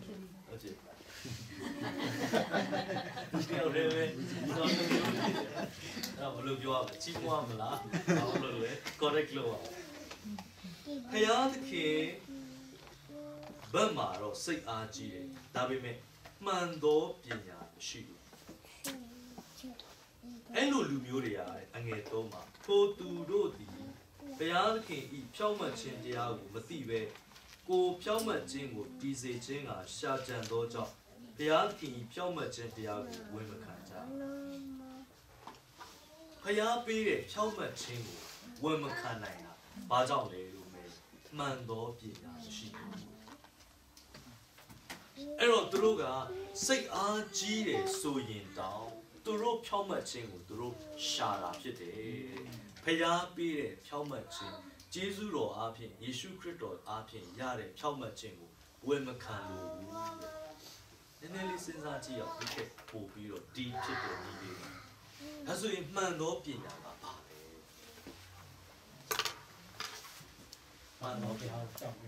ပြောတယ်ပဲတော့ဘယ်လိုပြောရမလဲချီးမွမ်းမလားဘာလို့လဲ correct လို့ပါဖယားသခင်ဘက်မှာတော့စိတ်အားကြီးတယ်ဒါပေမဲ့မှန်သောပညာမရှိဘူးအဲ့လိုလူမျိုးတွေကအငယ်သုံးမှာထိုသူတို့သည်ဘုရားသခင်ဤဖြောင့်မတ်ခြင်းတရားကိုမသိပဲကိုဖြောင့်မတ်ခြင်းကိုတည်စေခြင်းကရှာကြံသောကြောင့်ဘုရားသခင်ဤဖြောင့်မတ်ခြင်းတရားကိုဝန်မခံကြဘုရားပေးတဲ့ဖြောင့်မတ်ခြင်းကိုဝန်မခံနိုင်တာဘာကြောင့်လဲလို့မေးမှန်သောပညာမရှိဘူးအဲ့တော့သူတို့ကစိတ်အားကြီးတယ်ဆိုရင်တောင်သူတို့ဖြောင့်မတ်ခြင်းကိုသူတို့ရှာတာဖြစ်တယ်ဖျားပေးတဲ့ဖြောင့်မတ်ခြင်းဂျေဇုတော်အားဖြင့်ယေရှုခရစ်တော်အားဖြင့်ရတဲ့ဖြောင့်မတ်ခြင်းကိုဝယ်မခံလို့ဘူးနည်းနည်းလေးစဉ်းစားကြည့်အောင်ဒီခေတ်ပို့ပြီးတော့ဒီဖြစ်တဲ့ဒီလေးဒါဆိုရင်မှန်သောပညာကဘာလဲမှန်သောပညာ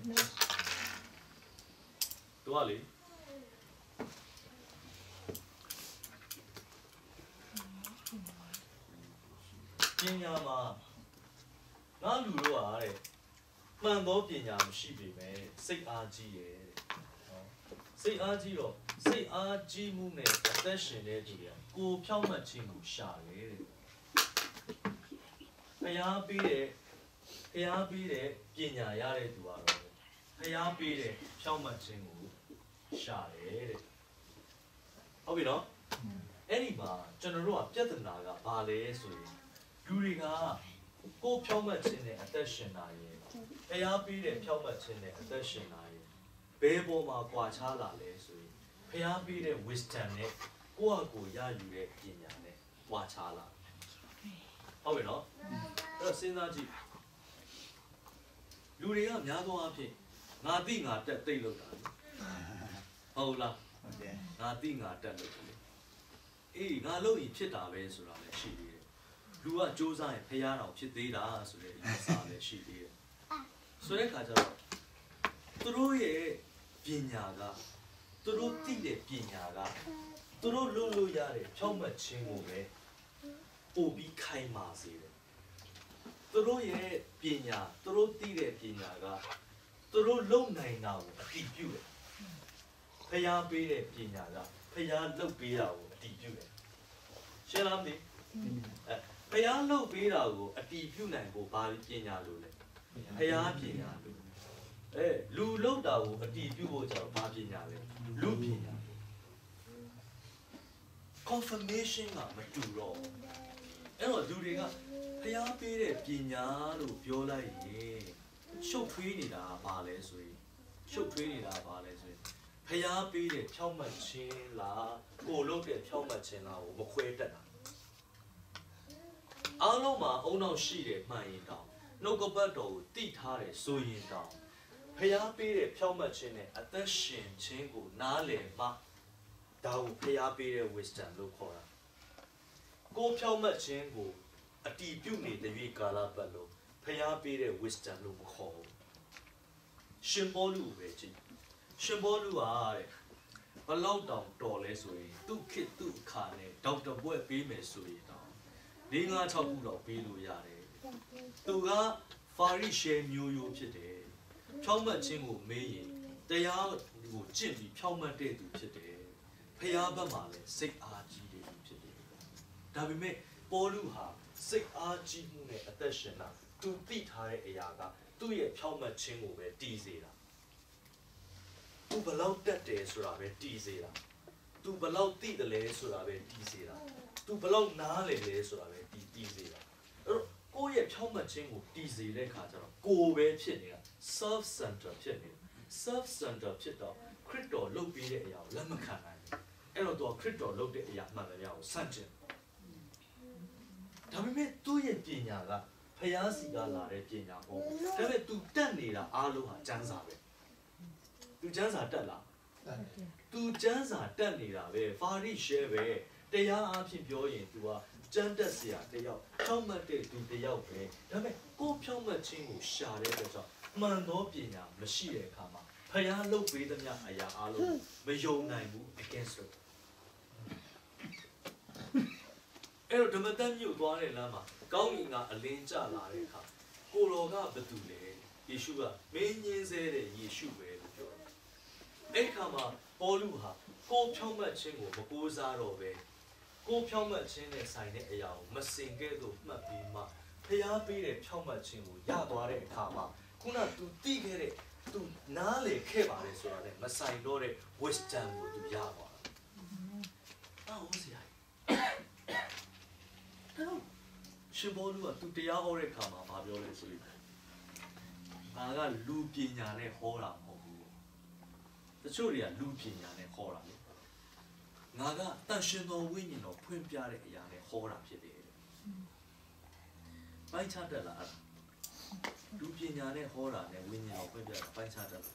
တို့ကလေပညာမှာငါလူတို့အားတဲ့မှန်သောပညာမရှိပေမဲ့စိတ်အားကြီးရဲ့နော်စိတ်အားကြီးတော့စိတ်အားကြီးမှုနဲ့အသက်ရှင်တဲ့သူတွေကကိုဖြောင့်မတ်ခြင်းကိုရှာတယ်တဲ့ဖျားပေးတဲ့ဖျားပေးတဲ့ပညာရတဲ့သူကတော့ဖျားပေးတဲ့ဖြောင့်မတ်ခြင်းကိုရှာတယ်တဲ့ဟုတ်ပြီနော်အဲ့ဒီမှာကျွန်တော်တို့ကပြဿနာကဘာလဲဆိုရင်လူတွေကကိုဖြောင့်မတ်ခြင်းနဲ့အသက်ရှင်တာရဲ့ဖျားပေးတဲ့ဖြောင့်မတ်ခြင်းနဲ့အသက်ရှင်တာရဲ့ဘယ်ပေါ်မှာကွာခြားလာလဲဆိုရင်ဖျားပေးတဲ့ wisdom နဲ့ကိုယ့်အကိုရယူတဲ့ပညာနဲ့ကွာခြားလာဟုတ်ပြီနော်အဲ့တော့စဉ်းစားကြည့်လူတွေကများသောအားဖြင့်ငါသိငါတက်သိလို့တာဟုတ်လားဟုတ်တယ်ငါသိငါတက်လို့တယ်အေးငါလို့ရင်ဖြစ်တာပဲဆိုတာလည်းရှိသေးတယ်လူကစူးစမ်းရင်ဖျားတော်ဖြစ်သေးတာဆိုတဲ့အယူဆလည်းရှိသေးတယ်ဆိုတဲ့ခါကျတော့သူတို့ရဲ့ပညာကသူတို့သိတဲ့ပညာကသူတို့လုပ်လို့ရတဲ့ဖြောင့်မတ်ခြင်းကိုပဲပို့ပြီးခိုင်မာစေတယ်သူတို့ရဲ့ပညာသူတို့သိတဲ့ပညာကသူတို့လုပ်နိုင်တာကိုအတည်ပြုတယ်ဖျားပေးတဲ့ပညာကဖျားလုပ်ပေးတာကိုအတည်ပြုတယ်ရှင်းလားမသိအဲဖျားလုပ်ပေးတာကိုအတည်ပြုနိုင်ဖို့ဘာပညာလို့လဲဖျားပညာလို့အဲလူလုပ်တာကိုအတည်ပြုဖို့ကျတော့ဘာပညာလဲလူပညာ confirmation ကမတူတော့အဲ့တော့လူတွေကဖျားပေးတဲ့ပညာလို့ပြောလိုက်ရင်ရှုပ်ထွေးနေတာဘာလဲဆိုရင်ရှုပ်ထွေးနေတာဘာလဲဆိုရင်ဖျားပေးတဲ့ဖြောင့်မတ်ခြင်းလားကိုလုပ်တဲ့ဖြောင့်မတ်ခြင်းလားကိုမခွဲတတ်တာအားလုံးမှာအုံနောက်ရှိတယ်မှန်ရင်တောင်နှုတ်ကပတ်တော်ကိုတိထားတယ်ဆိုရင်တောင်ဖျားပေးတဲ့ဖြောင့်မတ်ခြင်းနဲ့အသက်ရှင်ခြင်းကိုနားလည်မှဒါကိုဖျားပေးတဲ့ wisdom လို့ခေါ်တာကိုဖြောင့်မတ်ခြင်းကိုအတီးပြုတ်နေတဲ့၍ကာလပတ်လို့ဖျားပေးတဲ့ wisdom လို့မခေါ်ဘူးရှင်ဘောလူပဲကြည့်ရှင်ဘောလူဟာတဲ့ဘလောက်တောင်တော်လဲဆိုရင်သူ့ခေတ်သူ့အခါနဲ့ဒေါက်တာဘွဲ့ပေးမယ်ဆိုရင်တော့၄၅၆ခုတော့ပေးလို့ရတယ်သူကဖာရိရှဲမျိုးရိုးဖြစ်တယ်ဖြောင့်မတ်ခြင်းကိုမေးရင်တရားကိုကျင့်ပြီးဖြောင့်မတ်တဲ့သူဖြစ်တယ်ဖျားဘက်မှာလည်းစိတ်အားကြီးတယ်ဖြစ်တယ်ဒါပေမဲ့ပေါလုဟာစိတ်အားကြီးမှုနဲ့အသက်ရှင်တာသူသိထားတဲ့အရာကသူ့ရဲ့ဖြောင့်မတ်ခြင်းကိုပဲတည်စေတာသူဘလောက်တက်တယ်ဆိုတာပဲတည်စေတာသူဘလောက်သိတယ်လဲဆိုတာပဲတည်စေတာသူဘလောက်နားလေလဲဆိုတာပဲတည်တည်စေတာအဲ့တော့ကိုယ့်ရဲ့ဖြောင့်မတ်ခြင်းကိုတည်စေတဲ့ခါကျတော့ကိုယ်ပဲဖြစ်နေတာ self center ဖြစ်နေတာ self center ဖြစ်တော့ခရစ်တော်လုပ်ပေးတဲ့အရာကိုလက်မခံနိုင်ဘူးအဲ့တော့သူကခရစ်တော်လုပ်တဲ့အရာမှန်တယ်များကိုဆန့်ကျင်ဒါပေမဲ့သူ့ရဲ့ပညာကဖျားစီကလာတဲ့ပညာပေါ့ဒါပေမဲ့ तू တက်နေတာအားလုံးဟာကျမ်းစာပဲ तू ကျမ်းစာတက်လား तू ကျမ်းစာတက်နေတာပဲဖာရိရှဲပဲတတရားအဖြစ်ပြောရင် तू ကကြမ်းတက်စရာတယောက်ဖြောင့်မတ်တဲ့သူတယောက်ပဲဒါပေမဲ့ကိုဖြောင့်မတ်ခြင်းကိုရှာတဲ့အတွက်ကြောင့်မှန်သောပညာမရှိတဲ့အခါမှာဖျားလုပ်ပေးသမျှအရာအလုံးမယုံနိုင်ဘူး against လို့အဲ့တော့ဓမ္မတန်မြို့သွားတဲ့လမ်းမှာကောင်းကင်ကအလင်းကျလာတဲ့အခါကိုတော်ကဘသူလဲယေရှုကမင်းညင်းစေတဲ့ယေရှုပဲလို့ပြောတယ်အဲ့ခါမှာပေါလုဟာကိုဖြောင့်မတ်ခြင်းကိုမကိုးစားတော့ပဲကိုဖြောင့်မတ်ခြင်းနဲ့ဆိုင်တဲ့အရာကိုမစင်ကဲ့သို့မှတ်ပြီးမှဖျားပေးတဲ့ဖြောင့်မတ်ခြင်းကိုရသွားတဲ့အခါမှာခုနသူသိခဲ့တဲ့သူနားလေခဲ့ပါတယ်ဆိုတာနဲ့မဆိုင်တော့တဲ့ wisdom ကိုသူရသွားတာ။အော်ဟုတ်စီရ။တော့ရှင်ဘောလူကသူတရားဟောတဲ့အခါမှာမပြောလဲဆိုရင်ငါကလူပညာနဲ့ဟောတာမဟုတ်ဘူး။တချို့တွေကလူပညာနဲ့ဟောတာလေ။ငါကတန်ရှင်တော်ဝိညာဉ်တော်ဖွင့်ပြတဲ့အရာနဲ့ဟောတာဖြစ်တယ်။ပိုင်းခြားတက်လာအဲ့လူပညာနဲ့ဟောတာနဲ့ဝိညာဉ်တော်ဖွင့်ပြတာပိုင်းခြားတက်လာ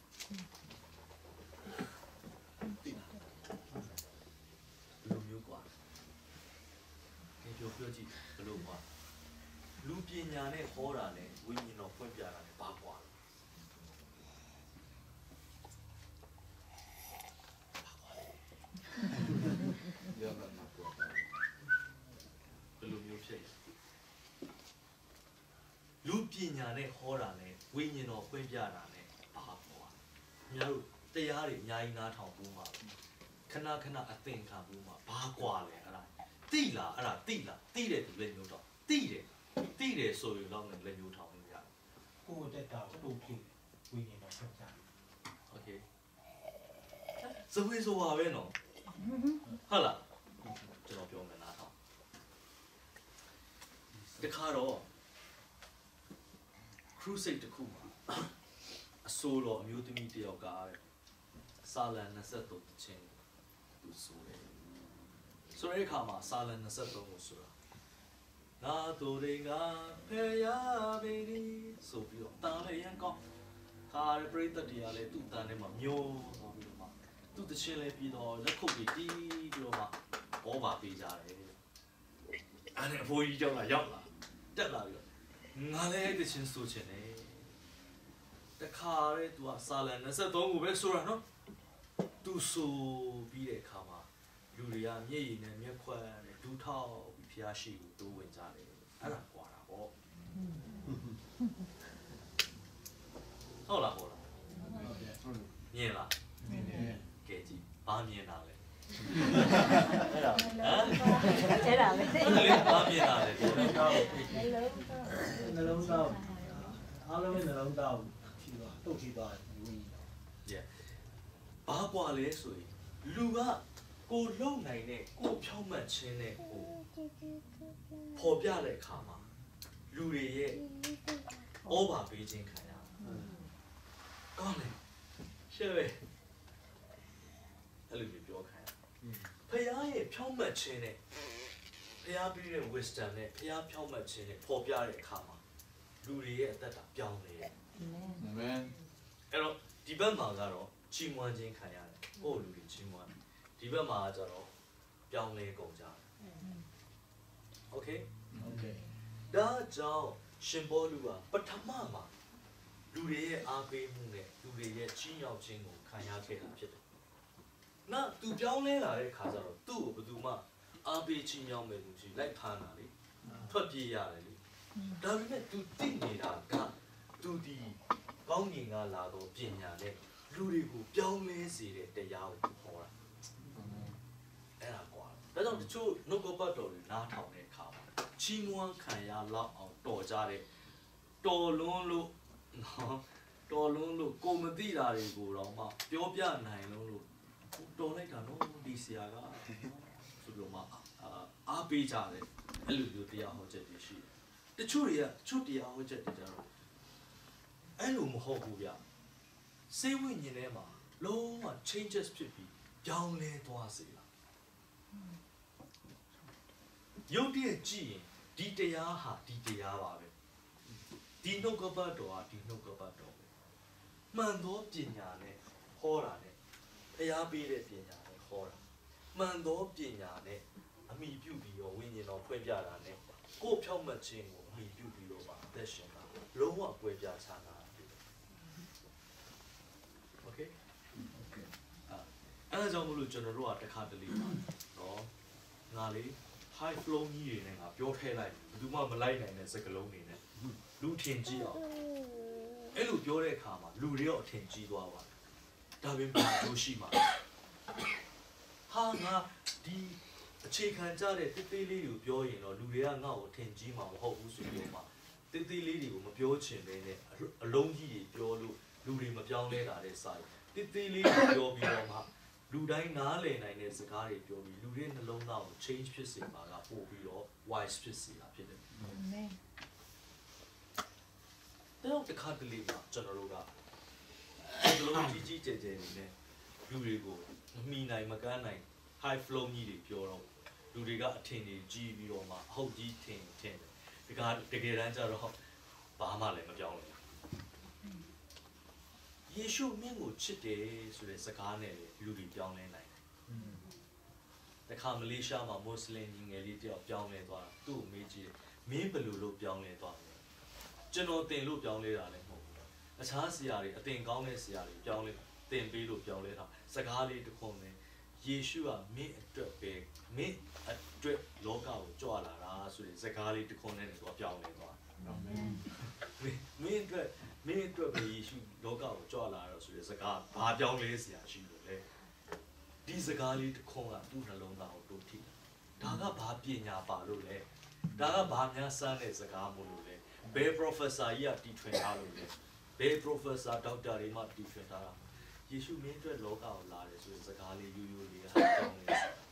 သိလားလူမျိုးกว่าဒီပြောပြောကြည့်ဘယ်လိုกว่าလူပညာနဲ့ဟောတာနဲ့ဝိညာဉ်တော်ဖွင့်ပြတာနဲ့ဘာกว่าလူပညာနဲ့ဟောတာနဲ့ဝိညာဉ်တော်ဖွင့်ပြတာနဲ့ဘာကွာအများတို့တရားတွေအများကြီးနားထောင်ဖို့မှာခဏခဏအသင်ခံဖို့မှာဘာကွာလဲအဲ့ဒါတိလားအဲ့ဒါတိလားတိတယ်သူလည်းမျိုးတော့တိတယ်တိတယ်ဆိုရင်တော့လည်းမျိုးထောင်လို့ရတယ်ကိုယ်တက်တာတို့ဖြစ်ဝိညာဉ်တော်ဆက်ကြโอเคစဝေးဆိုပါပဲနော်ဟုတ်လားကျွန်တော်ပြောမယ်နားထောင်တခါတော့crusade တခုမှာအဆိုးတော်အမျိုးသမီးတယောက်ကစာလံ23တချင်းသူဆိုတယ်ဆိုတဲ့အခါမှာစာလံ23ကိုဆိုတာငါတို့တွေကဖျားပေဒီဆိုပြီးတော့တားလည်းရန်ကောင်းခါရပရိသတ်တရားလည်းသူ့တန်ထဲမှာမျိုးဆိုပြီးတော့မှသူ့တချင်းလည်းပြီးတော့လက်ခုပ်ပြီးတီးပြီးတော့မှဘောပါပေးကြတယ်အဲ့ဒါအဖိုးကြီးကြောင့်လာရောက်လာတက်လာပြီးတော့ငါလည်းတချင်းဆိုချင်တယ်တခါရဲ तू ကစာလံ23ကိုပဲဆိုတာနော် तू ဆိုပြီးတဲ့အခါမှာလူတွေကမျက်ရည်နဲ့မျက်ခွက်နဲ့ဒူးထောက်ပြီးဖျားရှိကိုတိုးဝင်ကြတယ်အဲ့ဒါကွာတာပေါ့ဟုတ်လားဟုတ်လားမြင်လားမြင်တယ်ကဲကြည့်ဘာမြင်တာလဲအဲ့ဒါဟမ်အဲ့ဒါပဲဘာမြင်တာလဲဒီလိုတော့နှလုံးသားအားလုံးနှလုံးသားထီသွားတုတ်ထီသွားဝိညာဉ်တော် yeah ဘာကွာလဲဆိုရင်လူကကိုလုံနိုင်တဲ့ကိုဖြောင့်မတ်ခြင်းနဲ့ကိုပေါ်ပြတဲ့အခါမှာလူတွေရဲ့ဩဘာပေးခြင်းခံရကောင်းတယ်ရှယ်ပဲအဲ့လိုပြောခံရဖခင်ရဲ့ဖြောင့်မတ်ခြင်းနဲ့ဖခင်ပေးတဲ့ wisdom နဲ့ဖခင်ဖြောင့်မတ်ခြင်းနဲ့ပေါ်ပြတဲ့အခါမှာလူတွေရဲ့အသက်တာပြောင်းလဲတယ်အာမင်အဲ့တော့ဒီဘက်မှာကတော့ချီးမွမ်းခြင်းခံရတယ်ကိုယ့်လူတွေချီးမွမ်းဒီဘက်မှာကျတော့ပြောင်းလဲကုန်ကြတယ်โอเคโอเคဒါကြောင့်ရှင်ဘောလူကပထမမှာလူတွေရဲ့အားပေးမှုနဲ့လူတွေရဲ့ချီးမြှောက်ခြင်းကိုခံရခဲ့တာဖြစ်တယ်။နောက်သူပြောင်းလဲလာတဲ့ခါကျတော့သူ့ကိုဘယ်သူမှအားပေးချီးမြှောက်မယ်လို့ရှိလိုက်ဖမ်းတာလေထွက်ပြေးရတယ်လေ။ဒါပေမဲ့သူသိနေတာကသူဒီကောင်းကင်ကလာတော့ပညာနဲ့လူတွေကိုပြောင်းလဲစေတဲ့တရားကိုဟောတာ။အဲ့ဒါကွာ။ဒါကြောင့်တချို့နှုတ်ကပတ်တော်တွေနားထောင်တဲ့အခါမှာချီးမွမ်းခံရလောက်အောင်တော်ကြတဲ့တော်လွန်းလို့နော်တော်လွန်းလို့ကိုမသိတာတွေကိုတော့မှပြောပြနိုင်လို့လို့တော်လိုက်တာနော်ဒီဆရာကဆိုတော့မှအားပေးကြတယ်အဲ့လိုမျိုးတရားဟောချက်တွေရှိတယ်တချို့တွေကချွတ်တရားဟောချက်တွေကြတော့အဲ့လိုမဟုတ်ဘူးဗျစေဝိညာဉ်ထဲမှာလုံးဝ changes ဖြစ်ပြီးပြောင်းလဲသွားစေတာရုပ်တရက်ကြည့်ရင်ဒီတရားဟာဒီတရားပါပဲဒီနှုတ်ကပတ်တော်ဟာဒီနှုတ်ကပတ်တော်ပဲမှန်သောပညာနဲ့ဟောတာနဲ့ဖျားပေးတဲ့ပညာနဲ့ဟောတာမှန်သောပညာနဲ့အမိပြုပြီးတော့ဝိညာဉ်တော်ဖွင့်ပြတာနဲ့ကိုယ်ဖြောင့်မတ်ခြင်းကိုအမိပြုပြီးတော့မှအသက်ရှင်တာလုံးဝကွဲပြားခြားနာတယ် Okay အဲ့ဒါကြောင့်မလို့ကျွန်တော်တို့ကတစ်ခါတလေနော်ငါလေး high flow ကြီးတွေနဲ့ငါပြောထဲလိုက်ဘယ်သူမှမလိုက်နိုင်တဲ့စကားလုံးတွေနဲ့လူထင်ကြည့်အောင်အဲ့လိုပြောတဲ့အခါမှာလူတွေရောအထင်ကြီးသွားပါတယ်ဒါပေမဲ့တို့ရှိမှာဟာငါဒီအခြေခံကြတဲ့တိတိလေးကိုပြောရင်တော့လူတွေကငါ့ကိုထင်ကြီးမှာမဟုတ်ဘူးဆိုပြီးတော့မှတိတိလေးတွေကိုမပြောချင်ဘဲနဲ့အလုံးကြီးတွေပြောလို့လူတွေမပြောင်းလဲတာတဲ့စာတိတိလေးကိုပြောပြီးတော့မှလူတိုင်းနားလည်နိုင်တဲ့စကားတွေပြောပြီးလူတွေနှလုံးသားကို change ဖြစ်စေမှာကပို့ပြီးတော့ wise ဖြစ်စေတာဖြစ်တယ်။ Amen ။တော့တစ်ခါတလေမှာကျွန်တော်တို့ကဒီလိုကြီးကြီးကျယ်ကျယ်နေနဲ့လူတွေကိုမမီနိုင်မကန်းနိုင် high flow ကြီးတွေပြောတော့လူတွေကအထင်ကြီးကြီးပြီးတော့မှအဟုတ်ကြီးထင်ထင်တယ်။ဒီကတကယ်တမ်းကျတော့ဘာမှလည်းမပြောင်းဘူး။ယေရှုမင်းကိုချစ်တယ်ဆိုတဲ့စကားနဲ့လူတွေပြောင်းလဲနိုင်တယ်။တခါမလေးရှားမှာမွတ်စလင်ညီငယ်လေးတယောက်ပြောင်းလဲသွားတာသူ့ကိုမေးကြည့်မင်းဘယ်လိုလုပ်ပြောင်းလဲသွားလဲ။ကျွန်တော်တင်လို့ပြောင်းလဲတာလည်းမဟုတ်ဘူး။အခြားဆရာတွေအတင်ကောင်းတဲ့ဆရာတွေပြောင်းလဲတင်ပေးလို့ပြောင်းလဲတာစကားလေးတစ်ခုနဲ့ယေရှုကမင်းအတွက်ပဲမင်းအတွက်လောကကိုကြွလာတာဆိုတဲ့စကားလေးတစ်ခုနဲ့တော့ပြောင်းလဲသွား။အာမင်။မင်းအတွက်မင်းအတွက်ပဲယေရှုလောကကိုကြွလာတော့ဆိုတဲ့စကားဘာပြောင်းလဲဆရာရှိလို့လဲ။ဒီစကားလေးတစ်ခုကသူ့နှလုံးသားကိုတိုးထိ။ဒါကဘာပညာပါလို့လဲ။ဒါကဘာများစမ်းတဲ့စကားမို့လို့လဲ။ဘယ် professor ကြီးကတီထွင်ထားလို့လဲ။ဘယ် professor ဒေါက်တာတွေမှတီထွင်ထားတာယေရှုမင်းအတွက်လောကကိုလာတယ်ဆိုတဲ့စကားလေးရိုးရိုးလေးဟာတောင်းနေတယ်။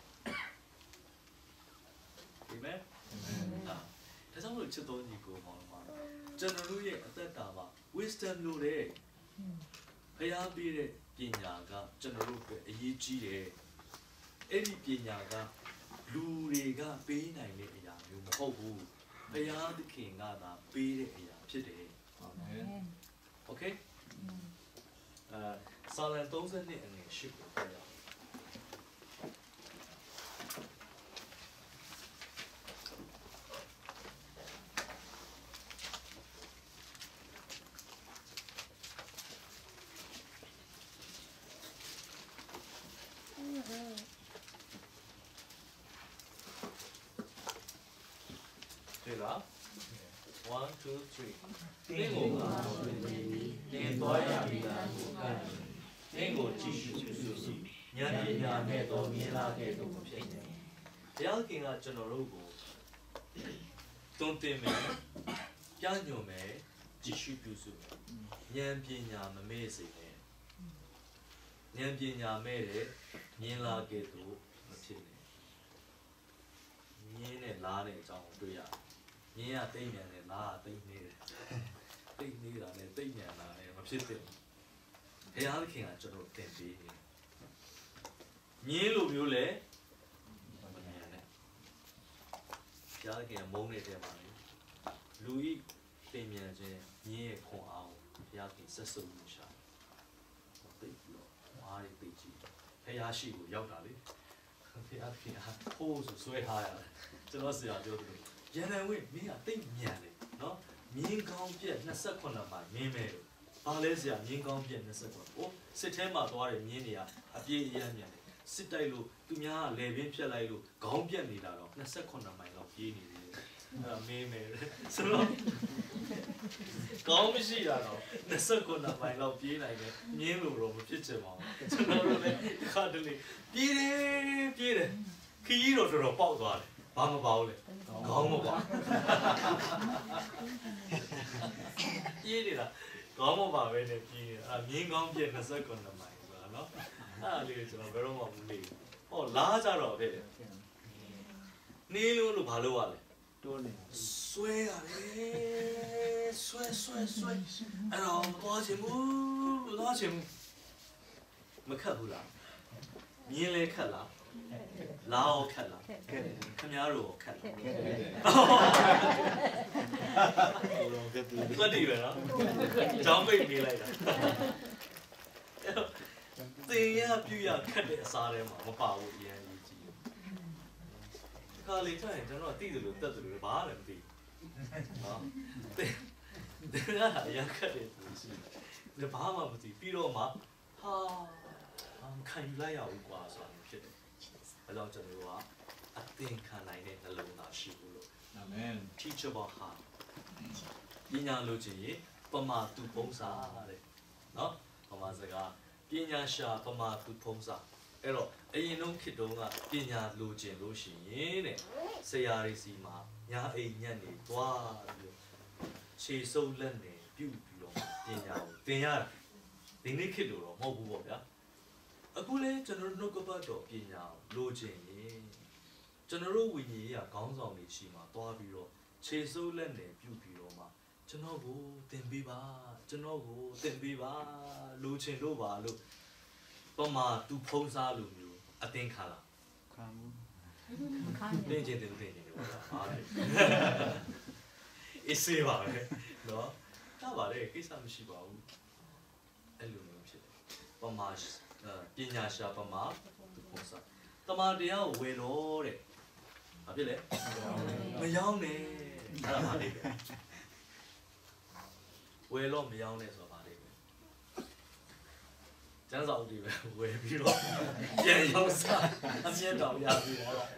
ဒီမဲ့။ဒါကြောင့်လို့ချစ်တော်ညီကိုမောင်မှာကျွန်တော်တို့ရဲ့အသက်တာမှာ wisdom လို့တဲ့ဖျားပေးတဲ့ပညာကကျွန်တော်တို့အတွက်အရေးကြီးတယ်။အဲ့ဒီပညာကလူတွေကပေးနိုင်တဲ့အရာမျိုးမဟုတ်ဘူး။ဖျားသခင်ကသာပေးတဲ့အရာဖြစ်တယ်။အာမင်။ Okay အဲစာလံသုံးဆယ်နှစ်အငယ်ရှစ်ကိုပြောရအောင်对吧 one two three တင်းကိုငါတို့တင်းသွားရပြီလားကိုကတင်းကိုကြည့်ရှုပြုစုဉာဏ်ပညာနဲ့တော့မြင်လာခဲ့လို့ဖြစ်နေတယ်။ဘုရားခင်ကကျွန်တော်တို့ကိုတွန်းတင်မယ်ကြားညွှန်မယ်ကြည့်ရှုပြုစုဉာဏ်ပညာမမေ့စေနဲ့ဉာဏ်ပညာမဲ့တဲ့မြင်လာခဲ့လို့မဖြစ်နဲ့မြင်နဲ့လားတဲ့အကြောင်းကိုတွေ့ရတယ်။မြင်ရသိဉာဏ်နဲ့လားသိနေတယ်သိနေတာနဲ့သိဉာဏ်လားနဲ့မဖြစ်တဲ့ဘုရားခင်ကကျွန်တော်တင်ပေးနေမြင်းလိုမျိုးလဲမမြင်နဲ့ဘုရားခင်မုန်းနေတဲ့မှာလူဤတင်မြန်ခြင်းမြင်းရဲ့ခွန်အားကိုဘုရားခင်ဆက်စုပ်လို့ရှာသိပြီးတော့အားရသိကြည့်ဘုရားရှိကိုရောက်တာလေဘုရားခင်ကဟိုးဆိုဆွဲထားရတယ်ကျွန်တော်ဆရာပြောတယ်ရန်တယ်ဝင်းမင်းကသိမြန်တယ်နော်မြင်းကောင်းပြက်နှစ်ခုနှစ်မှာမြင်းမဲလို့ဘာလဲဆရာမြင်းကောင်းပြက်နှစ်ခုအိုးစစ်ထဲမှာသွားတယ်မြင်းတွေကအပြေးအရမ်းမြန်တယ်စစ်တိုက်လို့သူများကလေပင်ဖြတ်လိုက်လို့ခေါင်းပြက်နေတာတော့နှစ်ခုနှစ်မိုင်လောက်ပြေးနေတယ်အဲ့ဒါမင်းမဲဆိုတော့ကောင်းမရှိတာတော့နှစ်ခုနှစ်မိုင်လောက်ပြေးနိုင်တယ်မြင်းလို့တော့မဖြစ်ချင်ပါဘူးကျွန်တော်တို့လည်းခါတလေပြေးတယ်ပြေးတယ်ခီးတော့တော်တော်ပေါက်သွားတယ်ဘာမပေါလဲခေါင်းမပါပြေးနေတာခေါင်းမပါပဲနဲ့ပြေးနေတာအမြင်းကောင်းပြည့်နှစ်ခုနှစ်မိုင်ဆိုတာနော်အဲ့ဒါလေးကျွန်တော်ဘယ်တော့မှမမေ့ဘူးဟောလားကြတော့တဲ့နေလို့လို့ဘာလို့ရလဲတိုးနေဆွဲရတယ်ဆွဲဆွဲဆွဲအဲ့တော့မသွားချင်ဘူးမသွားချင်ဘူးမခတ်ဘူးလားမြင်းလဲခတ်လားလာအောင်ခတ်လားခတ်တယ်ခင်ဗျားတို့ခတ်လားခတ်တယ်ဟိုတော့ကတူတွတ်တယ်ပဲနော်ကျောင်းပိတ်နေလိုက်တာသင်ရပြရခတ်တဲ့အစားထဲမှာမပါဘူးအရင်ကြီးကြီးခါလေကျရင်ကျွန်တော်တိတယ်လို့တက်တယ်လို့ဘာမှလည်းမသိနော်တဲ့ဒါကအရာခက်တယ်သူရှိတယ်ဘာမှမသိပြီးတော့မှဟာခံယူလိုက်ရဘူးကွာဆိုတာဖြစ်တယ်အဲကြောင့်ကျွန်တော်ကအသင်ခံနိုင်တဲ့နှလုံးသားရှိဘူးလို့ Amen. teachable heart ပညာလို့ချင်ရင်ပမာသူပုံးစာတဲ့နော်ပမာစကားပညာရှာပမာသူပုံးစာအဲ့တော့အရင်ဆုံးခေတ်တုန်းကပညာလိုချင်လို့ရှိရင်တဲ့ဆရာတွေစီမှာညာအိမ်ညက်နေသွားပြီးခြေစုပ်လက်နေပြုတ်ပြီးတော့ပညာကိုသင်ရတယ်ဒီနေ့ခေတ်လိုတော့မဟုတ်ဘူးပေါ့ဗျာအခုလဲကျွန်တော်တို့နှုတ်ကပတ်တော်ပညာကိုလိုချင်ရင်ကျွန်တော်တို့ဝိညာဉ်ရေးခေါင်းဆောင်တွေရှိမှာသွားပြီးတော့ခြေစုပ်လက်နေပြုတ်ပြီးတော့မှကျွန်တော်ကိုသင်ပေးပါကျွန်တော်ကိုသင်ပေးပါလိုချင်လို့ပါလို့ပမာသူဖုံးစားလို့မျိုးအသင်ခံလာခံသင်ချင်းသင်သင်ချင်းပေါ့လားအားလေအေးစေးပါပဲနော်ဒါပါလေကိစ္စမရှိပါဘူးအဲ့လိုမျိုးဖြစ်တယ်ပမာပညာရှာပမာသူဖုံးစားတမန်တရားကိုဝယ်တော့တဲ့ဘာဖြစ်လဲမယောင်းနဲ့အဲ့ဒါပါလေဝယ်လို့မယောင်းနဲ့ဆိုတာပါလေကျန်းစာအုပ်တွေပဲဝယ်ပြီးတော့ပြန်ရောက်စားအမြတ်တော်ရပြီလား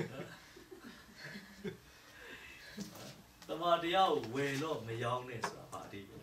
တမန်တရားကိုဝယ်လို့မယောင်းနဲ့ဆိုတာပါလေ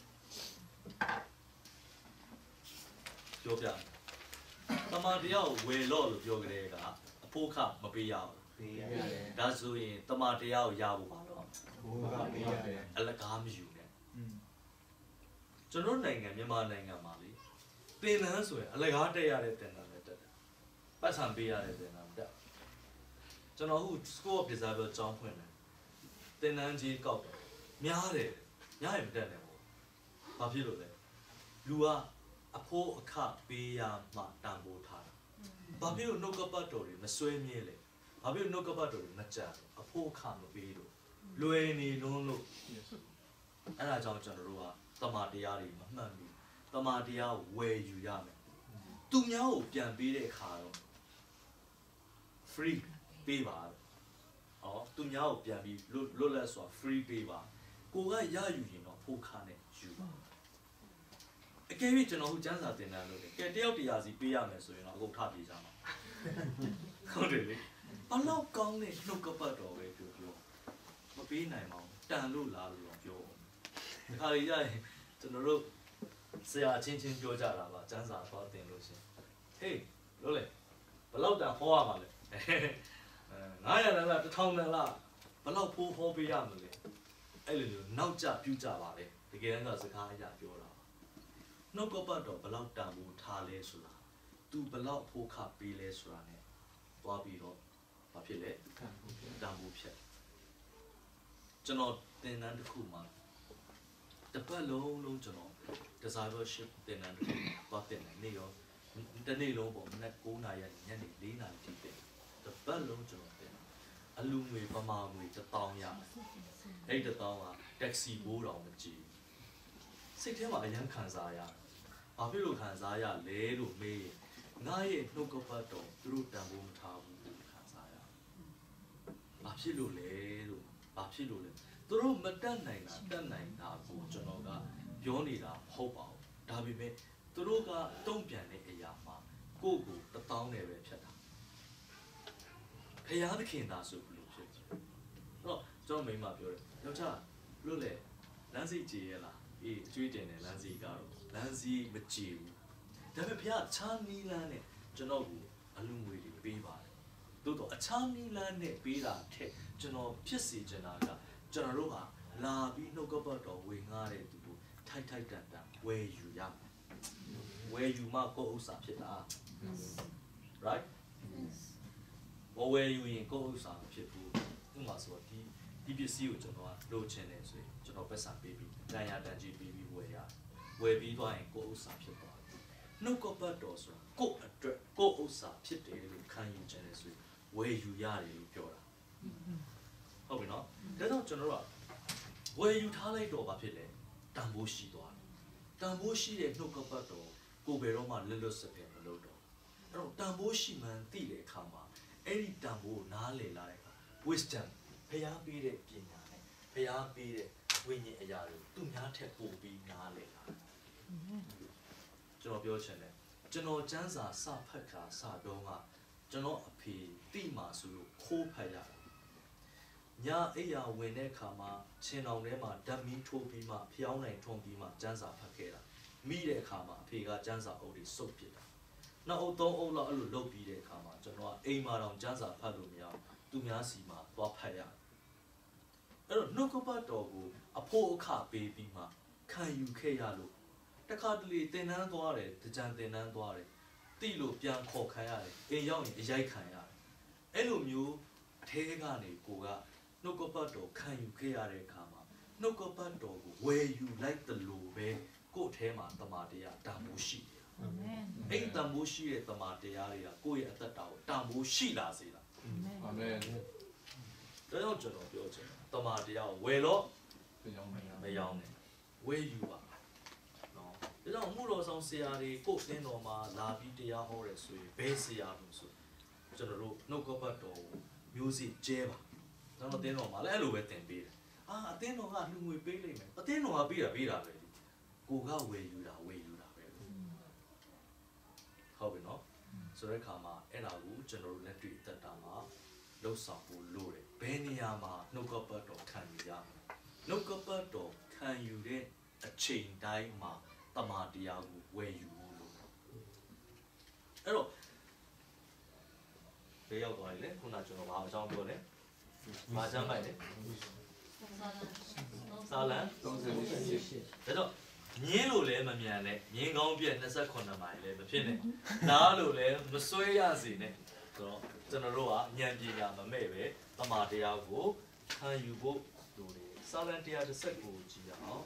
ပြောပြတမန်တရားကိုဝယ်လို့လို့ပြောကြတဲ့ကအဖို့ခမပေးရဘူးပေးရတယ်ဒါဆိုရင်တမန်တရားကိုရဖို့ပါတော့ဘိုးကပေးရတယ်အလကားမယူနဲ့ကျွန်တော်နိုင်ငံမြန်မာနိုင်ငံမှာလေသင်တန်းဆိုရင်အလကားတက်ရတဲ့သင်တန်းလည်းတက်တယ်ပတ်စံပေးရတဲ့သင်တန်းတက်ကျွန်တော်အခု school of disable ကျောင်းဖွင့်တယ်သင်တန်းကြီးကောက်တယ်များတယ်များရင်မတက်နဲ့ပေါ့ဘာဖြစ်လို့လဲလူကအဖိုးအခပေးရမှတန်ဖိုးထားတာဘာဖြစ်လို့နှုတ်ကပတ်တော်တွေမစွဲမြဲလဲဘာဖြစ်လို့နှုတ်ကပတ်တော်တွေမကြဘူးအဖိုးအခမပေးလို့လွယ်နေလုံးလို့အဲ့ဒါကြောင့်ကျွန်တော်တို့ကတမာတရားတွေမမှန်ဘူးတမာတရားကိုဝယ်ယူရမယ်သူများကိုပြန်ပေးတဲ့အခါတော့ free ပေးပါဟောသူများကိုပြန်ပြီးလွတ်လွတ်လပ်စွာ free ပေးပါကိုကရယူရင်တော့ဖိုးခါနဲ့ယူပါအကယ်၍ကျွန်တော်တို့စံစာတင်တန်းလို့လေကဲတယောက်တရားစီပေးရမယ်ဆိုရင်တော့အကုန်ထပြေးကြမှာဟုတ်တယ်လေဘလောက်ကောင်းတဲ့နှုတ်ကပတ်တော်ပဲပြောပြောမပေးနိုင်ပါဘူးတန်လို့လားလို့ပြောဒီခါလေးကြရင်ကျွန်တော်တို့ဆရာချင်းချင်းပြောကြတာပါစံစာတော့တင်လို့ရှင်ဟေးလို့လေဘလောက်တန်ဟောရမှာလဲအဲ900တန်းလား1000တန်းလားဘလောက်ဖိုးဟောပေးရမလဲအဲ့လိုမျိုးနောက်ကျပြူကြပါလေတကယ်တမ်းကစကားအရာပြောတာနှုတ်ကပတ်တော်ဘလောက်တန်ဖိုးထားလဲဆိုတာသူဘလောက်ဖိုးခပေးလဲဆိုတာ ਨੇ သွားပြီးတော့ဘာဖြစ်လဲတန်ဖိုးဖြစ်ကျွန်တော်သင်တန်းတစ်ခုမှာတပတ်လုံးလုံးကျွန်တော် discipleship သင်တန်းတစ်ခုသွားတင်တယ်နေ့ရောတနေ့လုံးပေါ့မနက်9နာရီညနေ4နာရီထိတင်တပတ်လုံးကျွန်တော်တင်အလူငွေပမာငွေတစ်တောင်းရတယ်အဲ့တစ်တောင်းက taxi ဘိုးတော်မကြည့်စိတ်ထဲမှာအယံခံစားရဘာဖြစ်လို့ခံစားရလဲလို့မေးငါရဲ့နှုတ်ကပတ်တော်သူတို့တန်ဖိုးမထားဘူးလို့ခံစားရဘာဖြစ်လို့လဲလို့ဘာဖြစ်လို့လဲသူတို့မတက်နိုင်တာတက်နိုင်တာကိုကျွန်တော်ကပြောနေတာမဟုတ်ပါဘူးဒါပေမဲ့သူတို့ကတုံ့ပြန်တဲ့အရာမှာကိုယ့်ကိုတပေါင်းနဲ့ပဲဖြတ်တာဖယားသခင်သာဆိုဘလို့ဖြစ်တယ်တော့ကျွန်တော်မိမပြောတယ်ယောက်ျားဘလို့လဲလမ်းစီကြည်ရလားအေးအကျွေးတင်တယ်လမ်းစီကတော့လမ်းစီမကြည်ဘူးဒါပေမဲ့ဖယားချားနီလန်းနဲ့ကျွန်တော်ကိုအလူငွေတွေပေးပါတယ်သို့တော့အခြားနီလန်းနဲ့ပေးတာထက်ကျွန်တော်ဖြစ်စေချင်တာကကျွန်တော်တို့ဟာလာပြီးနှုတ်ကပတ်တော်ဝေငှားတဲ့သူကိုထိုက်ထိုက်တန်တန်ဝယ်ယူရမယ်ဝယ်ယူမှကိုယ်ဥစ္စာဖြစ်တာ right ဝယ်ဝယ်ယူရင်ကိုယ်ဥစ္စာဖြစ်ဘူးဥပမာဆိုဒီဒီပစ္စည်းကိုကျွန်တော်ကလိုချင်တယ်ဆိုရင်ကျွန်တော်ပတ်စံပေးပြီးတန်ရာတန်ကြီးပေးပြီးဝယ်ရဝယ်ပြီးသွားရင်ကိုယ်ဥစ္စာဖြစ်သွားတယ်နှုတ်ကပတ်တော်ဆိုတာကိုယ်အတွက်ကိုယ်ဥစ္စာဖြစ်တယ်လို့ခံယူခြင်းနဲ့ဆိုရင်ဝယ်ယူရတယ်လို့ပြောတာဟုတ်ပြီနော်ဒါကြောင့်ကျွန်တော်တို့ကဝယ်ယူထားလိုက်တော့ဘာဖြစ်လဲတန်ဖိုးရှိသွားတယ်တန်ဖိုးရှိတဲ့နှုတ်ကပတ်တော်ကိုယ်ဘယ်တော့မှလွတ်လွတ်စပယ်မလုပ်တော့အဲ့တော့တန်ဖိုးရှိမှန်သိတဲ့အခါမှာအဲ့ဒီတန်ဖိုးကိုနားလည်လာတဲ့အခါ wisdom ဖျားပေးတဲ့ပညာနဲ့ဖျားပေးတဲ့ဝိညာဉ်အရာတွေသူများထက်ပိုပြီးနားလည်တာကျွန်တော်ပြောချင်တယ်ကျွန်တော်ကျမ်းစာစဖတ်ခါစတော့ကကျွန်တော်အဖေတိမာဆိုလို့ခိုးဖတ်ရတာညအိယာဝင်တဲ့ခါမှာချင်းအောင်ထဲမှာဓာတ်မီထိုးပြီးမှဖျောင်းနိုင်ထုံပြီးမှကျမ်းစာဖတ်ခဲ့တာမိတဲ့အခါမှာအဖေကကျမ်းစာအုပ်တွေစုပ်ပစ်တာနောက်အုပ်သုံးအုပ်လောက်အဲ့လိုလုပ်ပြီးတဲ့အခါမှာကျွန်တော်ကအိမ်မှာတော့ကျမ်းစာဖတ်လို့မရဘူးသူများစီမှာသွားဖတ်ရအဲ့တော့နှုတ်ကပတ်တော်ကိုအဖို့အခပေးပြီးမှခံယူခဲ့ရလို့တခါတလေသင်တန်းသွားတယ်တကြံသင်တန်းသွားတယ်တိလို့ပြန်ခေါ်ခံရတယ်အိမ်ရောက်ရင်အရိုက်ခံရတယ်အဲ့လိုမျိုးအထဲကနေကိုကနှုတ်ကပတ်တော်ခံယူခဲ့ရတဲ့အခါမှာနှုတ်ကပတ်တော်ကိုဝယ်ယူလိုက်တယ်လို့ပဲကိုယ့်အထဲမှာတမန်တရားတန်ဖိုးရှိတယ်အာမင်အဲ့တန်ဖိုးရှိတဲ့တမန်တရားတွေကကိုယ့်ရဲ့အသက်တာကိုတန်ဖိုးရှိလာစေတာအာမင်ဒါကြောင့်ကျွန်တော်ပြောချင်တယ်တမန်တရားကိုဝယ်လို့မရောင်းနဲ့မရောင်းနဲ့ဝယ်ယူပါနော်ဒါကြောင့်မှုတော်ဆောင်ဆရာတွေကိုယ့်အင်းတော်မှာလာပြီးတရားဟောတယ်ဆိုရင်ဘယ်ဆရာလို့ဆိုကျွန်တော်တို့နှုတ်ကပတ်တော်ကိုမျိုးစေ့ကျဲပါကျွန်တော်အင်းတော်မှာလည်းအဲ့လိုပဲသင်ပေးတယ်အာအသင်းတော်ကလူငွေပေးလိမ့်မယ်အသင်းတော်ကပေးတာပေးတာပဲကိုကဝယ်ယူတာဝယ်ယူတာပဲဟုတ်ပြီနော်ဆိုတဲ့အခါမှာအဲ့ဒါကိုကျွန်တော်တို့လက်တွေ့သက်တာမှာလှုပ်ဆောင်ဖို့လိုတယ်ဘယ်နေရာမှာနှုတ်ကပတ်တော်ခံယူရမလဲနှုတ်ကပတ်တော်ခံယူတဲ့အချိန်တိုင်းမှာတမန်တရားကိုဝယ်ယူဖို့လိုတယ်အဲ့တော့ဘယ်ရောက်သွားလဲခုနကျွန်တော်ဘာအကြောင်းပြောလဲမာချမ်းပိုက်လေစာလံသုံးဆယ်ရှစ်ဒါတော့မြင်းလို့လည်းမမြန်နဲ့မြင်းကောင်းပြက်နှစ်ဆယ့်ခုနှစ်မိုင်လည်းမဖြစ်နဲ့နားလို့လည်းမစွဲရစေနဲ့ဆိုတော့ကျွန်တော်တို့ကဉာဏ်ပညာမမဲ့ပဲတမာတရားကိုခံယူဖို့လိုတယ်စာလံတရားတစ်ဆက်ကိုကြည့်ရအောင်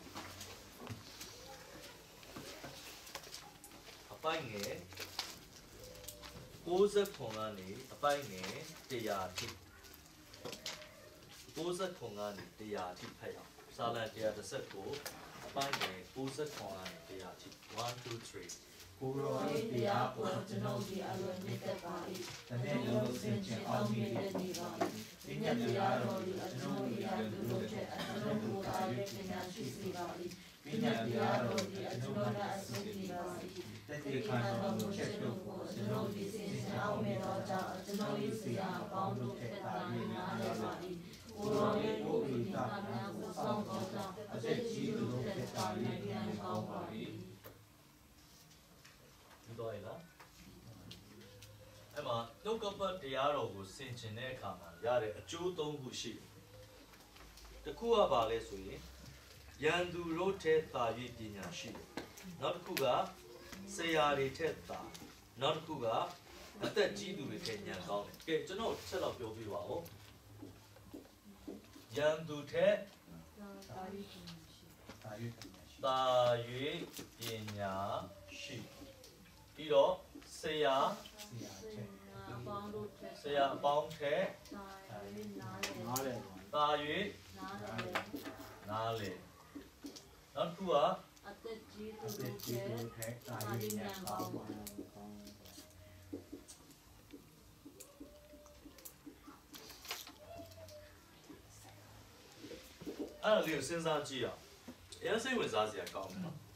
အပိုင်ငယ်ကိုးဆယ်ခုကနေအပိုင်ငယ်တရားထိကိုးဆယ်ခုကနေတရားထိဖတ်ရအောင်စာလံတရားတစ်ဆက်ကိုအပိုင်းနဲ့ကိုးဆယ်ခုကနေတရားထိone two three ကိုရောတရားပေါ်ကျွန်ုပ်ဒီအလွန်မြတ်တပါ၏တကယ်လို့ဆင်ခြင်အောင်မြင်တဲ့ဒီပါ၏ဒီမြတ်တရားတော်ဒီအကျွန်ုပ်ဒီအလူတို့တဲ့အကျွန်ုပ်ကိုအားရပညာရှိစေပါ၏ဒီမြတ်တရားတော်ဒီအကျွန်ုပ်ကအစွမ်းကြီးပါ၏တကယ်ခံတော်မူချက်တို့ကိုကျွန်ုပ်ဒီဆင်ခြင်အောင်မြင်တော်ကြောင့်ကျွန်ုပ်၏ဆရာအပေါင်းတို့ထက်သာ၍နားလည်ပါ၏ကိုရောရဲ့ကိုယ်ဒီသာများကိုဆောင်တော်ကြောင့်အသက်ကြီးသူတို့ထက်သာ၍ပြန်ကောင်းပါ၏ဒီတော့ရလားအဲ့မှာနှုတ်ကပတ်တရားတော်ကိုဆင်ခြင်တဲ့အခါမှာရတဲ့အကျိုးသုံးခုရှိတယ်တစ်ခုကဘာလဲဆိုရင်ယန္တူတို့ထက်သာ၍ပညာရှိတယ်နောက်တစ်ခုကဆရာတွေထက်သာနောက်တစ်ခုကအသက်ကြီးသူတွေထက်ဉာဏ်ကောင်းတယ်ကဲကျွန်တော်ဆက်တော့ပြောပြပါဦးယန္တူထက်သာ၍သာ၍ပညာရှိပြီးတော့ဆရာအပေါင်းတို့ထက်ဆရာအပေါင်းထက်သာ၍နားလည်နားတယ်သာ၍နားလည်နားလေနောက်တစ်ခုကအသက်ကြီးသူအသက်ကြီးသူထက်သာ၍ဉာဏ်ကောင်းပါအဲ့ဒါလေးကိုစဉ်းစားကြည့်အောင်အရင်စိတ်ဝင်စားစရာကောင်းတယ်နော်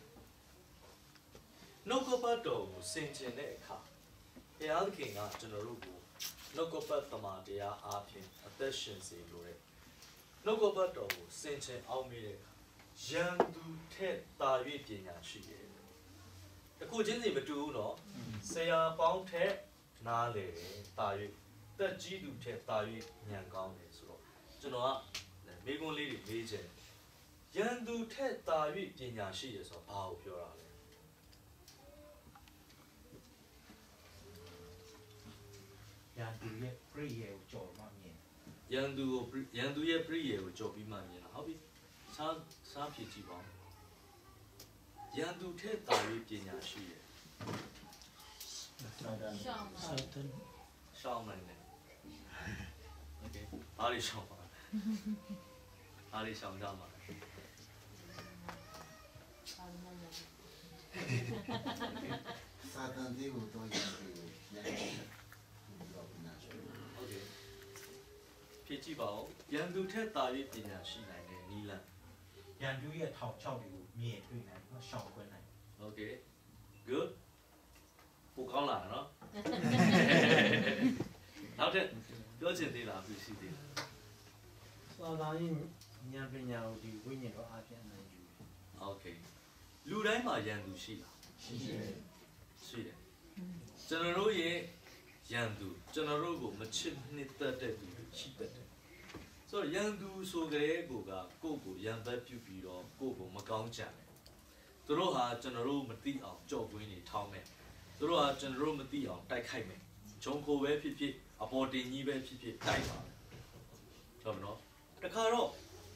နှုတ်ကပတ်တော်ကိုဆင်ခြင်တဲ့အခါဘုရားသခင်ကကျွန်တော်တို့ကိုနှုတ်ကပတ်သမာတရားအားဖြင့်အသက်ရှင်စေလိုတဲ့နှုတ်ကပတ်တော်ကိုဆင်ခြင်အောင်မိတဲ့အခါယန္တူထက်သာ၍ပညာရှိတယ်တခုချင်းစီမတူဘူးနော်ဆရာပေါင်းထက်နားလေတယ်သာ၍တက်ကြီးသူထက်သာ၍ဉာဏ်ကောင်းတယ်ဆိုတော့ကျွန်တော်ကမိကွန်းလေးတွေလေးချင်ယန္တူထက်သာ၍ပညာရှိရဆိုတော့ဘာကိုပြောတာလဲယန္တူရဲ့ပြည့်ရဲ့ကိုကြော်မှမြင်ယန္တူကိုယန္တူရဲ့ပြည့်ရဲ့ကိုကြော်ပြီးမှမြင်တာဟုတ်ပြီစားစားဖြည့်ကြည့်ပါဦးယန္တူထက်သာ၍ပညာရှိရရှောင်းပါဆောက်တယ်ရှောင်းနိုင်တယ်โอเคအားရရှောင်းပါအားရရှောင်းကြပါစာတန်ဒီကိုတော့ရတယ်ရတယ်တော့နားချင်โอเคဖြည့်ကြည့်ပါဦးရန်သူထက်သာ၍ပညာရှိနိုင်တဲ့နီလန်ရန်သူရဲ့ထောင်ချောက်တွေကိုမြင်တွေ့နိုင်နော်ရှောင်ကွင်းနိုင် Okay good ပိုကောင်းလာနော်နောက်ထပ်ပြောချင်သေးလားပြရှိသေးလားစောသားရင်ဉာဏ်ပညာကိုဒီဝိညာဉ်တော်အားဖြင့်နိုင်ယူ Okay လူတိုင်းမှာရန်သူရှိလားရှိတယ်ရှိတယ်ကျွန်တော်တို့ရဲ့ရန်သူကျွန်တော်တို့ကိုမချစ်နှစ်သက်တဲ့သူရှိတတ်တယ်ဆိုတော့ရန်သူဆိုကြတဲ့ကိုကကိုယ့်ကိုရန်ဘက်ပြုတ်ပြီးတော့ကိုယ့်ကိုမကောင်းကြတယ်သူတို့ဟာကျွန်တော်တို့မသိအောင်ကြောက်ကွင်းနေထောင်းမယ်သူတို့ဟာကျွန်တော်တို့မသိအောင်တိုက်ခိုက်မယ်ဂျုံခိုပဲဖြစ်ဖြစ်အပေါ်တင်ကြီးပဲဖြစ်ဖြစ်တိုက်ပါမယ်ဟုတ်မနော်တခါတော့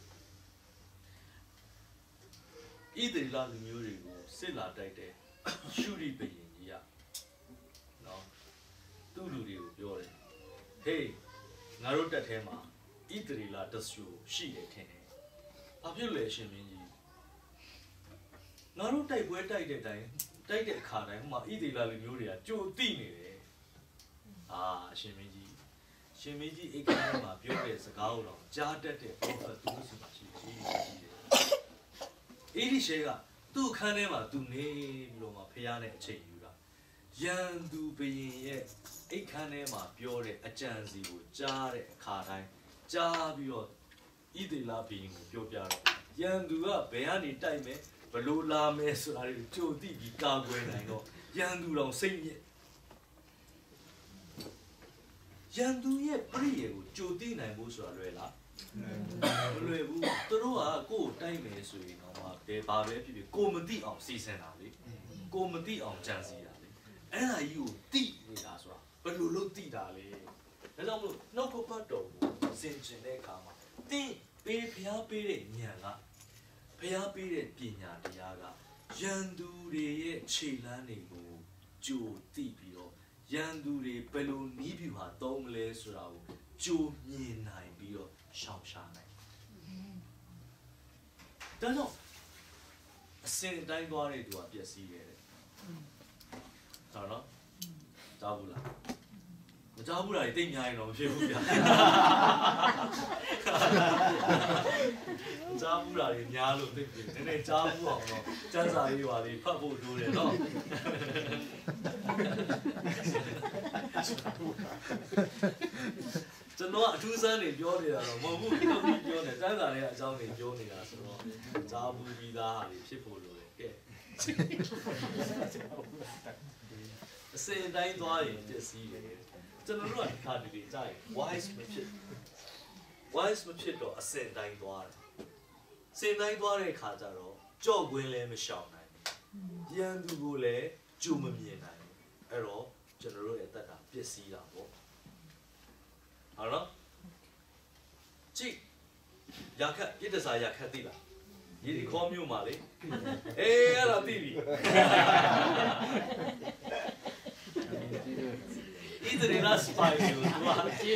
ဣသရေလလူမျိုးတွေကိုစစ်လာတိုက်တဲ့ရှုရိဘုရင်ကြီးကနော်သူ့လူတွေကိုပြောတယ်ဟေးငါတို့တက်ထဲမှာဣသရေလတဆူရှိတယ်ထင်တယ်ဘာဖြစ်လဲရှင်မင်းကြီးငါတို့တိုက်ပွဲတိုက်တဲ့အတိုင်းတိုက်တဲ့အခါတိုင်းဟိုမှာဣသရေလလူမျိုးတွေကကြိုတိနေတယ်အာရှင်မင်းကြီးရှင်မင်းကြီးအိတ်ထဲမှာပြောတဲ့စကားကိုတော့ကြားတတ်တဲ့ဘုရားသူဆိုမှရှိရှိတယ်အဲ့ဒီရှေကသူ့အခန်းထဲမှာသူနေပြီးတော့မှဖျားနဲ့အချိန်ယူတာရန်သူဘရင်ရဲ့အိတ်ခန်းထဲမှာပြောတဲ့အကြံစီကိုကြားတဲ့အခါတိုင်းကြားပြီးတော့ဣသေလဘရင်ကိုပြောပြတော့ရန်သူကဘယ်ကနေတိုက်မယ်ဘလို့လာမယ်ဆိုတာကိုကြိုသိပြီးကာကွယ်နိုင်တော့ရန်သူတော်စိတ်ညစ်ရန်သူရဲ့ပြည့်ရကိုကြိုသိနိုင်ဖို့ဆိုတာလွယ်လားမလွယ်ဘူးသူတို့ကကိုယ်တိုက်မယ်ဆိုရင်တော့ဘယ်ပါပဲဖြစ်ဖြစ်ကိုမသိအောင်စီစဉ်တာလေကိုမသိအောင်ကြံစည်တာလေအဲ့ဒါကြီးကိုသိနေတာဆိုတာဘယ်လိုလုပ်သိတာလဲဒါကြောင့်မလို့နှုတ်ကပတ်တော်ကိုစင်ကျင်တဲ့အခါမှာတင်းပေးဖျားပေးတဲ့ဉာဏ်ကဖျားပေးတဲ့ပညာတရားကရန်သူတွေရဲ့ခြေလမ်းတွေကိုကြိုသိပြီးတော့ရန်သူတွေဘယ်လိုနီးပြူဟာသုံးမလဲဆိုတာကိုကြိုမြင်နိုင်ပြီးတော့ရှောင်ရှားနိုင်ဒါကြောင့်အစင်တိုင်းသွားတဲ့သူကပျက်စီးခဲ့တယ်ဟုတ်နော်ကြားဘူးလားမကြားဘူးလားတိတ်များရင်တော့မဖြစ်ဘူးဗျာကြားဘူးလားများလို့သိပြီနည်းနည်းကြားဘူးအောင်တော့စံစာရေးပါလေဖတ်ဖို့လိုတယ်နော်ကျွန်တော်အထူးဆန်းနေပြောနေတာတော့မဟုတ်ဘူးတော့ပြောနေစံစာရဲ့အကြောင်းတွေပြောနေတာဆိုတော့ကြားဘူးပြီးသားဟာတွေဖြစ်ဖို့လိုတယ်ကဲအစင်တိုင်းသွားရင်ပျက်စီးတယ်ကျွန်တော်တို့ကဒီခါဒီလေးကြာရင် wise မဖြစ် wise မဖြစ်တော့အစင်တိုင်းသွားတယ်စင်တိုင်းသွားတဲ့ခါကျတော့ကြော့ကွင်းလည်းမရှောင်နိုင်ဘူးရန်သူကိုလည်းကြုံမမြင်နိုင်ဘူးအဲ့တော့ကျွန်တော်တို့ရဲ့အသက်တာပျက်စီးတာပေါ့ဟုတ်နော်ကြည့်ရခတ်ပြစ်တစားရခတ်သိလားရေဒီခေါ်မျိုးမှာလေအေးအဲ့ဒါသိပြီဣသရေလစပိုင်ကိုသူကဣ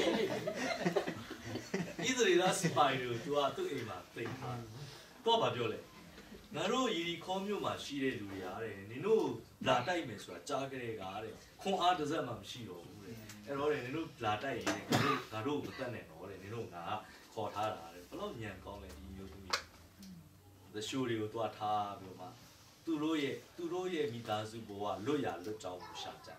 သရေလစပိုင်ကိုသူကသူ့အိမ်မှာသိမ်းထားတော့ဗာပြောလေငါတို့ရေဒီခေါ်မျိုးမှာရှိတဲ့လူတွေအားတဲ့နင်တို့လာတိုက်မယ်ဆိုတာကြားကြတဲ့ကားတဲ့ခွန်အားတစ်စက်မှမရှိတော့ဘူးတဲ့အဲ့တော့နင်တို့လာတိုက်ရင်ငါတို့ငါတို့မတတ်နဲ့တော့တဲ့နင်တို့ငါခေါ်ထားတာတဲ့ဘလို့ညံကောင်းလဲဒီမျိုးသမီး the show တွေကိုတွားထားပြီးတော့မှသူတို့ရဲ့သူတို့ရဲ့မိသားစုဘဝလွတ်ရလွတ်ကြောင်းကိုရှာကြ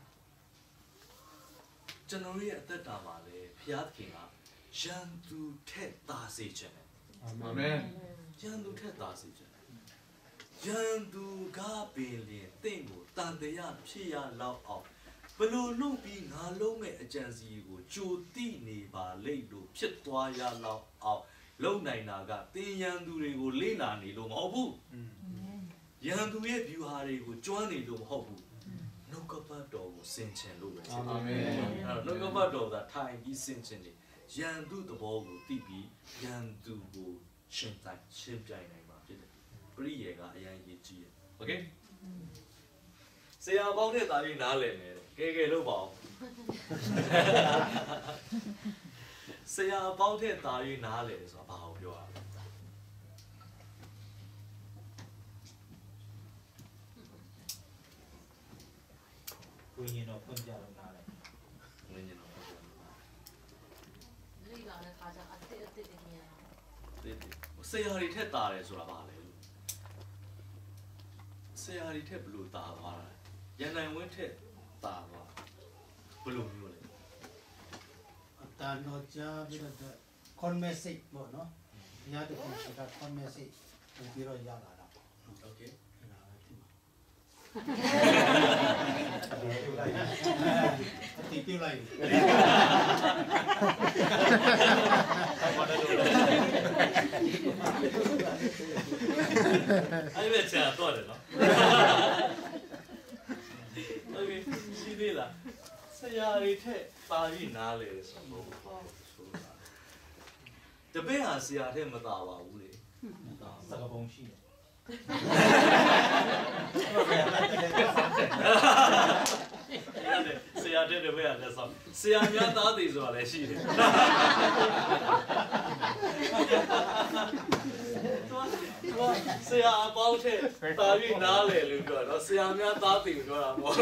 ကျွန်တော်ရဲ့အသက်တာမှာလေဘုရားသခင်ကရန်သူထက်သားစေခြင်းနဲ့အာမင်ရန်သူထက်သားစေခြင်းနဲ့ရန်သူကပင်လင်တင့်ကိုတန်တရားဖြစ်ရလောက်အောင်ဘလို့လုပ်ပြီးငါလုံးမဲ့အကြံစီကိုကြိုတိနေပါလိမ့်လို့ဖြစ်သွားရလောက်အောင်လုံနိုင်တာကတင်ရန်သူတွေကိုလေ့လာနေလို့မဟုတ်ဘူးရန်သူရဲ့ view ဟာတွေကိုကျွမ်းနေလို့မဟုတ်ဘူးနှုတ်ကပတ်တော်ကိုစင်ချင်လို့ပဲဖြစ်တယ်အာမင်အဲ့တော့နှုတ်ကပတ်တော်ကထိုင်ပြီးစင်ချင်တယ်ရန်သူသဘောကိုသိပြီးရန်သူကိုရှင်းတိုင်းရှင်းပြနိုင်မှာဖြစ်တယ်ပရိယေကအရင်ရေးကြည့်ရโอเคဆရာပေါင်းတဲ့သားလေးနားလည်မယ်ကဲကဲလို့ပါအောင်ဆရာပေါင်းတဲ့သားလေးနားလည်ဆိုတာဘာကိုပြောရလဲကိုရင်တော့ဖွင့်ပြလို့နားတယ်ဝိညာဉ်တော်ဖွင့်ပြလို့နားလိလာတဲ့ခါကျအတစ်တကယ်ဆရာတွေထက်တာတယ်ဆိုတာပါလေဆရာတွေထက်ဘလို့တာသွားတာရန်နိုင်ဝင်းထက်တာသွားဘလို့မျိုးလဲတာနော်ကြာပြီးတော့ conmessage ပေါ့နော်။ညာတူရှိတာ conmessage ပို့ပြီးတော့ရလာတာပေါ့။ Okay အဲ့ဒါပဲဒီမှာအတိပြုလိုက်အဲ့ဒီချာတော့တယ်နော် Okay ရှိသေးလားဆရာတွေထက်ပါပြီးနားလေဆိုတော့ဆိုတာတပည့်ဟာဆရာထက်မတာပါဘူးလေစကားပုံရှိတယ်ဆရာတဲ့တပည့်ကလည်းဆောင်းဆရာများသားသေးဆိုတာလည်းရှိတယ်ဆရာအပေါင်းထက်တာပြီးနားလေလို့ပြောတော့ဆရာများသားသေးပြောတာပေါ့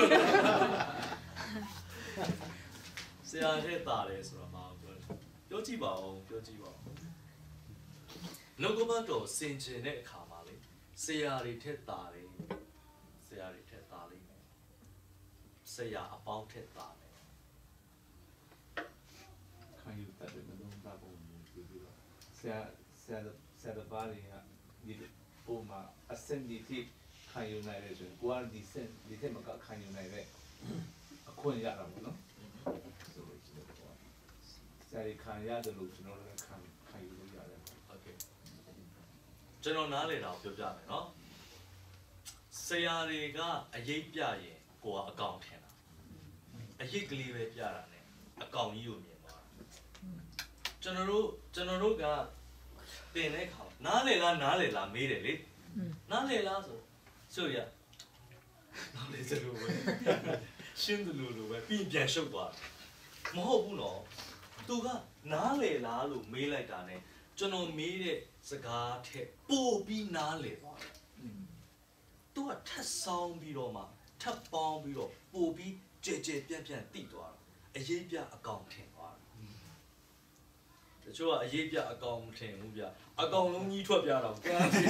ဆရာထက်တာတယ်ဆိုတော့မဟုတ်ဘူးပြောကြည့်ပါဦးပြောကြည့်ပါဦးနှုတ်ကပတ်တော်စင်ကြင်တဲ့အခါမှာလေဆရာတွေထက်တာတယ်ဆရာတွေထက်တာလိမ့်မယ်ဆရာအပေါင်းထက်တာတယ်ခံယူတတ်တယ်မလုံးတာပုံမျိုးပြောပြီးတော့ဆရာဆရာဆရာဘာတွေကဒီပုံမှာအစင်ဒီတိခံယူနိုင်တယ်ဆိုရင်ကိုယ်ကဒီစင်ဒီတဲ့မကခံယူနိုင်တဲ့အခွင့်ရတာပေါ့နော်ဆိုလို့ရှိတော့ဆရာခံရတယ်လို့ကျွန်တော်လည်းခံခံယူလို့ရတယ်โอเคကျွန်တော်နားလည်တာကိုပြောပြမယ်เนาะဆရာတွေကအရေးပြရင်ကိုကအကောင်ထင်တာအရေးကလေးပဲပြတာ ਨੇ အကောင်ကြီးကိုမြင်သွားတာကျွန်တော်တို့ကျွန်တော်တို့ကတင်တဲ့ခါနားလည်လားနားလည်လားမေးတယ်လေနားလည်လားဆိုဆိုရနားလည်စလို့ပဲရှင်းတယ်လို့ပဲပြီးပြန်ရှုပ်သွားမဟုတ်ဘူးနော်သူကနားလည်လားလို့မေးလိုက်တာ ਨੇ ကျွန်တော်မေးတဲ့စကားထက်ပိုပြီးနားလည်သွားတယ်သူကထပ်ဆောင်ပြီးတော့မှထပ်ပေါင်းပြီးတော့ပိုပြီးကြဲကြဲပြန့်ပြန့်တိသွားတာအရေးပြအကောင်ထင်သွားတယ်တချို့ကအရေးပြအကောင်မထင်ဘူးဗျအကောင်လုံးကြီးထွက်ပြတော့ကန်းစီ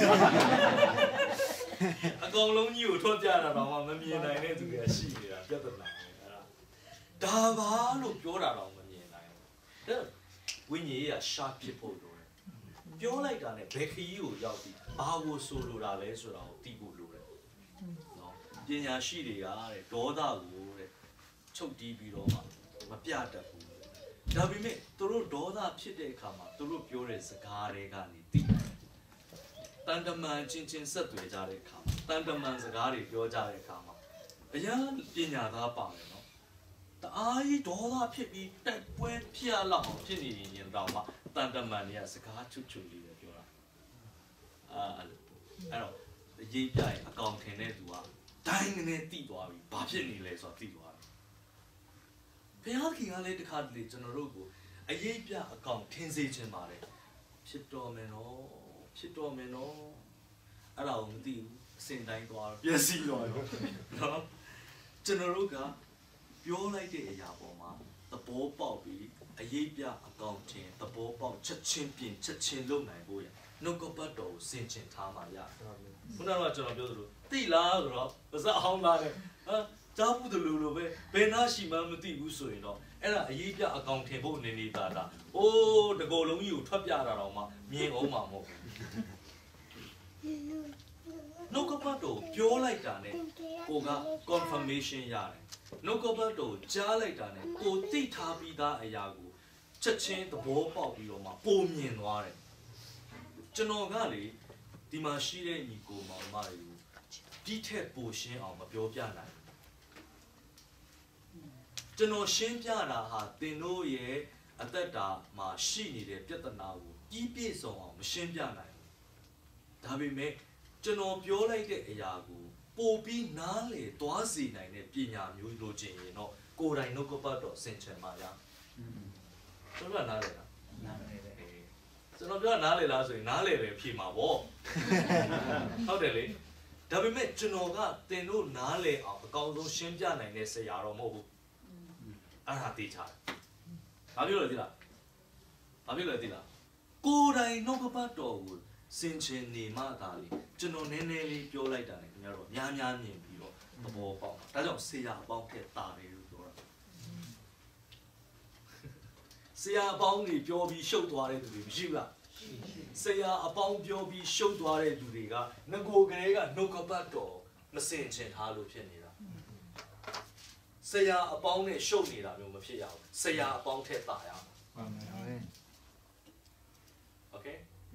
အကောင်လုံးကြီးကိုထွက်ပြတာတော့မှမမြင်နိုင်တဲ့သူတွေကရှိနေတာပြဿနာပဲအဲ့ဒါဒါပါလို့ပြောတာတော့မမြင်နိုင်ဘူးဒါဝိညာဉ်ရေးက sharp ဖြစ်ဖို့လိုတယ်ပြောလိုက်တာ ਨੇ ဘယ်ခရီးကိုရောက်ပြီးဘာကိုဆိုလိုတာလဲဆိုတာကိုသိဖို့လိုတယ်နော်ပညာရှိတွေကတဲ့ဒေါသကိုတဲ့ချုပ်တီးပြီးတော့မှမပြတတ်ဘူးဒါပေမဲ့သူတို့ဒေါသဖြစ်တဲ့အခါမှာသူတို့ပြောတဲ့စကားတွေကနေသိတယ်တန်တမန်ချင်းချင်းဆက်သွယ်ကြတဲ့အခါမှာတန်တမန်စကားတွေပြောကြတဲ့အခါမှာအရာပညာသားပါမယ်နော်တအားကြီးဒေါသဖြစ်ပြီးတိုက်ပွဲဖြစ်ရလောက်အောင်ဖြစ်နေရင်တောင်မှတန်တမန်တွေကစကားချွတ်ချွတ်လေးပဲပြောတာအာအဲ့တော့ရေးပြရင်အကောင်ထင်တဲ့သူကတိုင်းကနေတိသွားပြီဘာဖြစ်နေလဲဆိုတော့တိသွားတယ်ဘုရားခင်ကလည်းတခါတလေကျွန်တော်တို့ကိုအရေးပြအကောင်ထင်စေခြင်းပါတယ်ဖြစ်တော်မယ်နော်ဖြစ်တော်မယ်နော်အဲ့ဒါကိုမသိဘူးအစင်တိုင်းသွားတော့ပျက်စီးသွားရောနော်ကျွန်တော်တို့ကပြောလိုက်တဲ့အရာပေါ်မှာသဘောပေါက်ပြီးအရေးပြအကောင်ထင်သဘောပေါက်ချက်ချင်းပြင်ချက်ချင်းလုပ်နိုင်ဖို့ရနှုတ်ကပတ်တော်ကိုစင်ကျင်ထားမှရခုနကကျွန်တော်ပြောသလိုတိလားဆိုတော့ပါစအောင်လာတယ်ဟာကြားဘူးတယ်လို့လို့ပဲဘယ်နာရှိမှမသိဘူးဆိုရင်တော့အဲ့ဒါအရေးပြအကောင်ထင်ဖို့နေနေတာတာအိုးတကောလုံးကြီးကိုထွက်ပြတာတော့မှမြင်အောင်မှာမဟုတ်ဘူးနှုတ်ကပတ်တော်ပြောလိုက်တာ ਨੇ ကိုက confirmation ရတယ်နှုတ်ကပတ်တော်ကြားလိုက်တာ ਨੇ ကိုသိထားပြီးသားအရာကိုချက်ချင်းသဘောပေါက်ပြီးတော့မှပုံမြင်သွားတယ်ကျွန်တော်ကလေဒီမှာရှိတဲ့ညီကိုမောင်မတွေကိုဒီထက်ပိုရှင်းအောင်မပြောပြနိုင်ဘူးကျွန်တော်ရှင်းပြတာဟာသင်တို့ရဲ့အသက်တာမှာရှိနေတဲ့ပြဿနာကိုကြီးပြည့်စုံအောင်မရှင်းပြနိုင်ဘူးဒါပေမဲ့ကျွန်တော်ပြောလိုက်တဲ့အရာကိုပိုပြီးနားလေသွားစေနိုင်တဲ့ပညာမျိုးလိုချင်ရင်တော့ကိုယ်တိုင်နှုတ်ကပတ်တော်ဆင်ခြင်ပါရကျွန်တော်ကနားလေလားနားလေတယ်ကျွန်တော်ပြောနားလေလားဆိုရင်နားလေတယ်ဖြေမှာပေါ့ဟုတ်တယ်လေဒါပေမဲ့ကျွန်တော်ကသင်တို့နားလေအောင်အကောင်းဆုံးရှင်းပြနိုင်တဲ့ဆရာတော်မဟုတ်ဘူးအဲ့ဒါသိချတယ်ဘာပြောလဲသိလားဘာပြောလဲသိလားကိုယ်တိုင်နှုတ်ကပတ်တော်ကိုစင်ချင်နေမှသာလေကျွန်တော်နည်းနည်းလေးပြောလိုက်တာလေခင်ဗျားတို့များများမြင်ပြီးတော့သဘောပေါက်တာဒါကြောင့်ဆရာအပေါင်းထက်တာတယ်လို့ပြောတာဆရာအပေါင်းတွေပြောပြီးရှုပ်သွားတဲ့သူတွေမရှိဘူးလားဆရာအပေါင်းပြောပြီးရှုပ်သွားတဲ့သူတွေကငကိုကလေးကနှုတ်ကပတ်တော်မစင်ချင်ထားလို့ဖြစ်နေတာဆရာအပေါင်းနဲ့ရှုပ်နေတာမျိုးမဖြစ်ရဘူးဆရာအပေါင်းထက်တာရအောင်မှန်ပါပဲ Okay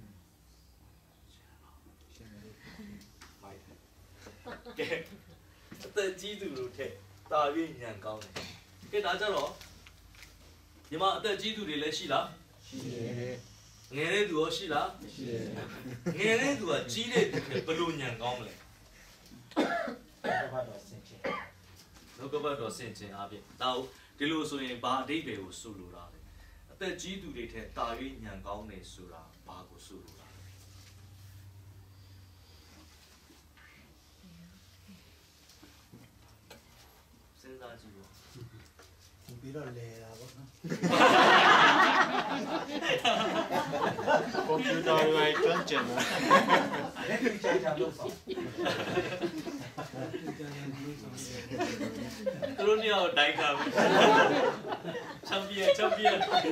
ကဲအသက်ကြီးသူတို့ထက်တာ၍ညံကောင်းတယ်ကဲဒါကြတော့ညီမအသက်ကြီးသူတွေလည်းရှိလားရှိတယ်ငယ်တဲ့သူရောရှိလားရှိတယ်ငယ်တဲ့သူကကြီးတဲ့သူဘယ်လိုညံကောင်းမလဲဘာတော့ဆင်ချင်လောကဘတ်တော်ဆင်ချင်အားဖြင့်ဒါဒီလိုဆိုရင်ဘာအဓိပ္ပာယ်ကိုဆိုလိုတာလဲအသက်ကြီးသူတွေထက်တာ၍ညံကောင်းတယ်ဆိုတာဘာကိုဆိုလိုတာစဉ်းစားကြည့်ပါပြီးတော့လဲတာပေါ့နော်ကွန်ပျူတာရိုက်တွန်းကျင်လာလက်တွေ့ကြိုက်တာလို့ပေါ့သူတို့ညောင်တိုင်းကာဘူးချန်ပီယံချန်ပီယံ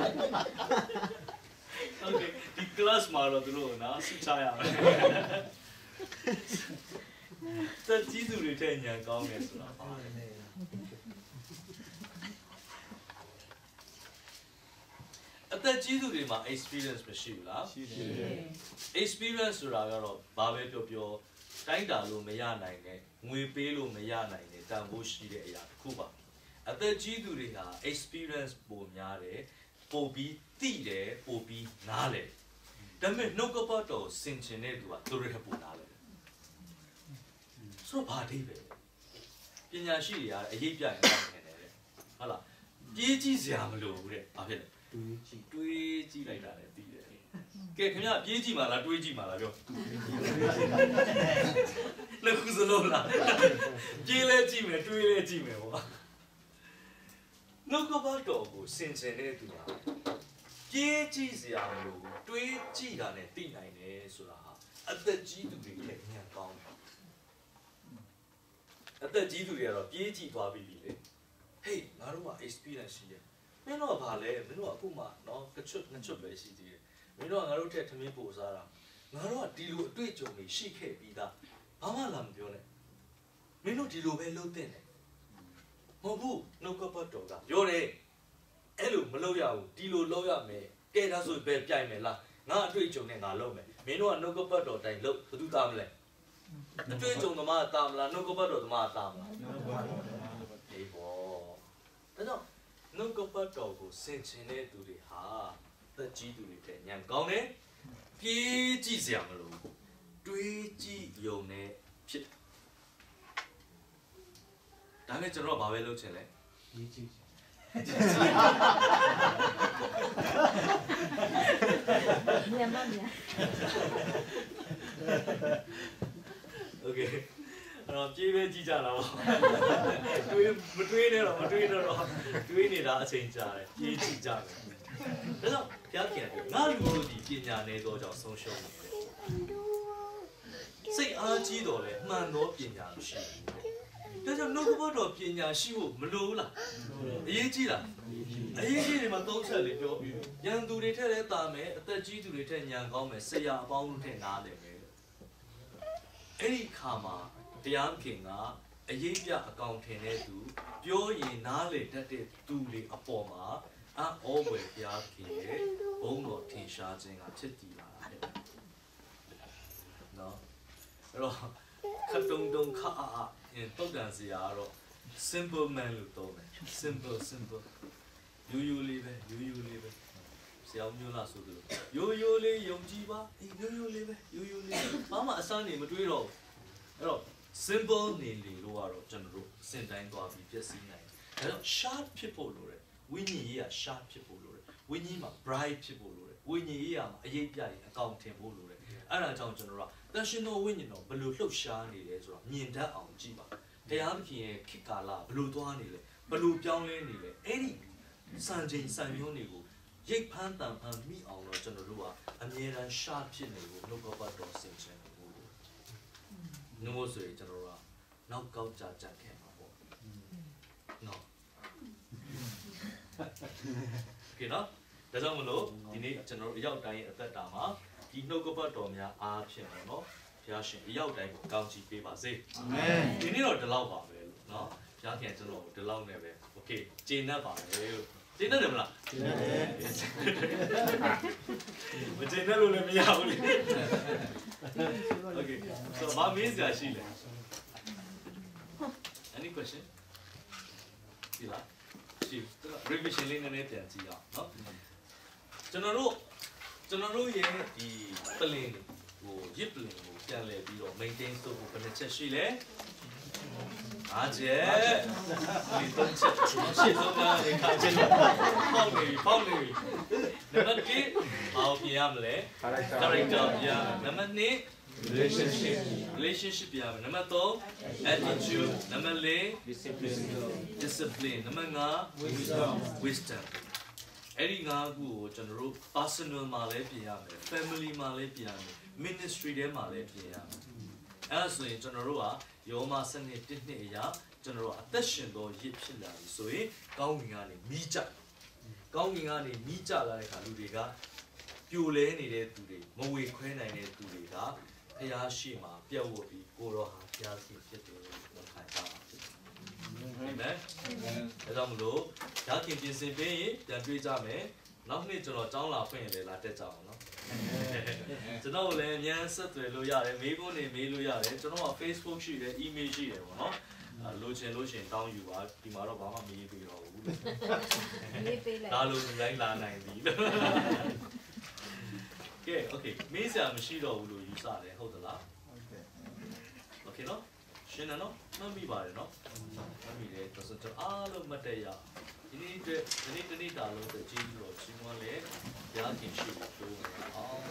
โอเคဒီ class မှာတော့သူတို့နော်ဆူချရမယ်သက်ကြီးသူတွေထက်ညံကောင်းတယ်ဆိုတာပါအသက်ကြီးသူတွေမှာ experience မရှိဘူးလားရှိတယ် experience ဆိုတာကတော့ဘာပဲပြောပြောတိုင်းတာလို့မရနိုင်တဲ့ငွေပေးလို့မရနိုင်တဲ့တန်ဖိုးရှိတဲ့အရာတစ်ခုပါအသက်ကြီးသူတွေဟာ experience ပိုများတယ်ပိုပြီးသိတယ်ပိုပြီးနားလည်ဒါပေမဲ့နှုတ်ကပတ်တော်ဆင်ခြင်တဲ့သူကသူတွေထပ်ပိုနားလည်ဆိုတော့ဘာအဓိပ္ပာယ်ပညာရှိတွေကအရေးပြရင်ကောင်းတယ်တဲ့ဟုတ်လားပြေးကြည့်စရာမလိုဘူးတဲ့ဘာဖြစ်လဲတွေးကြည့်တွေးကြည့်လိုက်တာလည်းသိတယ်ကဲခင်ဗျပြေးကြည့်မှာလားတွေးကြည့်မှာလားပြောလက်ခုစလုံးလားပြေးလဲကြည့်မယ်တွေးလဲကြည့်မယ်ပေါ့နှုတ်ကပတ်တော်ကိုစင်စင်တဲ့သူကပြေးကြည့်စရာမလိုဘူးတွေးကြည့်တာနဲ့သိနိုင်တယ်ဆိုတာဟာအသက်ကြီးသူတွေရဲ့ဉာဏ်ကောင်းတယ်အသက်ကြီးသူတွေကတော့ပြေးကြည့်သွားပြီလေဟေးငါတို့က experience ရှိတယ်မင်းတို့ကဘာလဲမင်းတို့ကအခုမှနော်ကချွတ်ငချွတ်ပဲရှိသေးတယ်မင်းတို့ကငါတို့ထက်ထမင်းပို့စားတာငါတို့ကဒီလိုအတွေ့အကြုံတွေရှိခဲ့ပြီးသားဘာမှလာမပြောနဲ့မင်းတို့ဒီလိုပဲလုပ်တဲ့တယ်မဟုတ်ဘူးနှုတ်ကပတ်တော်ကပြောတယ်အဲ့လိုမလုပ်ရဘူးဒီလိုလုပ်ရမယ်ကဲဒါဆိုပဲပြိုင်မယ်လားငါအတွေ့အကြုံနဲ့ငါလုပ်မယ်မင်းတို့ကနှုတ်ကပတ်တော်တိုင်းလုပ်ဘယ်သူသားမလဲအတွေ့အကြုံသမားသားမလားနှုတ်ကပတ်တော်သမားသားမလားနှုတ်ကပတ်တော်သမားအေးဘောဒါကြောင့်နှုတ်ကပတ်တော်ကိုဆင်ခြင်တဲ့သူတွေဟာသက်ကြီးသူတွေတဲ့ညံကောင်းတယ်ပြေးကြည့်စရာမလိုဘူးတွေးကြည့်ယုံနဲ့ဖြစ်ဒါနဲ့ကျွန်တော်ကဘာပဲလုပ်ချင်လဲရေးကြည့်မြန်မာမြန်မာโอเคအဲ့တော့ပြေးပဲကြည့်ကြတာပေါ့တွေးမတွေးနဲ့တော့မတွေးတော့တွေးနေတာအချိန်ကြာတယ်ပြေးကြည့်ကြတယ်ဒါကြောင့်ဘုရားခင်ကငါလူတို့ဒီပညာနဲ့တော့ကြောင့်ဆုံးရှုံးတယ်စိတ်အားကြီးတော့လေမှန်သောပညာမရှိဘူးဒါကြောင့်နှုတ်ကပတ်တော်ပညာရှိဖို့မလိုဘူးလားအရေးကြီးလားအရေးကြီးတယ်မှာသုံးချက်လေးပြောပြီးရန်သူတွေထက်လည်းတာမယ်အသက်ကြီးသူတွေထက်ညံကောင်းမယ်ဆရာအပေါင်းတို့ထက်နားတယ်ပဲအဲ့ဒီခါမှာတရားခင်ကအရေးပြအကောင့်ထင်တဲ့သူပြောရင်နားလေတတ်တဲ့သူတွေအပေါ်မှာအောဝယ်ဘုရားခင်ရဲ့ဘုန်းတော်ထင်ရှားခြင်းကဖြစ်တည်လာတာဖြစ်တယ်နော်အဲ့တော့ခတုံတုံခါအာတုတ်တန်စရာကတော့ simple man လို့ပြောတယ် simple simple ရိုးရိုးလေးပဲရိုးရိုးလေးပဲဆရာမျိုးလားဆိုလို့ရိုးရိုးလေးယုံကြည်ပါအေးရိုးရိုးလေးပဲရိုးရိုးလေးဘာမှအစနေမတွေးတော့အဲ့တော့ simple နေလေလို့ကတော့ကျွန်တော်တို့စင်တိုင်းသွားပြီးပြည့်စည်နိုင်တယ်ဒါတော့ sharp ဖြစ်ဖို့လိုတယ်ဝိညာဉ်ရေးက sharp ဖြစ်ဖို့လိုတယ်ဝိညာဉ်မှာ bright ဖြစ်ဖို့လိုတယ်ဝိညာဉ်ရေးမှာအရေးပြရင်အကောင့်ထင်ဖို့လိုတယ်အဲ့ဒါကြောင့်ကျွန်တော်တို့ကတန်ရှင်တော်ဝိညာဉ်တော်ဘယ်လိုလှုပ်ရှားနေလဲဆိုတော့မြင်တတ်အောင်ကြည့်ပါတရားသခင်ရဲ့ခေတ်ကာလဘယ်လိုသွားနေလဲဘယ်လိုပြောင်းလဲနေလဲအဲ့ဒီစံချိန်စံမျိုးတွေကိုရိတ်ဖန်းတန်ဖန်းမိအောင်တော့ကျွန်တော်တို့ကအမြဲတမ်းရှာဖြစ်နေကိုနှုတ်ကပတ်တော်ဆင်ခြင်လို့နှုတ်ဆိုရင်ကျွန်တော်တို့ကနောက်ကောက်ကြကြခဲ့မှာပေါ့နော်ကဲနော်ဒါကြောင့်မလို့ဒီနေ့ကျွန်တော်တို့အရောက်တိုင်းရဲ့အသက်တာမှာဒီနှုတ်ကပတ်တော်များအားဖြင့်ပေါ့နော်ဘုရားရှင်အရောက်တိုင်းကိုကောင်းချီးပေးပါစေအာမင်ဒီနေ့တော့ဒီလောက်ပါပဲလို့နော်ဘုရားခင်ကျွန်တော်ဒီလောက်နဲ့ပဲโอเคကျေနပ်ပါလေလို့ကျေနပ်တယ်မလားကျေနပ်တယ်မကျေနပ်လို့လည်းမရဘူးလေโอเค so ဘာမင်းစရာရှိလဲ any question ဒီလားရှိ revision လေးနည်းနည်းပြန်ကြည့်အောင်เนาะကျွန်တော်တို့ကျွန်တော်တို့ရဲ့ဒီပလင်ဟိုရစ်ပလင်ကိုပြန်လဲပြီးတော့ maintain လုပ်ဖို့ဘယ်နှချက်ရှိလဲအားကျဲဒီတော့ချက်ရှင်းဆုံးတာလေခါချက်ပေါက်နေပေါက်နေနံပါတ်oneဘာကိုပြင်ရမလဲ character ပြင်ရမယ်နံပါတ်two relationship relationship ပြင်ရမယ်နံပါတ်three attitude နံပါတ်four discipline discipline နံပါတ်five wisdom wisdom အဲ့ဒီငါးခုကိုကျွန်တော်တို့ personal မှာလည်းပြင်ရမယ် family မှာလည်းပြင်ရမယ် ministry ထဲမှာလည်းပြင်ရမယ်အဲ့ဒါဆိုရင်ကျွန်တော်တို့ကယောမစနစ်တစ်နှစ်အရာကျွန်တော်တို့အသက်ရှင်သောရစ်ဖြစ်လာပြီဆိုရင်ကောင်းကင်ကနေမိကြကောင်းကင်ကနေမိကြလာတဲ့အခါလူတွေကပြိုလဲနေတဲ့သူတွေမဝေခွဲနိုင်တဲ့သူတွေကဖျားရှိမှာပြတ်ဝတ်ပြီးကိုရောဟာဖျားရှိဖြစ်တယ်လို့ခံကြပါအာမင်ဒါကြောင့်မလို့ဓာတ်ခင်ပြင်ဆင်ပေးရင်ပြန်တွေ့ကြမယ်နောက်နေ့ကျွန်တော်ကြောင်းလာဖွင့်ရင်လည်းလာတက်ကြအောင်နော်ကျွန်တော်လည်းအများဆက်သွယ်လို့ရတယ်မေးခွန်းတွေမေးလို့ရတယ်ကျွန်တော်က Facebook ရှိတယ် email ရှိတယ်ပေါ့နော်လိုချင်လို့ရှင်တောင်းယူပါဒီမှာတော့ဘာမှမရေးပေးတော့ဘူးလို့ရေးပေးလိုက်ဒါလိုတိုင်းလာနိုင်ပြီလို့ကဲ okay မေးစရာမရှိတော့ဘူးလို့ယူဆတယ်ဟုတ်သလား okay okay နော်ရှင်းတယ်နော်မှတ်မိပါတယ်နော်မှတ်မိတယ်ကျွန်တော်အားလုံးမတ်တက်ရဒီနေ့အတွက်ဒီနေ့တနေ့တာလုံးအတွက်ကျေးဇူးတော်ချီးမွမ်းလေဘုရားခင်ရှိခိုးအောင်